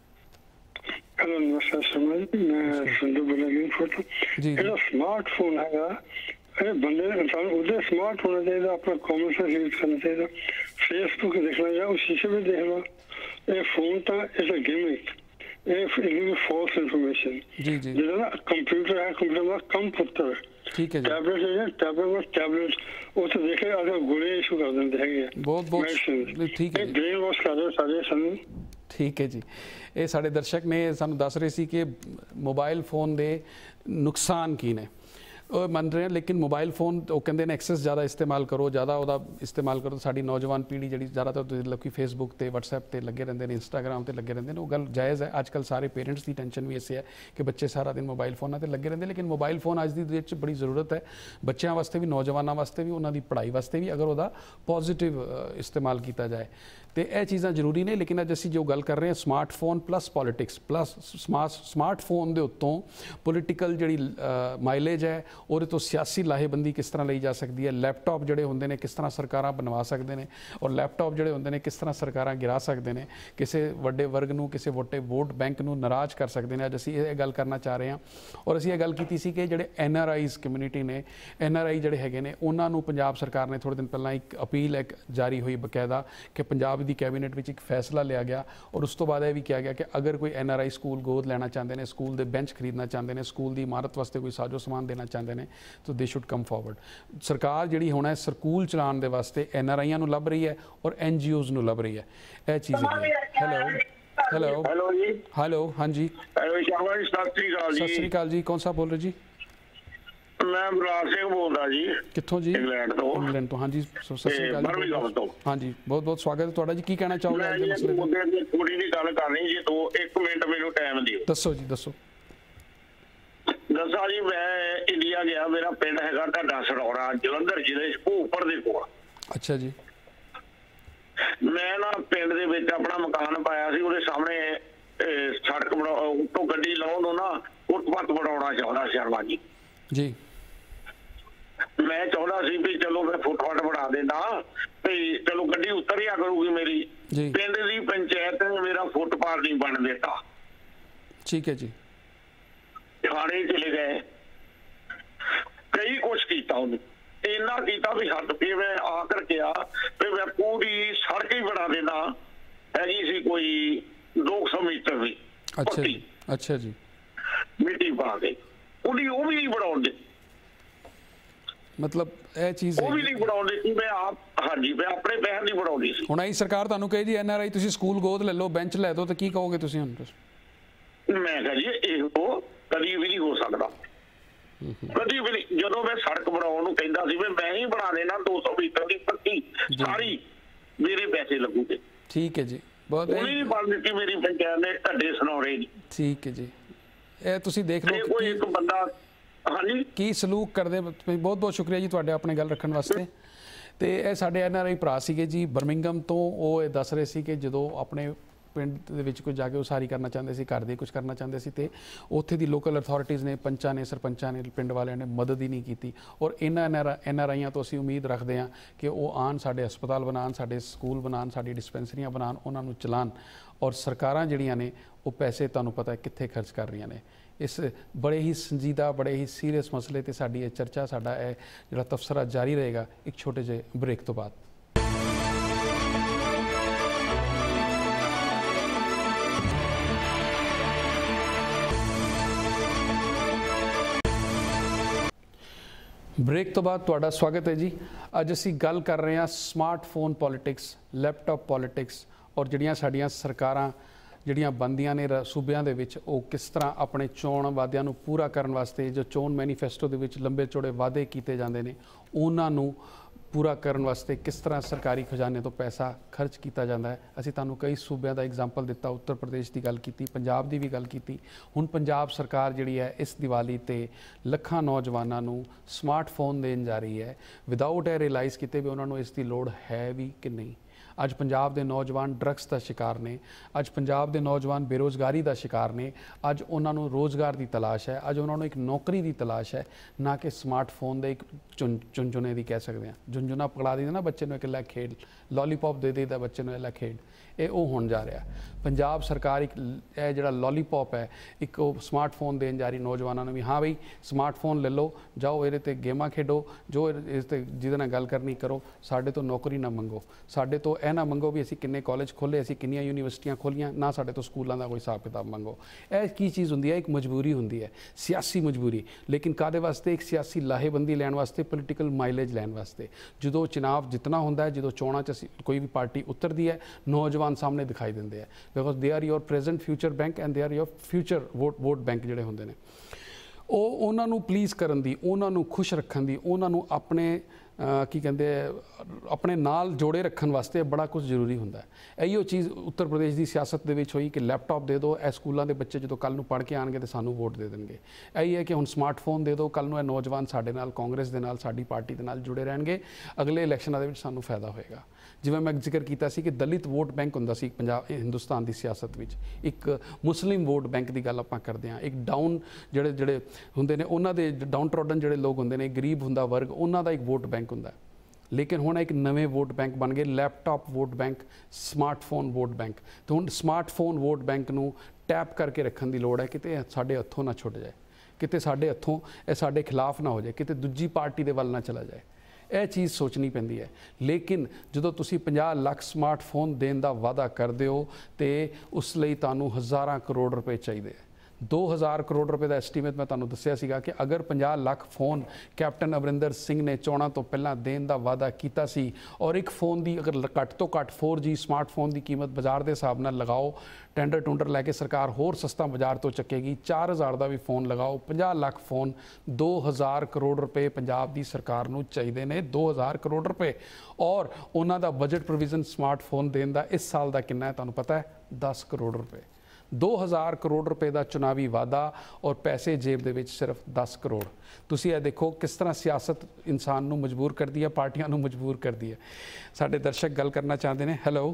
Speaker 6: ਹੈਲੋ ਨਮਸਕਾਰ ਸ਼ਰਮਾ ਜੀ, ਮੈਂ ਸੰਧੂ ਬੋਲ ਫੋਟੋ ਜੀ। ਜਿਹੜਾ ਸਮਾਰਟਫੋਨ ਹੈਗਾ ਇਹ ਬੰਦੇ ਇਨਸਾਨ ਉਹਦੇ ਸਮਾਰਟ ਹੋਣਾ ਚਾਹੀਦਾ, ਆਪਣਾ ਕਾਮਨ ਸੈਂਸ ਯੂਜ਼ ਕਰਨਾ ਚਾਹੀਦਾ। ਫੇਸਬੁੱਕ ਦੇਖਣਾ ਜਾਂ ਉਹ ਸ਼ੀਸ਼ੇ ਵਿੱਚ ਦੇਖ ਲਓ, ਇਹ ਫੋਨ ਤਾਂ ਇਜ਼ ਅ ਗਿਮਿਕ, ਇਹ ਫਾਲਸ ਇਨਫੋਰਮੇਸ਼ਨ। ਜੀ ਜੀ ਜਿਹੜਾ ਨਾ ਕੰਪਿਊਟਰ ਹੈ, ਕੰਪਿਊਟਰ ਦਾ ਕੰਪਿਊਟਰ ਠੀਕ ਹੈ ਜੀ, ਟੈਬਲੇਟ ਹੈ, ਟੈਬਲੇਟ ਟੈਬਲੇਟ ਉੱਥੇ ਦੇਖੇ ਅਗਰ ਗੋਲੇ ਇਸ਼ੂ ਕਰ ਦਿੰਦੇ ਹੈਗੇ ਬਹੁਤ ਬਹੁਤ ਠੀਕ ਹੈ, ਬ੍ਰੇਨ ਵਾਸ਼ ਕਰ ਰਹੇ ਸਾਰੇ ਸਾਨੂੰ। ਠੀਕ ਹੈ ਜੀ, ਇਹ ਸਾਡੇ ਦਰਸ਼ਕ ਨੇ ਸਾਨੂੰ ਦੱਸ ਰਹੇ ਸੀ ਕਿ ਮੋਬਾਈਲ ਫੋਨ ਦੇ ਨੁਕਸਾਨ ਕੀ ਨੇ। ਉਹ ਮੰਨ ਰਹੇ ਲੇਕਿਨ ਮੋਬਾਈਲ ਫੋਨ ਉਹ ਕਹਿੰਦੇ ਨੇ ਐਕਸੈਸ ਜ਼ਿਆਦਾ ਇਸਤੇਮਾਲ ਕਰੋ, ਜ਼ਿਆਦਾ ਉਹਦਾ ਇਸਤੇਮਾਲ ਕਰੋ। ਸਾਡੀ ਨੌਜਵਾਨ ਪੀੜ੍ਹੀ ਜਿਹੜੀ ਜ਼ਿਆਦਾਤਰ ਲੋਕੀ ਫੇਸਬੁੱਕ 'ਤੇ, ਵਟਸਐਪ 'ਤੇ ਲੱਗੇ ਰਹਿੰਦੇ ਨੇ, ਇੰਸਟਾਗ੍ਰਾਮ 'ਤੇ ਲੱਗੇ ਰਹਿੰਦੇ ਨੇ। ਉਹ ਗੱਲ ਜਾਇਜ਼ ਹੈ। ਅੱਜ ਕੱਲ੍ਹ ਸਾਰੇ ਪੇਰੈਂਟਸ ਦੀ ਟੈਨਸ਼ਨ ਵੀ ਇਸੇ ਹੈ ਕਿ ਬੱਚੇ ਸਾਰਾ ਦਿਨ ਮੋਬਾਈਲ ਫੋਨਾਂ 'ਤੇ ਲੱਗੇ ਰਹਿੰਦੇ, ਲੇਕਿਨ ਮੋਬਾਈਲ ਫੋਨ ਅੱਜ ਦੀ ਡੇਟ 'ਚ ਬੜੀ ਜ਼ਰੂਰਤ ਹੈ ਬੱਚਿਆਂ ਵਾਸਤੇ ਵੀ, ਨੌਜਵਾਨਾਂ ਵਾਸਤੇ ਵੀ, ਉਹਨਾਂ ਦੀ ਪੜ੍ਹਾਈ ਵਾਸਤੇ ਵੀ, ਅਗਰ ਉਹਦਾ ਪੋਜ਼ੀਟਿਵ ਇਸਤੇਮਾਲ ਕੀਤਾ ਜਾਏ ਤੇ ਇਹ ਚੀਜ਼ਾਂ ਜ਼ਰੂਰੀ ਨੇ। ਲੇਕਿਨ ਅੱਜ ਅਸੀਂ ਜੋ ਗੱਲ ਕਰ ਰਹੇ ਹਾਂ smartphone plus politics plus smart smartphone ਦੇ ਉੱਤੋਂ ਪੋਲੀਟੀਕਲ ਜਿਹੜੀ ਮਾਈਲੇਜ ਹੈ, ਉਹਦੇ ਤੋਂ ਸਿਆਸੀ ਲਾਹੇਬੰਦੀ ਕਿਸ ਤਰ੍ਹਾਂ ਲਈ ਜਾ ਸਕਦੀ ਹੈ, ਲੈਪਟਾਪ ਜਿਹੜੇ ਹੁੰਦੇ ਨੇ ਕਿਸ ਤਰ੍ਹਾਂ ਸਰਕਾਰਾਂ ਬਣਵਾ ਸਕਦੇ ਨੇ, ਔਰ ਲੈਪਟਾਪ ਜਿਹੜੇ ਹੁੰਦੇ ਨੇ ਕਿਸ ਤਰ੍ਹਾਂ ਸਰਕਾਰਾਂ ਗਿਰਾ ਸਕਦੇ ਨੇ, ਕਿਸੇ ਵੱਡੇ ਵਰਗ ਨੂੰ, ਕਿਸੇ ਵੱਡੇ ਵੋਟ ਬੈਂਕ ਨੂੰ ਨਾਰਾਜ਼ ਕਰ ਸਕਦੇ ਨੇ। ਅੱਜ ਅਸੀਂ ਇਹ ਗੱਲ ਕਰਨਾ ਚਾਹ ਰਹੇ ਹਾਂ। ਔਰ ਅਸੀਂ ਇਹ ਗੱਲ ਕੀਤੀ ਸੀ ਕਿ ਜਿਹੜੇ ਐਨ ਆਰ ਆਈਜ਼ ਕਮਿਊਨਿਟੀ ਨੇ, ਐਨ ਆਰ ਆਈ ਜਿਹੜੇ ਹੈਗੇ ਨੇ, ਉਹਨਾਂ ਨੂੰ ਪੰਜਾਬ ਸਰਕਾਰ ਨੇ ਥੋੜ੍ਹੇ ਦਿਨ ਪਹਿਲਾਂ ਇੱਕ ਅਪੀਲ ਇੱਕ ਜਾਰੀ ਹੋਈ ਬਕਾਇਦਾ ਕਿ ਪੰਜਾਬ ਦੀ ਕੈਬਨਿਟ ਵਿੱਚ ਇੱਕ ਫੈਸਲਾ ਲਿਆ ਗਿਆ, ਔਰ ਉਸ ਤੋਂ ਬਾਅਦ ਇਹ ਵੀ ਕਿਹਾ ਗਿਆ ਕਿ ਅਗਰ ਕੋਈ ਐਨ ਆਰ ਆਈ ਸਕੂਲ ਗੋਦ ਲੈਣਾ ਚਾਹੁੰਦੇ ਨੇ, ਸਕੂਲ ਦੇ ਬੈਂਚ ਖਰੀਦਣਾ ਚਾਹੁੰਦੇ ਨੇ, ਸਕੂਲ ਦੀ ਇਮਾਰਤ ਵਾਸਤੇ ਕੋਈ ਸਾਜੋ ਸਮਾਨ ਦੇਣਾ ਚਾਹੁੰਦੇ ਨੇ, ਤਾਂ ਦੇ ਸ਼ੁੱਡ ਕਮ ਫਾਰਵਰਡ। ਸਰਕਾਰ ਜਿਹੜੀ ਹੁਣ ਹੈ ਸਕੂਲ ਚਲਾਉਣ ਦੇ ਵਾਸਤੇ ਐਨ ਆਰ ਆਈਆਂ ਨੂੰ ਲੱਭ ਰਹੀ ਹੈ ਔਰ ਐਨ ਜੀ ਓਜ਼ ਨੂੰ ਲੱਭ ਰਹੀ ਹੈ। ਇਹ ਚੀਜ਼ ਹੈਗੀ। ਹੈਲੋ ਹੈਲੋ
Speaker 2: ਹੈਲੋ ਜੀ
Speaker 1: ਹੈਲੋ ਹਾਂਜੀ
Speaker 2: ਹੈਲੋ ਸ਼ਰਮਾ ਜੀ, ਸਤਿ ਸ੍ਰੀ ਅਕਾਲ ਜੀ।
Speaker 1: ਸਤਿ ਸ੍ਰੀ ਅਕਾਲ ਜੀ, ਕੌਣ ਸਾਹਿਬ ਬੋਲ ਰਹੇ ਜੀ?
Speaker 2: ਮੈਂ ਬਰਾੜ ਸਿੰਘ ਬੋਲਦਾ ਜੀ।
Speaker 1: ਕਿੱਥੋਂ ਜੀ? ਇੰਗਲੈਂਡ ਤੋਂ। ਇੰਗਲੈਂਡ ਤੋਂ, ਹਾਂਜੀ ਸਤਿ ਸ੍ਰੀ ਅਕਾਲ ਜੀ। ਹਾਂਜੀ ਬਹੁਤ ਬਹੁਤ ਸਵਾਗਤ ਹੈ ਤੁਹਾਡਾ ਜੀ। ਕੀ ਕਹਿਣਾ ਚਾਹੋਗੇ ਅੱਜ ਦੇ ਮਸਲੇ
Speaker 2: ਤੇ? ਥੋੜੀ ਜਿਹੀ ਗੱਲ ਕਰਨੀ ਜੀ, ਦੋ ਇੱਕ ਮਿੰਟ ਮੈਨੂੰ ਟਾਈਮ ਦਿਓ।
Speaker 1: ਦੱਸੋ ਜੀ ਦੱਸੋ।
Speaker 2: ਦੱਸਾਂ ਜੀ, ਮੈਂ ਇੰਡੀਆ ਗਿਆ, ਮੇਰਾ ਪਿੰਡ ਹੈਗਾ ਢਾਡਾ ਸੜੌਰਾ, ਜਲੰਧਰ ਜ਼ਿਲ੍ਹੇ ਭੋਪਰ ਦੇ ਕੋਲ।
Speaker 1: ਅੱਛਾ ਜੀ।
Speaker 2: ਮੈਂ ਨਾ ਪਿੰਡ ਦੇ ਵਿੱਚ ਆਪਣਾ ਮਕਾਨ ਪਾਇਆ ਸੀ, ਉਹਦੇ ਸਾਹਮਣੇ ਸੜਕ ਬਣਾ ਉੱਤੋਂ ਗੱਡੀ ਲਾਉਣ ਨੂੰ ਨਾ ਫੁੱਟਪਾਥ ਬਣਾਉਣਾ ਚਾਹੁੰਦਾ ਸ਼ਰਮਾ ਜੀ ਜੀ। ਮੈਂ ਚਾਹੁੰਦਾ ਸੀ ਵੀ ਚਲੋ ਮੈਂ ਫੁੱਟਪਾਥ ਬਣਾ ਦਿੰਦਾ ਤੇ ਚਲੋ ਗੱਡੀ ਉਤਰਿਆ ਕਰੂਗੀ ਮੇਰੀ। ਪਿੰਡ ਦੀ ਪੰਚਾਇਤ ਨੇ ਮੇਰਾ ਫੁੱਟਪਾਥ ਨਹੀਂ ਬਣ ਦਿੱਤਾ।
Speaker 1: ठीक है जी।
Speaker 7: थाने चले गए, कई कुछ किया उन्हें, इन्ना किया भी हद पे मैं आकर गया फिर मैं पूरी सड़क ही बना देना हैगी सी कोई दो सौ मीटर की।
Speaker 1: अच्छा जी, अच्छा जी।
Speaker 7: मिट्टी पा के ਉਹਦੀ ਉਹ ਵੀ ਨਹੀਂ ਬਣਾਉਂਦੇ,
Speaker 1: ਮਤਲਬ ਇਹ ਚੀਜ਼
Speaker 7: ਉਹ ਵੀ ਨਹੀਂ ਬਣਾਉਂਦੇ ਕਿ ਮੈਂ ਆਪ ਹਾਂਜੀ ਮੈਂ ਆਪਣੇ ਪੈਸੇ ਨਹੀਂ ਬਣਾਉਂਦੀ ਸੀ।
Speaker 1: ਹੁਣ ਆਈ ਸਰਕਾਰ ਤੁਹਾਨੂੰ ਕਹੇ ਜੀ ਐਨ ਆਰ ਆਈ ਤੁਸੀਂ ਸਕੂਲ ਗੋਦ ਲੈ ਲਓ, ਬੈਂਚ ਲੈ ਦਿਓ, ਤਾਂ ਕੀ ਕਹੋਗੇ ਤੁਸੀਂ ਹੁਣ?
Speaker 7: ਮੈਂ ਕਿਹਾ ਜੀ ਇਹੋ ਕਦੀ ਵੀ ਨਹੀਂ ਹੋ ਸਕਦਾ, ਕਦੀ ਵੀ ਨਹੀਂ। ਜਦੋਂ ਮੈਂ ਸੜਕ ਬਣਾਉਣ ਨੂੰ ਕਹਿੰਦਾ ਸੀ ਮੈਂ ਹੀ ਬਣਾ ਦੇਣਾ ਦੋ ਸੌ ਮੀਟਰ ਦੀ ਪੱਕੀ ਸਾਰੀ, ਮੇਰੇ ਪੈਸੇ ਲੱਗੂਗੇ।
Speaker 1: ਠੀਕ ਹੈ ਜੀ, ਬਹੁਤ
Speaker 7: ਉਹਨੇ ਨਹੀਂ ਬਣ ਦਿੱਤੀ ਮੇਰੀ ਪੰਚਾਇਤ ਨੇ, ਢੱਡੇ ਸੁਣਾਉਣੇ ਜੀ।
Speaker 1: ਠੀਕ ਹੈ ਜੀ, ਇਹ ਤੁਸੀਂ ਦੇਖ ਲਓ
Speaker 7: ਕੋਈ ਇੱਕ ਬੰਦਾ ਹਾਂਜੀ
Speaker 1: ਕੀ ਸਲੂਕ ਕਰਦੇ। ਬਹੁਤ ਬਹੁਤ ਸ਼ੁਕਰੀਆ ਜੀ ਤੁਹਾਡੇ ਆਪਣੇ ਗੱਲ ਰੱਖਣ ਵਾਸਤੇ। ਤੇ ਇਹ ਸਾਡੇ ਐਨ ਆਰ ਆਈ ਭਰਾ ਸੀਗੇ ਜੀ ਬਰਮਿੰਗਮ ਤੋਂ, ਉਹ ਇਹ ਦੱਸ ਰਹੇ ਸੀ ਕਿ ਜਦੋਂ ਆਪਣੇ ਪਿੰਡ ਦੇ ਵਿੱਚ ਕੋਈ ਜਾ ਕੇ ਉਸਾਰੀ ਕਰਨਾ ਚਾਹੁੰਦੇ ਸੀ, ਘਰ ਦੇ ਕੁਝ ਕਰਨਾ ਚਾਹੁੰਦੇ ਸੀ, ਤੇ ਉੱਥੇ ਦੀ ਲੋਕਲ ਅਥਾਰਟੀਜ਼ ਨੇ, ਪੰਚਾਂ ਨੇ, ਸਰਪੰਚਾਂ ਨੇ, ਪਿੰਡ ਵਾਲਿਆਂ ਨੇ ਮਦਦ ਹੀ ਨਹੀਂ ਕੀਤੀ। ਔਰ ਇਹਨਾਂ ਐਨ ਆਰ ਆਈਆਂ ਤੋਂ ਅਸੀਂ ਉਮੀਦ ਰੱਖਦੇ ਹਾਂ ਕਿ ਉਹ ਆਉਣ, ਸਾਡੇ ਹਸਪਤਾਲ ਬਣਾਉਣ, ਸਾਡੇ ਸਕੂਲ ਬਣਾਉਣ, ਸਾਡੀ ਡਿਸਪੈਂਸਰੀਆਂ ਬਣਾਉਣ, ਉਹਨਾਂ ਨੂੰ ਚਲਾਉਣ। ਔਰ ਸਰਕਾਰਾਂ ਜਿਹੜੀਆਂ ਨੇ ਉਹ ਪੈਸੇ ਤੁਹਾਨੂੰ ਪਤਾ ਕਿੱਥੇ ਖਰਚ ਕਰ ਰਹੀਆਂ ਨੇ। ਇਸ ਬੜੇ ਹੀ ਸੰਜੀਦਾ, ਬੜੇ ਹੀ ਸੀਰੀਅਸ ਮਸਲੇ ਤੇ ਸਾਡੀ ਇਹ ਚਰਚਾ, ਸਾਡਾ ਇਹ ਜਿਹੜਾ ਤਬਸਰਾ ਜਾਰੀ ਰਹੇਗਾ ਇੱਕ ਛੋਟੇ ਜਿਹੇ ਬ੍ਰੇਕ ਤੋਂ ਬਾਅਦ। ਬ੍ਰੇਕ ਤੋਂ ਬਾਅਦ ਤੁਹਾਡਾ ਸਵਾਗਤ ਹੈ ਜੀ। ਅੱਜ ਅਸੀਂ ਗੱਲ ਕਰ ਰਹੇ ਹਾਂ ਸਮਾਰਟਫੋਨ ਪੋਲਿਟਿਕਸ, ਲੈਪਟਾਪ ਪੋਲਿਟਿਕਸ, ਔਰ ਜਿਹੜੀਆਂ ਸਾਡੀਆਂ ਸਰਕਾਰਾਂ ਜਿਹੜੀਆਂ ਬਣਦੀਆਂ ਨੇ ਸੂਬਿਆਂ ਦੇ ਵਿੱਚ, ਉਹ ਕਿਸ ਤਰ੍ਹਾਂ ਆਪਣੇ ਚੋਣ ਵਾਅਦਿਆਂ ਨੂੰ ਪੂਰਾ ਕਰਨ ਵਾਸਤੇ, ਜੋ ਚੋਣ ਮੈਨੀਫੈਸਟੋ ਦੇ ਵਿੱਚ ਲੰਬੇ ਚੌੜੇ ਵਾਅਦੇ ਕੀਤੇ ਜਾਂਦੇ ਨੇ, ਉਹਨਾਂ ਨੂੰ ਪੂਰਾ ਕਰਨ ਵਾਸਤੇ ਕਿਸ ਤਰ੍ਹਾਂ ਸਰਕਾਰੀ ਖਜ਼ਾਨੇ ਤੋਂ ਪੈਸਾ ਖਰਚ ਕੀਤਾ ਜਾਂਦਾ ਹੈ। ਅਸੀਂ ਤੁਹਾਨੂੰ ਕਈ ਸੂਬਿਆਂ ਦਾ ਐਗਜ਼ਾਮਪਲ ਦਿੱਤਾ, ਉੱਤਰ ਪ੍ਰਦੇਸ਼ ਦੀ ਗੱਲ ਕੀਤੀ, ਪੰਜਾਬ ਦੀ ਵੀ ਗੱਲ ਕੀਤੀ। ਹੁਣ ਪੰਜਾਬ ਸਰਕਾਰ ਜਿਹੜੀ ਹੈ ਇਸ ਦੀਵਾਲੀ ਤੇ ਲੱਖਾਂ ਨੌਜਵਾਨਾਂ ਨੂੰ ਸਮਾਰਟਫੋਨ ਦੇਣ ਜਾ ਰਹੀ ਹੈ, ਵਿਦਆਊਟ ਇਹ ਰਿਅਲਾਈਜ਼ ਕੀਤੇ ਵੀ ਉਹਨਾਂ ਨੂੰ ਇਸ ਦੀ ਲੋੜ ਹੈ ਵੀ ਕਿ ਨਹੀਂ। ਅੱਜ ਪੰਜਾਬ ਦੇ ਨੌਜਵਾਨ ਡਰੱਗਸ ਦਾ ਸ਼ਿਕਾਰ ਨੇ, ਅੱਜ ਪੰਜਾਬ ਦੇ ਨੌਜਵਾਨ ਬੇਰੁਜ਼ਗਾਰੀ ਦਾ ਸ਼ਿਕਾਰ ਨੇ, ਅੱਜ ਉਹਨਾਂ ਨੂੰ ਰੋਜ਼ਗਾਰ ਦੀ ਤਲਾਸ਼ ਹੈ, ਅੱਜ ਉਹਨਾਂ ਨੂੰ ਇੱਕ ਨੌਕਰੀ ਦੀ ਤਲਾਸ਼ ਹੈ, ਨਾ ਕਿ ਸਮਾਰਟਫੋਨ ਦੇ ਇੱਕ ਚੁਣ ਚੁਣਚੁਨੇ ਦੀ ਕਹਿ ਸਕਦੇ ਹਾਂ। ਝੁੰਝੁਨਾ ਪਕੜਾ ਦਿੰਦੇ ਨਾ ਬੱਚੇ ਨੂੰ, ਇੱਕ ਲੈ ਖੇਡ, ਲੋਲੀਪੌਪ ਦੇ ਦੇਈਦਾ ਬੱਚੇ ਨੂੰ, ਇਹ ਲੈ ਖੇਡ, ਇਹ ਉਹ ਹੋਣ ਜਾ ਰਿਹਾ। ਪੰਜਾਬ ਸਰਕਾਰ ਇੱਕ ਇਹ ਜਿਹੜਾ ਲੋਲੀਪੌਪ ਹੈ, ਇੱਕ ਉਹ ਸਮਾਰਟਫੋਨ ਦੇਣ ਜਾ ਰਹੀ ਨੌਜਵਾਨਾਂ ਨੂੰ ਵੀ, ਹਾਂ ਬਈ ਸਮਾਰਟਫੋਨ ਲੈ ਲਓ, ਜਾਓ ਇਹਦੇ 'ਤੇ ਗੇਮਾਂ ਖੇਡੋ, ਜੋ ਇਸ 'ਤੇ ਜਿਹਦੇ ਨਾਲ ਗੱਲ ਕਰਨੀ ਕਰੋ, ਸਾਡੇ ਤੋਂ ਨੌਕਰੀ ਨਾ ਮੰਗੋ, ਸਾਡੇ ਤੋਂ ਇਹ ਨਾ ਮੰਗੋ ਵੀ ਅਸੀਂ ਕਿੰਨੇ ਕਾਲਜ ਖੋਲ੍ਹੇ, ਅਸੀਂ ਕਿੰਨੀਆਂ ਯੂਨੀਵਰਸਿਟੀਆਂ ਖੋਲ੍ਹੀਆਂ, ਨਾ ਸਾਡੇ ਤੋਂ ਸਕੂਲਾਂ ਦਾ ਕੋਈ ਹਿਸਾਬ ਕਿਤਾਬ ਮੰਗੋ। ਇਹ ਕੀ ਚੀਜ਼ ਹੁੰਦੀ ਹੈ? ਇੱਕ ਮਜਬੂਰੀ ਹੁੰਦੀ ਹੈ, ਸਿਆਸੀ ਮਜਬੂਰੀ। ਲੇਕਿਨ ਕਾਹਦੇ ਵਾਸਤੇ? ਇੱਕ ਸਿਆਸੀ ਲਾਹੇਬੰਦੀ ਲੈਣ ਵਾਸਤੇ, ਪੋਲੀਟੀਕਲ ਮਾਈਲੇਜ ਲੈਣ ਵਾਸਤੇ। ਜਦੋਂ ਚੁਣਾਵ ਜਿੱਤਣਾ ਹੁੰਦਾ ਹੈ, ਜਦੋਂ ਚੋਣਾਂ 'ਚ ਅਸੀਂ ਕੋਈ ਵੀ ਪਾਰਟੀ ਉਤਰਦੀ ਹੈ, ਨੌਜਵਾਨ ਸਾਹਮਣੇ ਦਿਖਾਈ ਦਿੰਦੇ ਆ, because they are your present future bank and they are your future vote vote bank ਜਿਹੜੇ ਹੁੰਦੇ ਨੇ। ਉਹ ਉਹਨਾਂ ਨੂੰ ਪਲੀਜ਼ ਕਰਨ ਦੀ, ਉਹਨਾਂ ਨੂੰ ਖੁਸ਼ ਰੱਖਣ ਦੀ, ਉਹਨਾਂ ਨੂੰ ਆਪਣੇ ਕੀ ਕਹਿੰਦੇ ਆਪਣੇ ਨਾਲ ਜੋੜੇ ਰੱਖਣ ਵਾਸਤੇ ਬੜਾ ਕੁਝ ਜ਼ਰੂਰੀ ਹੁੰਦਾ ਹੈ। ਇਹੀਓ ਚੀਜ਼ ਉੱਤਰ ਪ੍ਰਦੇਸ਼ ਦੀ ਸਿਆਸਤ ਦੇ ਵਿੱਚ ਹੋਈ ਕਿ ਲੈਪਟਾਪ ਦੇ ਦਿਓ, ਇਹ ਸਕੂਲਾਂ ਦੇ ਬੱਚੇ ਜਦੋਂ ਕੱਲ੍ਹ ਨੂੰ ਪੜ੍ਹ ਕੇ ਆਉਣਗੇ ਤਾਂ ਸਾਨੂੰ ਵੋਟ ਦੇ ਦੇਣਗੇ। ਇਹੀ ਹੈ ਕਿ ਹੁਣ ਸਮਾਰਟਫੋਨ ਦੇ ਦਿਓ, ਕੱਲ੍ਹ ਨੂੰ ਇਹ ਨੌਜਵਾਨ ਸਾਡੇ ਨਾਲ, ਕਾਂਗਰਸ ਦੇ ਨਾਲ, ਸਾਡੀ ਪਾਰਟੀ ਦੇ ਨਾਲ ਜੁੜੇ ਰਹਿਣਗੇ, ਅਗਲੇ ਇਲੈਕਸ਼ਨਾਂ ਦੇ ਵਿੱਚ ਸਾਨੂੰ ਫਾਇਦਾ ਹੋਏਗਾ। ਜਿਵੇਂ ਮੈਂ ਜ਼ਿਕਰ ਕੀਤਾ ਸੀ ਕਿ ਦਲਿਤ ਵੋਟ ਬੈਂਕ ਹੁੰਦਾ ਸੀ ਪੰਜਾਬ ਹਿੰਦੁਸਤਾਨ ਦੀ ਸਿਆਸਤ ਵਿੱਚ, ਇੱਕ ਮੁਸਲਿਮ ਵੋਟ ਬੈਂਕ ਦੀ ਗੱਲ ਆਪਾਂ ਕਰਦੇ ਹਾਂ, ਇੱਕ ਡਾਊਨ ਜਿਹੜੇ ਜਿਹੜੇ ਹੁੰਦੇ ਨੇ ਉਹਨਾਂ ਦੇ ਡਾਊਨ ਟ੍ਰੋਡਨ ਜਿਹੜੇ ਲੋਕ ਹੁੰਦੇ ਨੇ, ਗਰੀਬ ਹੁੰਦਾ ਵਰਗ, ਉਹਨਾਂ ਦਾ ਇੱਕ ਵੋਟ ਬੈਂਕ ਹੁੰਦਾ। ਲੇਕਿਨ ਹੁਣ ਇੱਕ ਨਵੇਂ ਵੋਟ ਬੈਂਕ ਬਣ ਗਏ, laptop vote bank, smartphone vote bank. ਤੇ ਹੁਣ ਸਮਾਰਟਫੋਨ ਵੋਟ ਬੈਂਕ ਨੂੰ ਟੈਪ ਕਰਕੇ ਰੱਖਣ ਦੀ ਲੋੜ ਹੈ, ਕਿਤੇ ਸਾਡੇ ਹੱਥੋਂ ਨਾ ਛੁੱਟ ਜਾਏ, ਕਿਤੇ ਸਾਡੇ ਹੱਥੋਂ ਇਹ ਸਾਡੇ ਖਿਲਾਫ ਨਾ ਹੋ ਜਾਏ, ਕਿਤੇ ਦੂਜੀ ਪਾਰਟੀ ਦੇ ਵੱਲ ਨਾ ਚਲਾ ਜਾਏ। ਇਹ ਚੀਜ਼ ਸੋਚਣੀ ਪੈਂਦੀ ਹੈ। ਲੇਕਿਨ ਜਦੋਂ ਤੁਸੀਂ ਪੰਜਾਹ ਲੱਖ ਸਮਾਰਟਫੋਨ ਦੇਣ ਦਾ ਵਾਅਦਾ ਕਰਦੇ ਹੋ ਤੇ ਉਸ ਲਈ ਤੁਹਾਨੂੰ ਹਜ਼ਾਰਾਂ ਕਰੋੜ ਰੁਪਏ ਚਾਹੀਦੇ ਹੈ। ਦੋ ਹਜ਼ਾਰ ਕਰੋੜ ਰੁਪਏ ਦਾ ਐਸਟੀਮੇਟ ਮੈਂ ਤੁਹਾਨੂੰ ਦੱਸਿਆ ਸੀਗਾ ਕਿ ਅਗਰ ਪੰਜਾਹ ਲੱਖ ਫੋਨ ਕੈਪਟਨ ਅਮਰਿੰਦਰ ਸਿੰਘ ਨੇ ਚੋਣਾਂ ਤੋਂ ਪਹਿਲਾਂ ਦੇਣ ਦਾ ਵਾਅਦਾ ਕੀਤਾ ਸੀ, ਔਰ ਇੱਕ ਫੋਨ ਦੀ ਅਗਰ ਘੱਟ ਤੋਂ ਘੱਟ ਫੋਰ ਜੀ ਸਮਾਰਟਫੋਨ ਦੀ ਕੀਮਤ ਬਾਜ਼ਾਰ ਦੇ ਹਿਸਾਬ ਨਾਲ ਲਗਾਓ, ਟੈਂਡਰ ਟੁੰਡਰ ਲੈ ਕੇ ਸਰਕਾਰ ਹੋਰ ਸਸਤਾ ਬਾਜ਼ਾਰ ਤੋਂ ਚੱਕੇਗੀ, ਚਾਰ ਹਜ਼ਾਰ ਦਾ ਵੀ ਫੋਨ ਲਗਾਓ, ਪੰਜਾਹ ਲੱਖ ਫੋਨ, ਦੋ ਹਜ਼ਾਰ ਕਰੋੜ ਰੁਪਏ ਪੰਜਾਬ ਦੀ ਸਰਕਾਰ ਨੂੰ ਚਾਹੀਦੇ ਨੇ, ਦੋ ਹਜ਼ਾਰ ਕਰੋੜ ਰੁਪਏ। ਔਰ ਉਹਨਾਂ ਦਾ ਬਜਟ ਪ੍ਰੋਵੀਜ਼ਨ ਸਮਾਰਟਫੋਨ ਦੇਣ ਦਾ ਇਸ ਸਾਲ ਦਾ ਕਿੰਨਾ ਹੈ ਤੁਹਾਨੂੰ ਪਤਾ ਹੈ? ਦਸ ਕਰੋੜ ਰੁਪਏ। ਦੋ ਹਜ਼ਾਰ ਕਰੋੜ ਰੁਪਏ ਦਾ ਚੁਣਾਵੀ ਵਾਅਦਾ ਔਰ ਪੈਸੇ ਜੇਬ ਦੇ ਵਿੱਚ ਸਿਰਫ ਦਸ ਕਰੋੜ। ਤੁਸੀਂ ਇਹ ਦੇਖੋ ਕਿਸ ਤਰ੍ਹਾਂ ਸਿਆਸਤ ਇਨਸਾਨ ਨੂੰ ਮਜਬੂਰ ਕਰਦੀ ਹੈ, ਪਾਰਟੀਆਂ ਨੂੰ ਮਜਬੂਰ ਕਰਦੀ ਹੈ। ਸਾਡੇ ਦਰਸ਼ਕ ਗੱਲ ਕਰਨਾ ਚਾਹੁੰਦੇ ਨੇ। ਹੈਲੋ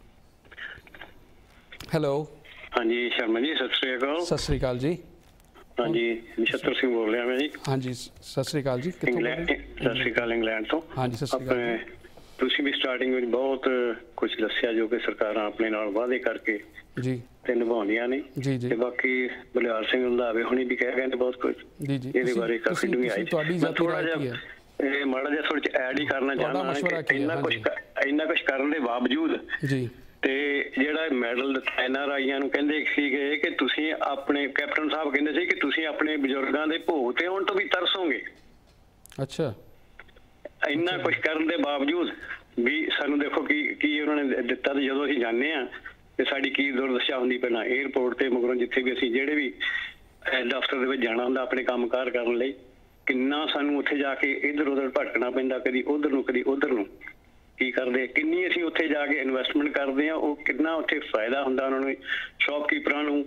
Speaker 1: ਹੈਲੋ
Speaker 8: ਹਾਂਜੀ ਸ਼ਰਮਾ ਜੀ, ਸਤਿ ਸ੍ਰੀ ਅਕਾਲ।
Speaker 1: ਸਤਿ ਸ੍ਰੀ ਅਕਾਲ ਜੀ।
Speaker 8: ਹਾਂਜੀ ਨਛੱਤਰ ਸਿੰਘ ਬੋਲ ਰਿਹਾ ਮੈਂ ਜੀ।
Speaker 1: ਹਾਂਜੀ ਸਤਿ ਸ੍ਰੀ ਅਕਾਲ ਜੀ। ਕਿੱਥੋਂ ਬੋਲ ਰਹੇ?
Speaker 8: ਸਤਿ ਸ੍ਰੀ ਅਕਾਲ, ਇੰਗਲੈਂਡ ਤੋਂ।
Speaker 1: ਹਾਂਜੀ ਸਤਿ ਸ੍ਰੀ ਅਕਾਲ।
Speaker 8: ਤੁਸੀਂ ਵੀ ਸਟਾਰਟਿੰਗ ਵਿੱਚ ਬਹੁਤ ਕੁਝ ਦੱਸਿਆ ਜੋ ਕਿ ਸਰਕਾਰਾਂ ਆਪਣੇ ਨਾਲ ਵਾਅਦੇ ਕਰਕੇ
Speaker 1: ਜੀ
Speaker 8: ਤੇ ਨਿਭਾਉਂਦੀਆਂ ਨੇ
Speaker 1: ਜੀ ਜੀ
Speaker 8: ਤੇ ਬਾਕੀ ਬਲਿਹਾਰ ਸਿੰਘ ਰੰਧਾਵੇ ਹੁਣੀ ਵੀ ਕਹਿ ਗਏ ਨੇ ਬਹੁਤ ਕੁਝ
Speaker 1: ਜੀ ਜੀ
Speaker 8: ਇਹਦੇ ਬਾਰੇ ਕਾਫੀ ਡੂੰਘਾਈ
Speaker 1: ਤੁਹਾਡੀ ਜ਼ਾਤੀ ਰਾਏ ਕੀ ਹੈ?
Speaker 8: ਇਹ ਮਾੜਾ ਜਿਹਾ ਥੋੜਾ ਜਿਹਾ ਐਡ ਹੀ ਕਰਨਾ ਚਾਹੁੰਦਾ ਕਿ ਇੰਨਾ ਕੁਝ ਇੰਨਾ ਕੁਝ ਕਰਨ ਦੇ ਬਾਵਜੂਦ
Speaker 1: ਜੀ
Speaker 8: ਤੇ ਜਿਹੜਾ ਮੈਡਲ ਦਿੱਤਾ ਐਨ ਆਰ ਆਈਆਂ ਨੂੰ ਕਹਿੰਦੇ ਸੀਗੇ ਕਿ ਤੁਸੀਂ ਆਪਣੇ ਕੈਪਟਨ ਸਾਹਿਬ ਕਹਿੰਦੇ ਸੀ ਕਿ ਤੁਸੀਂ ਆਪਣੇ ਬਜ਼ੁਰਗਾਂ ਦੇ ਭੋਗ ਤੇ ਆਉਣ ਤੋਂ ਵੀ ਤਰਸੋਗੇ।
Speaker 1: ਅੱਛਾ,
Speaker 8: ਇੰਨਾ ਕੁਝ ਕਰਨ ਦੇ ਬਾਵਜੂਦ ਵੀ ਸਾਨੂੰ ਦੇਖੋ ਕੀ ਕੀ ਉਹਨਾਂ ਨੇ ਦਿੱਤਾ ਤੇ ਜਦੋਂ ਅਸੀਂ ਜਾਂਦੇ ਆ ਤੇ ਸਾਡੀ ਕੀ ਦੁਰਦਸ਼ਾ ਹੁੰਦੀ ਪਹਿਲਾਂ 에ਅਰਪੋਰਟ ਤੇ ਮਗਰੋਂ ਜਿੱਥੇ ਵੀ ਅਸੀਂ ਜਿਹੜੇ ਵੀ ਦਫ਼ਤਰ ਦੇ ਵਿੱਚ ਜਾਣਾ ਹੁੰਦਾ ਆਪਣੇ ਕੰਮਕਾਰ ਕਰਨ ਲਈ ਕਿੰਨਾ ਸਾਨੂੰ ਉੱਥੇ ਜਾ ਕੇ ਇੱਧਰ ਉੱਧਰ ਭਟਕਣਾ ਪੈਂਦਾ, ਕਦੀ ਉੱਧਰ ਨੂੰ ਕਦੀ ਉੱਧਰ ਨੂੰ। ਕੀ ਕਰਦੇ ਕਿੰਨੀ ਅਸੀਂ ਉੱਥੇ ਜਾ ਕੇ ਇਨਵੈਸਟਮੈਂਟ ਕਰਦੇ ਆ, ਉਹ ਕਿੰਨਾ ਉੱਥੇ ਫਾਇਦਾ ਹੁੰਦਾ ਉਹਨਾਂ ਨੂੰ, ਸ਼ੌਪਕੀਪਰਾਂ ਨੂੰ।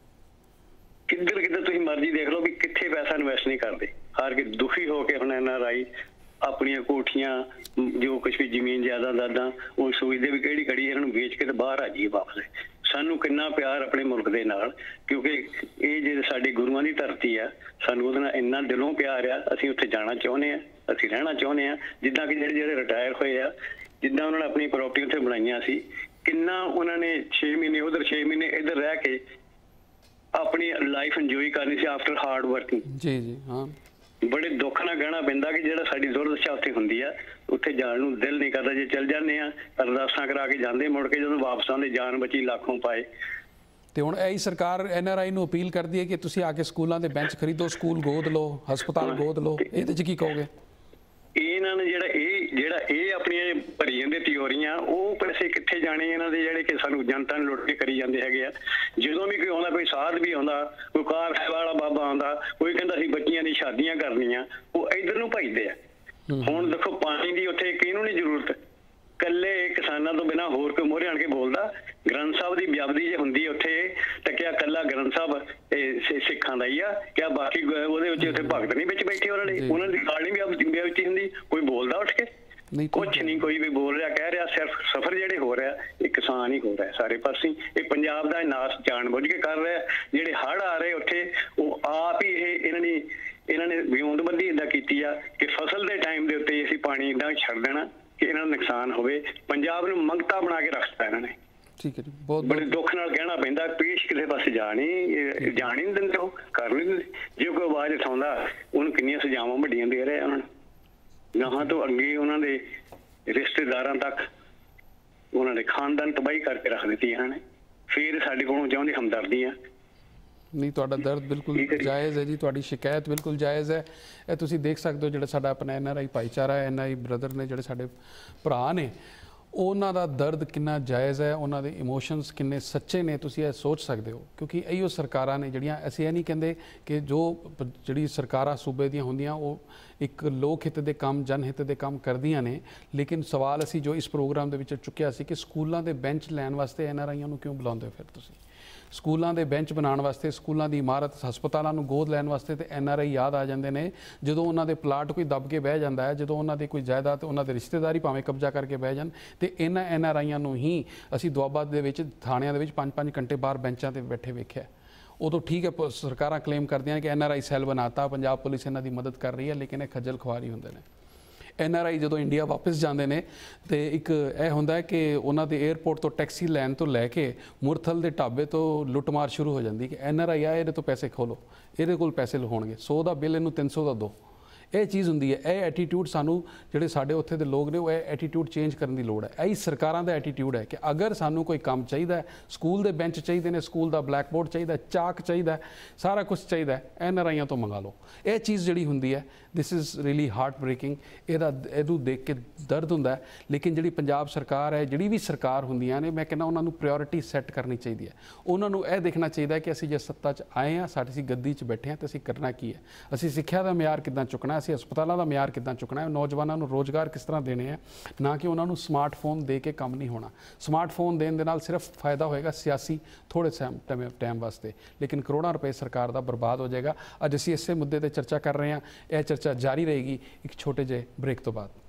Speaker 8: ਕਿੱਧਰ ਕਿੱਧਰ ਤੁਸੀਂ ਮਰਜ਼ੀ ਦੇਖ ਲਓ ਵੀ ਕਿੱਥੇ ਪੈਸਾ ਇਨਵੈਸਟ ਨਹੀਂ ਕਰਦੇ। ਹਾਰ ਕੇ ਦੁਖੀ ਹੋ ਕੇ ਹੁਣ ਐਨ ਆਰ ਆਈ ਆਪਣੀਆਂ ਕੋਠੀਆਂ ਜੋ ਕੁਛ ਵੀ ਜ਼ਮੀਨ ਜਾਇਦਾਦਾਂ ਉਹ ਸੋਚਦੇ ਵੀ ਕਿਹੜੀ ਘੜੀ ਇਹਨਾਂ ਨੂੰ ਵੇਚ ਕੇ ਤੇ ਬਾਹਰ ਆ ਜਾਈਏ ਵਾਪਸ। ਸਾਨੂੰ ਕਿੰਨਾ ਪਿਆਰ ਆਪਣੇ ਮੁਲਕ ਦੇ ਨਾਲ, ਕਿਉਂਕਿ ਇਹ ਜਿਹੜੇ ਸਾਡੇ ਗੁਰੂਆਂ ਦੀ ਧਰਤੀ ਆ, ਸਾਨੂੰ ਉਹਦੇ ਨਾਲ ਇੰਨਾ ਦਿਲੋਂ ਪਿਆਰ ਆ, ਅਸੀਂ ਉੱਥੇ ਜਾਣਾ ਚਾਹੁੰਦੇ ਆ, ਅਸੀਂ ਰਹਿਣਾ ਚਾਹੁੰਦੇ ਆ। ਜਿੱਦਾਂ ਕਿ ਜਿਹੜੇ ਜਿਹੜੇ ਰਿਟਾਇਰ ਹੋਏ ਆ, ਜਿੱਦਾਂ ਉਹਨਾਂ ਨੇ ਆਪਣੀ ਪ੍ਰਾਪਰਟੀ ਉੱਥੇ ਬਣਾਈਆਂ ਸੀ, ਕਿੰਨਾ ਉਹਨਾਂ ਨੇ ਛੇ ਮਹੀਨੇ ਉਧਰ ਛੇ ਮਹੀਨੇ ਇੱਧਰ ਰਹਿ ਕੇ ਆਪਣੀ ਲਾਈਫ ਇੰਜੋਏ ਕਰਨੀ ਸੀ ਆਫਟਰ ਹਾਰਡ ਵਰਕਿੰਗ।
Speaker 1: ਜੀ ਜੀ ਹਾਂ,
Speaker 8: ਬੜੇ ਦੁੱਖ ਨਾਲ ਕਹਿਣਾ ਪੈਂਦਾ ਕਿ ਜਿਹੜਾ ਸਾਡੀ ਦੁਰਦਸ਼ਾ ਉੱਥੇ ਹੁੰਦੀ ਆ, ਉੱਥੇ ਜਾਣ ਨੂੰ ਦਿਲ ਨਹੀਂ ਕਰਦਾ। ਜੇ ਚੱਲ ਜਾਂਦੇ ਆ ਅਰਦਾਸਾਂ ਕਰਾ ਕੇ ਜਾਂਦੇ, ਮੁੜ ਕੇ ਜਦੋਂ ਵਾਪਸ ਆਉਂਦੇ ਜਾਨ ਬਚੀ ਲੱਖੋਂ ਪਾਏ।
Speaker 1: ਤੇ ਹੁਣ ਇਹੀ ਸਰਕਾਰ ਐਨ ਆਰ ਆਈ ਨੂੰ ਅਪੀਲ ਕਰਦੀ ਹੈ ਕਿ ਤੁਸੀਂ ਆ ਕੇ ਸਕੂਲਾਂ ਦੇ ਬੈਂਚ ਖਰੀਦੋ, ਸਕੂਲ ਗੋਦ ਲਓ, ਹਸਪਤਾਲ ਗੋਦ ਲਓ, ਇਹਦੇ 'ਚ ਕੀ ਕਹੋਗੇ?
Speaker 8: ਇਹਨਾਂ ਨੇ ਜਿਹੜਾ ਇਹ ਜਿਹੜਾ ਇਹ ਆਪਣੀਆਂ ਭਰੀ ਜਾਂਦੇ ਤਿਉਰੀਆਂ, ਉਹ ਪੈਸੇ ਕਿੱਥੇ ਜਾਣੇ ਇਹਨਾਂ ਦੇ ਜਿਹੜੇ ਕਿ ਸਾਨੂੰ ਜਨਤਾ ਨੂੰ ਲੁੱਟ ਕੇ ਕਰੀ ਜਾਂਦੇ ਹੈਗੇ ਆ। ਜਦੋਂ ਵੀ ਕੋਈ ਆਉਂਦਾ, ਕੋਈ ਸਾਧ ਵੀ ਆਉਂਦਾ, ਕੋਈ ਕਾਰ ਵਾਲਾ ਬਾਬਾ ਆਉਂਦਾ, ਕੋਈ ਕਹਿੰਦਾ ਸੀ ਬੱਚੀਆਂ ਦੀ ਸ਼ਾਦੀਆਂ ਕਰਨੀਆਂ, ਉਹ ਇੱਧਰ ਨੂੰ ਭਜਦੇ ਆ। ਹੁਣ ਦੇਖੋ ਪਾਣੀ ਦੀ ਉੱਥੇ ਕਿਹਨੂੰ ਨਹੀਂ ਜ਼ਰੂਰਤ, ਕੱਲੇ ਕਿਸਾਨਾਂ ਤੋਂ ਬਿਨਾਂ ਹੋਰ ਕੋਈ ਮੋਹਰੇ ਆਣ ਕੇ ਬੋਲਦਾ। ਗ੍ਰੰਥ ਸਾਹਿਬ ਦੀ ਬਿਆਬਦੀ ਜੇ ਹੁੰਦੀ ਉੱਥੇ ਤਾਂ ਕਿਆ ਕੱਲਾ ਗ੍ਰੰਥ ਸਾਹਿਬ ਇਹ ਸਿੱਖਾਂ ਦਾ ਹੀ ਆ? ਕਿਆ ਬਾਕੀ ਉਹਦੇ ਵਿੱਚ ਉੱਥੇ ਭਗਤ ਨਹੀਂ ਵਿੱਚ ਬੈਠੇ ਉਹਨਾਂ ਦੇ? ਉਹਨਾਂ ਦੀ ਗੱਲ ਨਹੀਂ ਬਿਆਬਦੀ ਹੁੰਦੀ? ਕੋਈ ਬੋਲਦਾ ਉੱਠ ਕੇ? ਕੁਛ ਨਹੀਂ ਕੋਈ ਵੀ ਬੋਲ ਰਿਹਾ, ਕਹਿ ਰਿਹਾ। ਸਿਰਫ ਸਫਰ ਜਿਹੜੇ ਹੋ ਰਿਹਾ ਇਹ ਕਿਸਾਨ ਹੀ ਹੋ ਰਿਹਾ ਸਾਰੇ ਪਾਸੇ। ਇਹ ਪੰਜਾਬ ਦਾ ਨਾਸ ਜਾਣ ਬੁੱਝ ਕੇ ਕਰ ਰਿਹਾ। ਜਿਹੜੇ ਹੜ੍ਹ ਆ ਰਹੇ ਉੱਥੇ, ਉਹ ਆਪ ਹੀ ਇਹ ਇਹਨਾਂ ਨੇ ਇਹਨਾਂ ਨੇ ਵਿਉਂਤਬੰਦੀ ਏਦਾਂ ਕੀਤੀ ਆ ਕਿ ਫਸਲ ਦੇ ਟਾਈਮ ਦੇ ਉੱਤੇ ਅਸੀਂ ਪਾਣੀ ਏਦਾਂ ਛੱਡ ਦੇਣਾ ਕਿ ਇਹਨਾਂ ਨੂੰ ਨੁਕਸਾਨ ਹੋਵੇ। ਪੰਜਾਬ ਨੂੰ ਮੰਗਤਾ ਬਣਾ ਕੇ ਰੱਖਤਾ ਇਹਨਾਂ ਨੇ।
Speaker 1: ਠੀਕ ਹੈ ਜੀ, ਬਹੁਤ
Speaker 8: ਬੜੇ ਦੁੱਖ ਨਾਲ ਕਹਿਣਾ ਪੈਂਦਾ, ਪੇਸ਼ ਕਿਸੇ ਪਾਸੇ ਜਾ ਨਹੀਂ ਜਾਣ ਹੀ ਨਹੀਂ ਦਿੰਦੇ, ਉਹ ਕਰ ਨਹੀਂ ਦਿੰਦੇ। ਜੇ ਕੋਈ ਆਵਾਜ਼ ਉਠਾਉਂਦਾ ਉਹਨੂੰ ਕਿੰਨੀਆਂ ਸਜ਼ਾਵਾਂ ਵੱਡੀਆਂ ਦੇ ਰਹੇ ਉਹਨਾਂ ਨੂੰ। ਗਾਹਾਂ ਤੋਂ ਅੱਗੇ ਉਹਨਾਂ ਦੇ ਰਿਸ਼ਤੇਦਾਰਾਂ ਤੱਕ ਉਹਨਾਂ ਦੇ ਖਾਨਦਾਨ ਤਬਾਹੀ ਕਰਕੇ ਰੱਖ ਦਿੱਤੀ ਇਹਨਾਂ ਨੇ। ਫਿਰ ਸਾਡੇ ਕੋਲੋਂ ਚਾਹੁੰਦੇ ਹਮਦਰਦੀਆਂ।
Speaker 1: ਨਹੀਂ, ਤੁਹਾਡਾ ਦਰਦ ਬਿਲਕੁਲ ਜਾਇਜ਼ ਹੈ ਜੀ, ਤੁਹਾਡੀ ਸ਼ਿਕਾਇਤ ਬਿਲਕੁਲ ਜਾਇਜ਼ ਹੈ। ਇਹ ਤੁਸੀਂ ਦੇਖ ਸਕਦੇ ਹੋ ਜਿਹੜਾ ਸਾਡਾ ਆਪਣਾ ਐਨ ਆਰ ਆਈ ਭਾਈਚਾਰਾ ਹੈ, ਐਨ ਆਈ ਬ੍ਰਦਰ ਨੇ, ਜਿਹੜੇ ਸਾਡੇ ਭਰਾ ਨੇ, ਉਹਨਾਂ ਦਾ ਦਰਦ ਕਿੰਨਾ ਜਾਇਜ਼ ਹੈ, ਉਹਨਾਂ ਦੇ ਇਮੋਸ਼ਨਸ ਕਿੰਨੇ ਸੱਚੇ ਨੇ, ਤੁਸੀਂ ਇਹ ਸੋਚ ਸਕਦੇ ਹੋ। ਕਿਉਂਕਿ ਇਹੀਓ ਸਰਕਾਰਾਂ ਨੇ ਜਿਹੜੀਆਂ, ਅਸੀਂ ਇਹ ਨਹੀਂ ਕਹਿੰਦੇ ਕਿ ਜੋ ਜਿਹੜੀ ਸਰਕਾਰਾਂ ਸੂਬੇ ਦੀਆਂ ਹੁੰਦੀਆਂ ਉਹ ਇੱਕ ਲੋਕ ਹਿੱਤ ਦੇ ਕੰਮ, ਜਨ ਹਿੱਤ ਦੇ ਕੰਮ ਕਰਦੀਆਂ ਨੇ, ਲੇਕਿਨ ਸਵਾਲ ਅਸੀਂ ਜੋ ਇਸ ਪ੍ਰੋਗਰਾਮ ਦੇ ਵਿੱਚ ਚੁੱਕਿਆ ਸੀ ਕਿ ਸਕੂਲਾਂ ਦੇ ਬੈਂਚ ਲੈਣ ਵਾਸਤੇ ਐਨ ਆਰ ਆਈਆਂ ਨੂੰ ਕਿਉਂ ਬੁਲਾਉਂਦੇ ਹੋ? ਫਿਰ ਤੁਸੀਂ ਸਕੂਲਾਂ ਦੇ ਬੈਂਚ ਬਣਾਉਣ ਵਾਸਤੇ, ਸਕੂਲਾਂ ਦੀ ਇਮਾਰਤ, ਹਸਪਤਾਲਾਂ ਨੂੰ ਗੋਦ ਲੈਣ ਵਾਸਤੇ ਤੇ ਐਨ ਆਰ ਆਈ ਯਾਦ ਆ ਜਾਂਦੇ ਨੇ ਜਦੋਂ ਉਹਨਾਂ ਦੇ ਪਲਾਟ ਕੋਈ ਦੱਬ ਕੇ ਬਹਿ ਜਾਂਦਾ ਹੈ, ਜਦੋਂ ਉਹਨਾਂ ਦੇ ਕੋਈ ਜਾਇਦਾਦ, ਉਹਨਾਂ ਦੇ ਰਿਸ਼ਤੇਦਾਰੀ ਭਾਵੇਂ ਕਬਜ਼ਾ ਕਰਕੇ ਬਹਿ ਜਾਣ। ਤੇ ਇਹਨਾਂ ਐਨ ਆਰ ਆਈਆਂ ਨੂੰ ਹੀ ਅਸੀਂ ਦੁਆਬਾ ਦੇ ਵਿੱਚ ਥਾਣਿਆਂ ਦੇ ਵਿੱਚ ਪੰਜ ਪੰਜ ਘੰਟੇ ਬਾਹਰ ਬੈਂਚਾਂ ਤੇ ਬੈਠੇ ਵੇਖਿਆ। ਉਦੋਂ ਠੀਕ ਹੈ, ਸਰਕਾਰਾਂ ਕਲੇਮ ਕਰਦੀਆਂ ਨੇ ਕਿ ਐਨ ਆਰ ਆਈ ਸੈੱਲ ਬਣਾਤਾ, ਪੰਜਾਬ ਪੁਲਿਸ ਇਹਨਾਂ ਦੀ ਮਦਦ ਕਰ ਰਹੀ ਹੈ, ਲੇਕਿਨ ਇਹ ਖੱਜਲ ਖੁਆਰੀ ਹੁੰਦੇ ਨੇ। ਐਨ ਆਰ ਆਈ ਜਦੋਂ ਇੰਡੀਆ ਵਾਪਸ ਜਾਂਦੇ ਨੇ ਤੇ ਇੱਕ ਇਹ ਹੁੰਦਾ ਹੈ ਕਿ ਉਹਨਾਂ ਦੇ 에ਅਰਪੋਰਟ ਤੋਂ ਟੈਕਸੀ ਲੈਣ ਤੋਂ ਲੈ ਕੇ ਮੁਰਥਲ ਦੇ ਢਾਬੇ ਤੋਂ ਲੁੱਟਮਾਰ ਸ਼ੁਰੂ ਹੋ ਜਾਂਦੀ ਕਿ ਐਨ ਆਰ ਆਈ ਆ, ਇਹਦੇ ਤੋਂ ਪੈਸੇ ਖੋਲੋ, ਇਹਦੇ ਕੋਲ ਪੈਸੇ ਹੋਣਗੇ, ਸੌ ਦਾ ਬਿੱਲ ਇਹਨੂੰ ਤਿੰਨ ਸੌ ਦਾ ਦਿਓ। ਇਹ ਚੀਜ਼ ਹੁੰਦੀ ਹੈ। ਇਹ ਐਟੀਟਿਊਡ ਸਾਨੂੰ, ਜਿਹੜੇ ਸਾਡੇ ਉੱਥੇ ਦੇ ਲੋਕ ਨੇ, ਉਹ ਇਹ ਐਟੀਟਿਊਡ ਚੇਂਜ ਕਰਨ ਦੀ ਲੋੜ ਹੈ। ਇਹੀ ਸਰਕਾਰਾਂ ਦਾ ਐਟੀਟਿਊਡ ਹੈ ਕਿ ਅਗਰ ਸਾਨੂੰ ਕੋਈ ਕੰਮ ਚਾਹੀਦਾ, ਸਕੂਲ ਦੇ ਬੈਂਚ ਚਾਹੀਦੇ ਨੇ, ਸਕੂਲ ਦਾ ਬਲੈਕ ਬੋਰਡ ਚਾਹੀਦਾ, ਚਾਕ ਚਾਹੀਦਾ, ਸਾਰਾ ਕੁਝ ਚਾਹੀਦਾ, ਐਨ ਆਰ ਆਈਆਂ ਤੋਂ ਮੰਗਾ ਲਓ। ਇਹ ਚੀਜ਼ ਜਿਹੜੀ ਹੁੰਦੀ ਹੈ, this is really heart breaking. ਇਹਦਾ ਇਹਨੂੰ ਦੇਖ ਕੇ ਦਰਦ ਹੁੰਦਾ ਹੈ। ਲੇਕਿਨ ਜਿਹੜੀ ਪੰਜਾਬ ਸਰਕਾਰ ਹੈ, ਜਿਹੜੀ ਵੀ ਸਰਕਾਰ ਹੁੰਦੀਆਂ ਨੇ, ਮੈਂ ਕਹਿੰਦਾ ਉਹਨਾਂ ਨੂੰ ਪ੍ਰਾਇੋਰਟੀ ਸੈੱਟ ਕਰਨੀ ਚਾਹੀਦੀ ਹੈ। ਉਹਨਾਂ ਨੂੰ ਇਹ ਦੇਖਣਾ ਚਾਹੀਦਾ ਕਿ ਅਸੀਂ ਜੇ ਸੱਤਾ 'ਚ ਆਏ ਹਾਂ, ਸਾਡੀ ਅਸੀਂ ਗੱਦੀ 'ਚ ਬੈਠੇ ਹਾਂ, ਤਾਂ ਅਸੀਂ ਕਰਨਾ ਕੀ ਹੈ। ਅਸੀਂ ਸਿੱਖਿਆ ਦਾ ਮਿਆਰ ਕਿੱਦਾਂ ਚੁੱਕਣਾ, ਅਸੀਂ ਹਸਪਤਾਲਾਂ ਦਾ ਮਿਆਰ ਕਿੱਦਾਂ ਚੁੱਕਣਾ ਹੈ, ਨੌਜਵਾਨਾਂ ਨੂੰ ਰੋਜ਼ਗਾਰ ਕਿਸ ਤਰ੍ਹਾਂ ਦੇਣੇ ਹੈ, ਨਾ ਕਿ ਉਹਨਾਂ ਨੂੰ ਸਮਾਰਟਫੋਨ ਦੇ ਕੇ ਕੰਮ ਨਹੀਂ ਹੋਣਾ। ਸਮਾਰਟਫੋਨ ਦੇਣ ਦੇ ਨਾਲ ਸਿਰਫ ਫਾਇਦਾ ਹੋਏਗਾ ਸਿਆਸੀ ਥੋੜ੍ਹੇ ਟਾਈਮ ਵਾਸਤੇ, ਲੇਕਿਨ ਕਰੋੜਾਂ ਰੁਪਏ ਸਰਕਾਰ ਦਾ ਬਰਬਾਦ ਹੋ ਜਾਏਗਾ। ਅੱਜ ਅਸੀਂ ਇਸੇ ਮੁੱਦੇ 'ਤੇ ਚਰਚਾ ਕਰ ਰਹੇ ਹਾਂ। ਇਹ ਚਰਚਾ ਜਾਰੀ ਰਹੇਗੀ ਇੱਕ ਛੋਟੇ ਜਿਹੇ ਬ੍ਰੇਕ ਤੋਂ ਬਾਅਦ।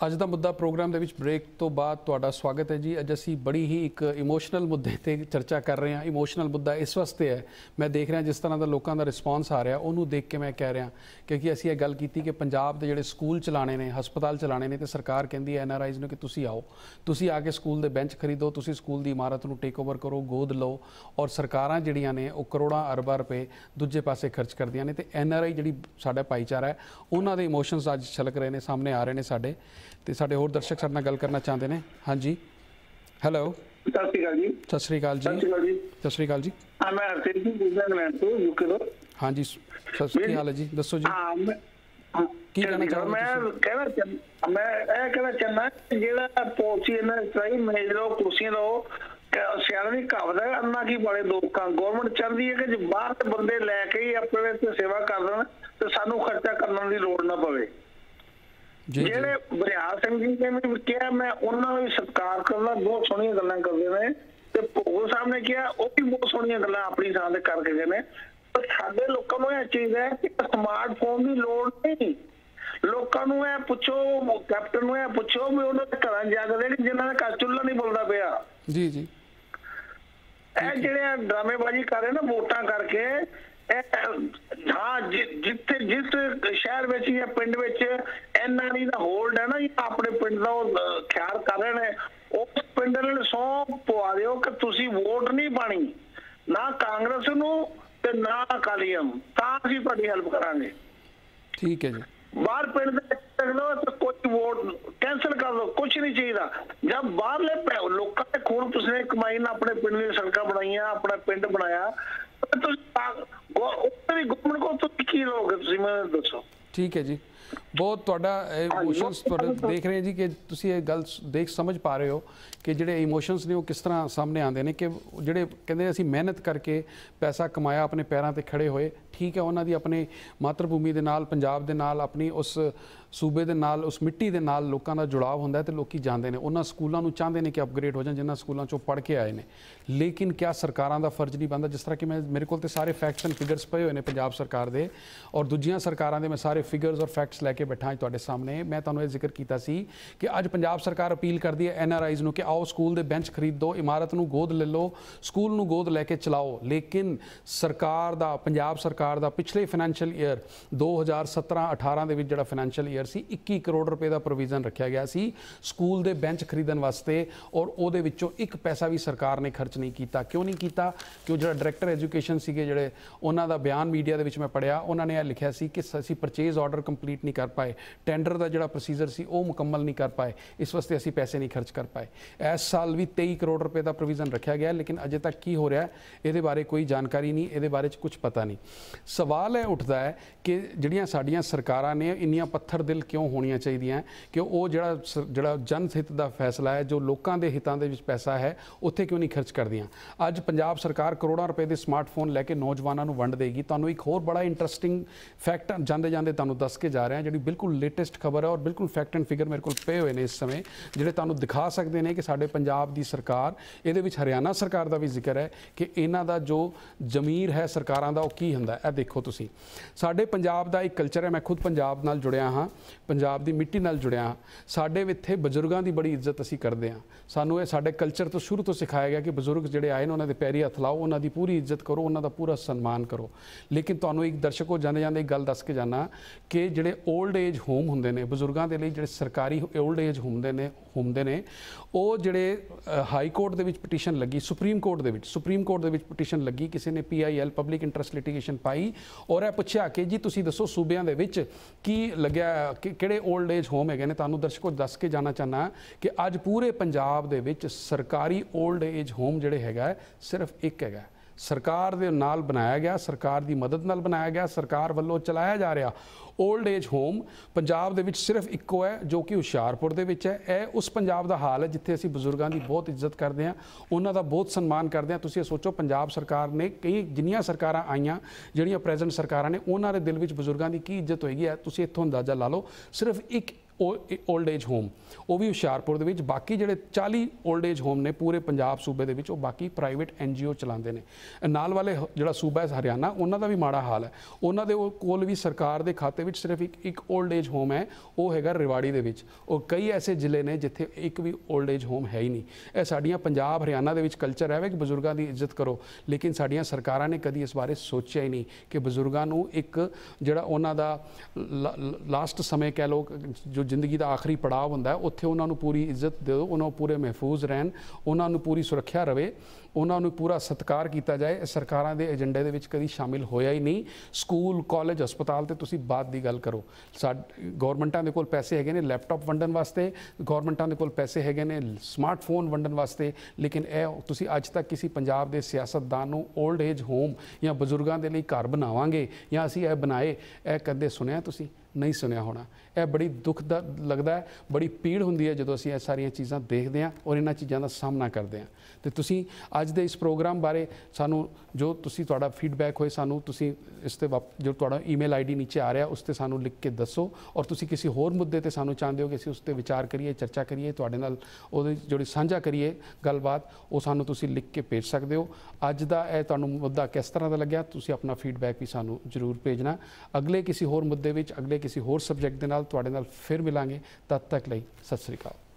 Speaker 1: ਅੱਜ ਦਾ ਮੁੱਦਾ ਪ੍ਰੋਗਰਾਮ ਦੇ ਵਿੱਚ ਬ੍ਰੇਕ ਤੋਂ ਬਾਅਦ ਤੁਹਾਡਾ ਸਵਾਗਤ ਹੈ ਜੀ। ਅੱਜ ਅਸੀਂ ਬੜੀ ਹੀ ਇੱਕ ਇਮੋਸ਼ਨਲ ਮੁੱਦੇ ਤੇ ਚਰਚਾ ਕਰ ਰਹੇ ਹਾਂ। ਇਮੋਸ਼ਨਲ ਮੁੱਦਾ ਇਸ ਵਾਸਤੇ ਹੈ, ਮੈਂ ਦੇਖ ਰਿਹਾ ਜਿਸ ਤਰ੍ਹਾਂ ਦਾ ਲੋਕਾਂ ਦਾ ਰਿਸਪੌਂਸ ਆ ਰਿਹਾ, ਉਹਨੂੰ ਦੇਖ ਕੇ ਮੈਂ ਕਹਿ ਰਿਹਾ ਕਿਉਂਕਿ ਅਸੀਂ ਇਹ ਗੱਲ ਕੀਤੀ ਕਿ ਪੰਜਾਬ ਦੇ ਜਿਹੜੇ ਸਕੂਲ ਚਲਾਣੇ ਨੇ, ਹਸਪਤਾਲ ਚਲਾਣੇ ਨੇ, ਤੇ ਸਰਕਾਰ ਕਹਿੰਦੀ ਹੈ ਐਨ ਆਰ ਆਈਜ਼ ਨੂੰ ਕਿ ਤੁਸੀਂ ਆਓ, ਤੁਸੀਂ ਆ ਕੇ ਸਕੂਲ ਦੇ ਬੈਂਚ ਖਰੀਦੋ, ਤੁਸੀਂ ਸਕੂਲ ਦੀ ਇਮਾਰਤ ਨੂੰ ਟੇਕ ਓਵਰ ਕਰੋ, ਗੋਦ ਲਓ। ਔਰ ਸਰਕਾਰਾਂ ਜਿਹੜੀਆਂ ਨੇ ਉਹ ਕਰੋੜਾਂ ਅਰਬਾਂ ਰੁਪਏ ਦੂਜੇ ਪਾਸੇ ਖਰਚ ਕਰਦੀਆਂ ਨੇ, ਤੇ ਐਨ ਆਰ ਆਈ ਜਿਹੜੀ ਸਾਡਾ ਭਾਈਚਾਰਾ ਹੈ ਉਹਨਾਂ ਦੇ ਇਮੋਸ਼ਨਸ ਅੱਜ ਛਲਕ ਰਹੇ ਨੇ, ਸਾਹਮਣੇ ਆ ਰਹੇ ਨੇ ਸਾਡੇ, ਤੇ ਸਾਡੇ ਹੋਰ ਦਰਸ਼ਕ ਸਾਡੇ ਨਾਲ ਗੱਲ ਕਰਨਾ ਚਾਹੁੰਦੇ ਨੇ। ਹਾਂਜੀ, ਹੈਲੋ,
Speaker 7: ਸਤਿ ਸ਼੍ਰੀ ਅਕਾਲ ਜੀ।
Speaker 1: ਸਤਿ ਸ਼੍ਰੀ ਅਕਾਲ ਜੀ। ਸਤਿ ਸ਼੍ਰੀ ਅਕਾਲ ਜੀ।
Speaker 7: ਹਾਂ, ਮੈਂ ਹਰਜੀਤ ਸਿੰਘ ਇੰਗਲੈਂਡ ਤੋਂ ਯੂਕੇ ਤੋਂ।
Speaker 1: ਹਾਂਜੀ, ਕੀ ਹਾਲ ਹੈ ਜੀ, ਦੱਸੋ ਜੀ।
Speaker 7: ਹਾਂ,
Speaker 1: ਕੀ ਕਹਿਣਾ ਚਾਹੁੰਦੇ?
Speaker 7: ਮੈਂ ਕਹਿਣਾ ਮੈਂ ਇਹ ਕਹਿਣਾ ਚਾਹੁੰਦਾ ਜਿਹੜਾ ਪਾਲਿਸੀ ਇਹਨਾਂ ਚਾਹੀ ਮੇਜ ਲਓ, ਕੁਰਸੀਆਂ ਲਓ, ਸਿਆਣੀ ਕਹਾਵਤ ਹੈ ਅੰਨਾ ਕੀ ਬੜੇ ਲੋਕਾਂ। ਗੌਰਮੈਂਟ ਚਾਹੁੰਦੀ ਹੈ ਕਿ ਜੇ ਬਾਹਰ ਦੇ ਬੰਦੇ ਲੈ ਕੇ ਹੀ ਆਪਣੇ ਤੇ ਸੇਵਾ ਕਰ ਦੇਣ ਤੇ ਸਾਨੂੰ ਖਰਚਾ ਕਰਨ ਦੀ ਲੋੜ ਨਾ ਪਵੇ। ਜਿਹੜੇ ਬਰਿਆਲ ਸਿੰਘ ਜੀ ਨੇ ਵੀ ਕਿਹਾ, ਮੈਂ ਉਹਨਾਂ ਨੂੰ ਵੀ ਸਤਿਕਾਰ ਕਰਦਾ, ਬਹੁਤ ਸੋਹਣੀਆਂ ਗੱਲਾਂ ਕਰਦੇ ਨੇ, ਤੇ ਭੋਗਲ ਸਾਹਿਬ ਨੇ ਕਿਹਾ ਉਹ ਵੀ ਬਹੁਤ ਸੋਹਣੀਆਂ ਗੱਲਾਂ ਆਪਣੀ ਥਾਂ ਤੇ ਕਰਕੇ ਗਏ ਨੇ। ਪਰ ਸਾਡੇ ਲੋਕਾਂ ਨੂੰ ਇਹ ਚੀਜ਼ ਹੈ ਕਿ ਸਮਾਰਟਫੋਨ ਦੀ ਲੋੜ ਨਹੀਂ। ਲੋਕਾਂ ਨੂੰ ਇਹ ਪੁੱਛੋ, ਕੈਪਟਨ ਨੂੰ ਇਹ ਪੁੱਛੋ ਵੀ ਉਹਨਾਂ ਦੇ ਘਰਾਂ ਜਾਗਦੇ ਨੇ ਜਿਨ੍ਹਾਂ ਦਾ ਘਰ ਚੁੱਲ੍ਹਾ ਨਹੀਂ ਬੁਲਦਾ ਪਿਆ।
Speaker 1: ਜੀ ਜੀ,
Speaker 7: ਇਹ ਜਿਹੜੇ ਡਰਾਮੇਬਾਜ਼ੀ ਕਰ ਰਹੇ ਨਾ ਵੋਟਾਂ ਕਰਕੇ, ਹਾਂ ਜਿੱਥੇ ਜਿਸ ਸ਼ਹਿਰ ਵਿੱਚ ਜਾਂ ਪਿੰਡ ਵਿੱਚ ਐਨ ਆਰ ਆਈ ਦਾ ਹੋਲਡ ਹੈ ਨਾ, ਆਪਣੇ ਪਿੰਡ ਦਾ ਉਹ ਖਿਆਲ ਕਰ ਰਹੇ ਨੇ, ਉਸ ਪਿੰਡ ਨੂੰ ਸਹੁੰ ਪਵਾ ਦਿਓ ਕਿ ਤੁਸੀਂ ਵੋਟ ਨਹੀਂ ਪਾਣੀ ਨਾ ਕਾਂਗਰਸ ਨੂੰ ਤੇ ਨਾ ਅਕਾਲੀਆਂ ਨੂੰ, ਤਾਂ ਅਸੀਂ ਤੁਹਾਡੀ ਹੈਲਪ ਕਰਾਂਗੇ।
Speaker 1: ਠੀਕ ਹੈ ਜੀ। ਬਾਹਰ
Speaker 7: ਪਿੰਡ ਦੇ ਕੋਈ ਵੋਟ ਕੈਂਸਲ ਕਰ ਲਓ, ਕੁਛ ਨਹੀਂ ਚਾਹੀਦਾ। ਜਦ ਬਾਹਰਲੇ ਲੋਕਾਂ ਨੇ ਖੂਨ ਪਸੀਨੇ ਕਮਾਈ ਨਾਲ ਆਪਣੇ ਪਿੰਡ ਦੀਆਂ ਸੜਕਾਂ ਬਣਾਈਆਂ, ਆਪਣਾ ਪਿੰਡ ਬਣਾਇਆ, ਗਵਰਨਮੈਂਟ ਕੋਲ ਤੁਸੀਂ ਕੀ ਲਓਗੇ, ਤੁਸੀਂ ਮੈਨੂੰ ਦੱਸੋ।
Speaker 1: ਠੀਕ ਹੈ ਜੀ, ਬਹੁਤ ਤੁਹਾਡਾ ਇਮੋਸ਼ਨਸ ਤੁਹਾਡੇ ਦੇਖ ਰਹੇ ਜੀ ਕਿ ਤੁਸੀਂ ਇਹ ਗੱਲ ਦੇਖ ਸਮਝ ਪਾ ਰਹੇ ਹੋ ਕਿ ਜਿਹੜੇ ਇਮੋਸ਼ਨਸ ਨੇ ਉਹ ਕਿਸ ਤਰ੍ਹਾਂ ਸਾਹਮਣੇ ਆਉਂਦੇ ਨੇ, ਕਿ ਜਿਹੜੇ ਕਹਿੰਦੇ ਅਸੀਂ ਮਿਹਨਤ ਕਰਕੇ ਪੈਸਾ ਕਮਾਇਆ, ਆਪਣੇ ਪੈਰਾਂ ਤੇ ਖੜੇ ਹੋਏ, ਠੀਕ ਹੈ, ਉਹਨਾਂ ਦੀ ਆਪਣੀ ਮਾਤਰ ਭੂਮੀ ਦੇ ਨਾਲ, ਪੰਜਾਬ ਦੇ ਨਾਲ, ਆਪਣੀ ਉਸ ਸੂਬੇ ਦੇ ਨਾਲ, ਉਸ ਮਿੱਟੀ ਦੇ ਨਾਲ ਲੋਕਾਂ ਦਾ ਜੁੜਾਵ ਹੁੰਦਾ ਤੇ ਲੋਕੀ ਜਾਂਦੇ ਨੇ, ਉਹਨਾਂ ਸਕੂਲਾਂ ਨੂੰ ਚਾਹੁੰਦੇ ਨੇ ਕਿ ਅਪਗ੍ਰੇਡ ਹੋ ਜਾਣ ਜਿਨ੍ਹਾਂ ਸਕੂਲਾਂ ਚੋਂ ਪੜ੍ਹ ਕੇ ਆਏ ਨੇ। ਲੇਕਿਨ ਕਿਆ ਸਰਕਾਰਾਂ ਦਾ ਫਰਜ਼ ਨਹੀਂ ਬਣਦਾ? ਜਿਸ ਤਰ੍ਹਾਂ ਕਿ ਮੈਂ ਮੇਰੇ ਕੋਲ ਤੇ ਸਾਰੇ ਫੈਕਟਸ ਐਂਡ ਫਿਗਰਸ ਪਏ ਹੋਏ ਨੇ ਪੰਜਾਬ ਸਰਕਾਰ ਦੇ ਔਰ ਦੂਜੀਆਂ ਸਰਕਾਰਾਂ ਦੇ, ਮੈਂ ਸਾਰੇ ਫਿਗਰਸ ਔਰ ਫੈਕਟਸ ਲੈ ਕੇ ਬੈਠਾ ਤੁਹਾਡੇ ਸਾਹਮਣੇ। ਮੈਂ ਤੁਹਾਨੂੰ ਇਹ ਜ਼ਿਕਰ ਕੀਤਾ ਸੀ ਕਿ ਅੱਜ ਪੰਜਾਬ ਸਰਕਾਰ ਅਪੀਲ ਕਰਦੀ ਹੈ ਐਨ ਆਰ ਆਈਜ਼ ਨੂੰ ਕਿ ਆਓ ਸਕੂਲ ਦੇ ਬੈਂਚ ਖਰੀਦੋ, ਇਮਾਰਤ ਨੂੰ ਗੋਦ ਲੈ ਲਓ, ਸਕੂਲ ਨੂੰ ਗੋਦ ਲੈ ਕੇ ਚਲਾਓ। ਲੇਕਿਨ ਸਰਕਾਰ ਦਾ, ਪੰਜਾਬ ਸਰਕਾਰ ਦਾ ਪਿਛਲੇ ਫਾਈਨੈਂਸ਼ੀਅਲ ਈਅਰ ਦੋ ਹਜ਼ਾਰ ਸਤਾਰਾਂ ਅਠਾਰਾਂ ਦੇ ਵਿੱਚ ਜਿਹੜਾ ਫਾਈਨੈਂਸ਼ੀਅਲ ਈਅਰ ਸੀ, ਇੱਕੀ ਕਰੋੜ ਰੁਪਏ ਦਾ ਪ੍ਰੋਵੀਜ਼ਨ ਰੱਖਿਆ ਗਿਆ ਸੀ ਸਕੂਲ ਦੇ ਬੈਂਚ ਖਰੀਦਣ ਵਾਸਤੇ, ਔਰ ਉਹਦੇ ਵਿੱਚੋਂ ਇੱਕ ਪੈਸਾ ਵੀ ਸਰਕਾਰ ਨੇ ਖਰਚ ਨਹੀਂ ਕੀਤਾ। ਕਿਉਂ ਨਹੀਂ ਕੀਤਾ? ਕਿ ਉਹ ਜਿਹੜਾ ਡਾਇਰੈਕਟਰ ਐਜੂਕੇਸ਼ਨ ਸੀਗੇ, ਜਿਹੜੇ ਉਹਨਾਂ ਦਾ ਬਿਆਨ ਮੀਡੀਆ ਦੇ ਵਿੱਚ ਮੈਂ ਪੜ੍ਹਿਆ, ਉਹਨਾਂ ਨੇ ਇਹ ਲਿਖਿਆ ਸੀ ਕਿ ਅਸੀਂ ਪਰਚੇਜ਼ ਆਰਡਰ ਕੰਪਲੀਟ ਨਹੀਂ ਕਰ ਪਾਏ, ਟੈਂਡਰ ਦਾ ਜਿਹੜਾ ਪ੍ਰੋਸੀਜਰ ਸੀ ਉਹ ਮੁਕੰਮਲ ਨਹੀਂ ਕਰ ਪਾਏ, ਇਸ ਵਾਸਤੇ ਅਸੀਂ ਪੈਸੇ ਨਹੀਂ ਖਰਚ ਕਰ ਪਾਏ। ਇਸ ਸਾਲ ਵੀ ਤੇਈ ਕਰੋੜ ਰੁਪਏ ਦਾ ਪ੍ਰੋਵੀਜ਼ਨ ਰੱਖਿਆ ਗਿਆ, ਲੇਕਿਨ ਅਜੇ ਤੱਕ ਕੀ ਹੋ ਰਿਹਾ ਇਹਦੇ ਬਾਰੇ ਕੋਈ ਜਾਣਕਾਰੀ ਨਹੀਂ, ਇਹਦੇ ਬਾਰੇ 'ਚ ਕੁਝ ਪਤਾ ਨਹੀਂ। ਸਵਾਲ ਇਹ ਉੱਠਦਾ ਹੈ ਕਿ ਜਿਹੜੀਆਂ ਸਾਡੀਆਂ ਸਰਕਾਰਾਂ ਨੇ ਇੰਨੀਆਂ ਪੱਥਰ ਦਿਲ ਕਿਉਂ ਹੋਣੀਆਂ ਚਾਹੀਦੀਆਂ ਕਿ ਉਹ ਜਿਹੜਾ ਜਿਹੜਾ ਜਨ ਹਿੱਤ ਦਾ ਫੈਸਲਾ ਹੈ, ਜੋ ਲੋਕਾਂ ਦੇ ਹਿੱਤਾਂ ਦੇ ਵਿੱਚ ਪੈਸਾ ਹੈ, ਉੱਥੇ ਕਿਉਂ ਨਹੀਂ ਖਰਚ ਕਰਦੀਆਂ? ਅੱਜ ਪੰਜਾਬ ਸਰਕਾਰ ਕਰੋੜਾਂ ਰੁਪਏ ਦੇ ਸਮਾਰਟਫੋਨ ਲੈ ਕੇ ਨੌਜਵਾਨਾਂ ਨੂੰ ਵੰਡ ਦੇਗੀ। ਤੁਹਾਨੂੰ ਇੱਕ ਹੋਰ ਬੜਾ ਇੰਟਰਸਟਿੰਗ ਫੈਕਟ ਜਾਂਦੇ ਜਾਂਦੇ ਤੁਹਾਨੂੰ ਦੱਸ ਕੇ ਜਾ ਰਿਹਾ, ਜਿਹੜੀ ਬਿਲਕੁਲ ਲੇਟੈਸਟ ਖਬਰ ਹੈ ਔਰ ਬਿਲਕੁਲ ਫੈਕਟ ਐਂਡ ਫਿਗਰ ਮੇਰੇ ਕੋਲ ਪਏ ਹੋਏ ਨੇ ਇਸ ਸਮੇਂ, ਜਿਹੜੇ ਤੁਹਾਨੂੰ ਦਿਖਾ ਸਕਦੇ ਨੇ ਕਿ ਸਾਡੇ ਪੰਜਾਬ ਦੀ ਸਰਕਾਰ, ਇਹਦੇ ਵਿੱਚ ਹਰਿਆਣਾ ਸਰਕਾਰ ਦਾ ਵੀ ਜ਼ਿਕਰ ਹੈ ਕਿ ਇਹਨਾਂ ਦਾ ਜੋ ਜ਼ਮੀਰ ਹੈ ਸਰਕਾਰਾਂ ਦਾ ਉਹ ਕੀ ਹੁੰਦਾ। ਇਹ ਦੇਖੋ ਤੁਸੀਂ, ਸਾਡੇ ਪੰਜਾਬ ਦਾ ਇੱਕ ਕਲਚਰ ਹੈ, ਮੈਂ ਖੁਦ ਪੰਜਾਬ ਨਾਲ ਜੁੜਿਆ ਹਾਂ, ਪੰਜਾਬ ਦੀ ਮਿੱਟੀ ਨਾਲ ਜੁੜਿਆ ਹਾਂ। ਸਾਡੇ ਇੱਥੇ ਬਜ਼ੁਰਗਾਂ ਦੀ ਬੜੀ ਇੱਜ਼ਤ ਅਸੀਂ ਕਰਦੇ ਹਾਂ। ਸਾਨੂੰ ਇਹ ਸਾਡੇ ਕਲਚਰ ਤੋਂ ਸ਼ੁਰੂ ਤੋਂ ਸਿਖਾਇਆ ਗਿਆ ਕਿ ਬਜ਼ੁਰਗ ਜਿਹੜੇ ਆਏ ਨੇ ਉਹਨਾਂ ਦੇ ਪੈਰੀ ਹੱਥ ਲਾਓ, ਉਹਨਾਂ ਦੀ ਪੂਰੀ ਇੱਜ਼ਤ ਕਰੋ, ਉਹਨਾਂ ਦਾ ਪੂਰਾ ਸਨਮਾਨ ਕਰੋ। ਲੇਕਿਨ ਤੁਹਾਨੂੰ ਇੱਕ ਦਰਸ਼ਕੋ ਜਾਂਦੇ ਜਾਂਦੇ ਇੱਕ ਗੱਲ ਦੱਸ ਕੇ ਜਾਣਾ ਕਿ ਜਿਹੜੇ ਓਲਡ ਏਜ ਹੋਮ ਹੁੰਦੇ ਨੇ ਬਜ਼ੁਰਗਾਂ ਦੇ ਲਈ, ਜਿਹੜੇ ਸਰਕਾਰੀ ਓਲਡ ਏਜ ਹੁੰਦੇ ਨੇ ਹੁੰਦੇ ਨੇ ਉਹ ਜਿਹੜੇ ਹਾਈ ਕੋਰਟ ਦੇ ਵਿੱਚ ਪਟੀਸ਼ਨ ਲੱਗੀ, ਸੁਪਰੀਮ ਕੋਰਟ ਦੇ ਵਿੱਚ ਸੁਪਰੀਮ ਕੋਰਟ ਦੇ ਵਿੱਚ ਪਟੀਸ਼ਨ ਲੱਗੀ, ਕਿਸੇ ਨੇ P I L public interest litigation ਪਾਈ ਔਰ ਇਹ ਪੁੱਛਿਆ ਕਿ ਜੀ ਤੁਸੀਂ ਦੱਸੋ ਸੂਬਿਆਂ ਦੇ ਵਿੱਚ ਕੀ ਲੱਗਿਆ, ਕਿ ਕਿਹੜੇ ਓਲਡ ਏਜ ਹੋਮ ਹੈਗੇ ਨੇ। ਤੁਹਾਨੂੰ ਦਰਸ਼ਕੋ ਦੱਸ ਕੇ ਜਾਣਾ ਚਾਹੁੰਦਾ ਕਿ ਅੱਜ ਪੂਰੇ ਪੰਜਾਬ ਦੇ ਵਿੱਚ ਸਰਕਾਰੀ ਓਲਡ ਏਜ ਹੋਮ ਜਿਹੜੇ ਹੈਗਾ ਸਿਰਫ ਇੱਕ ਹੈਗਾ, ਸਰਕਾਰ ਦੇ ਨਾਲ ਬਣਾਇਆ ਗਿਆ, ਸਰਕਾਰ ਦੀ ਮਦਦ ਨਾਲ ਬਣਾਇਆ ਗਿਆ, ਸਰਕਾਰ ਵੱਲੋਂ ਚਲਾਇਆ ਜਾ ਰਿਹਾ ਓਲਡ ਏਜ ਹੋਮ ਪੰਜਾਬ ਦੇ ਵਿੱਚ ਸਿਰਫ ਇੱਕੋ ਹੈ, ਜੋ ਕਿ ਹੁਸ਼ਿਆਰਪੁਰ ਦੇ ਵਿੱਚ ਹੈ। ਇਹ ਉਸ ਪੰਜਾਬ ਦਾ ਹਾਲ ਹੈ ਜਿੱਥੇ ਅਸੀਂ ਬਜ਼ੁਰਗਾਂ ਦੀ ਬਹੁਤ ਇੱਜ਼ਤ ਕਰਦੇ ਹਾਂ, ਉਹਨਾਂ ਦਾ ਬਹੁਤ ਸਨਮਾਨ ਕਰਦੇ ਹਾਂ। ਤੁਸੀਂ ਇਹ ਸੋਚੋ, ਪੰਜਾਬ ਸਰਕਾਰ ਨੇ ਕਈ ਜਿੰਨੀਆਂ ਸਰਕਾਰਾਂ ਆਈਆਂ, ਜਿਹੜੀਆਂ ਪ੍ਰੈਜ਼ੈਂਟ ਸਰਕਾਰਾਂ ਨੇ, ਉਹਨਾਂ ਦੇ ਦਿਲ ਵਿੱਚ ਬਜ਼ੁਰਗਾਂ ਦੀ ਕੀ ਇੱਜ਼ਤ ਹੋਏਗੀ, ਹੈ ਤੁਸੀਂ ਇੱਥੋਂ ਅੰਦਾਜ਼ਾ ਲਾ ਲਓ। ਸਿਰਫ ਇੱਕ ओल्ड एज होम वो भी हुशियारपुर दे विच, बाकी जिहड़े चाली ओल्ड एज होम ने पूरे पंजाब सूबे दे विच वो बाकी प्राइवेट एन जी ओ चलाते हैं। नाल वाले जिहड़ा सूबा है हरियाणा उन्हां दा भी माड़ा हाल है, उन्हां दे कोल भी सरकार दे खाते विच सिर्फ एक एक ओल्ड एज होम है, वो हैगा रेवाड़ी दे विच, और कई ऐसे जिले ने जिथे एक भी ओल्ड एज होम है ही नहीं। यह साडियां पंजाब हरियाणा दे विच कल्चर है कि बजुर्गों की इज्जत करो, लेकिन साडियां सरकारां ने कदी इस बारे सोचा ही नहीं कि बजुर्गों को एक जिहड़ा उन्हां दा लास्ट समय कह लो जो जिंदगी का आखिरी पड़ाव होंदा है उत्थे उन्होंने पूरी इज्जत दो, उन्होंने पूरे महफूज रहन, उन्होंने पूरी सुरक्षा रहे, उन्होंने पूरा सत्कार किया जाए। सरकारां दे एजेंडे दे विच कदी शामिल होया ही नहीं। स्कूल कॉलेज हस्पताल तो तुसी बात की गल करो, गौरमेंटां दे कोल पैसे हैगे ने लैपटॉप वंडन वास्ते, गौरमेंटां दे कोल पैसे हैगे ने स्मार्टफोन वंडन वास्ते, लेकिन ए तुसी अज तक किसी पंजाब दे सियासतदान नूं ओल्ड एज होम या बजुर्गों के लिए घर बनावांगे या असीं ए बनाए, ए कदे सुनिया तुसी नहीं सुनिया होना। यह बड़ी दुख दा लगता है, बड़ी पीड़ होंदी है जो असीं ये सारियां चीज़ां देखते हैं और इन्हां चीज़ों का सामना करते हैं। तो तुसीं अज दे इस प्रोग्राम बारे सानू जो तुसीं तुहाडा फीडबैक होए सानू तुसीं इस ते जो तुहाडा ईमेल आई डी नीचे आ रहा उस ते सानू लिख के दसो, और तुसीं किसी होर मुद्दे ते सानू चाहते हो कि असीं उस ते विचार करिए, चर्चा करिए, तुहाडे नाल ओहदी जिहड़ी साझा करिए गलबात, वो सानू तुसीं लिख के भेज सकते हो। अज दा यह तुहानू मुद्दा किस तरह का लग्या, तुसीं अपना फीडबैक भी सानू जरूर भेजना। अगले किसी होर मुद्दे विच अगले किसी होर सबजैक्ट दे नाल तुहाडे नाल फिर मिलांगे, तद तक लई सत श्री अकाल।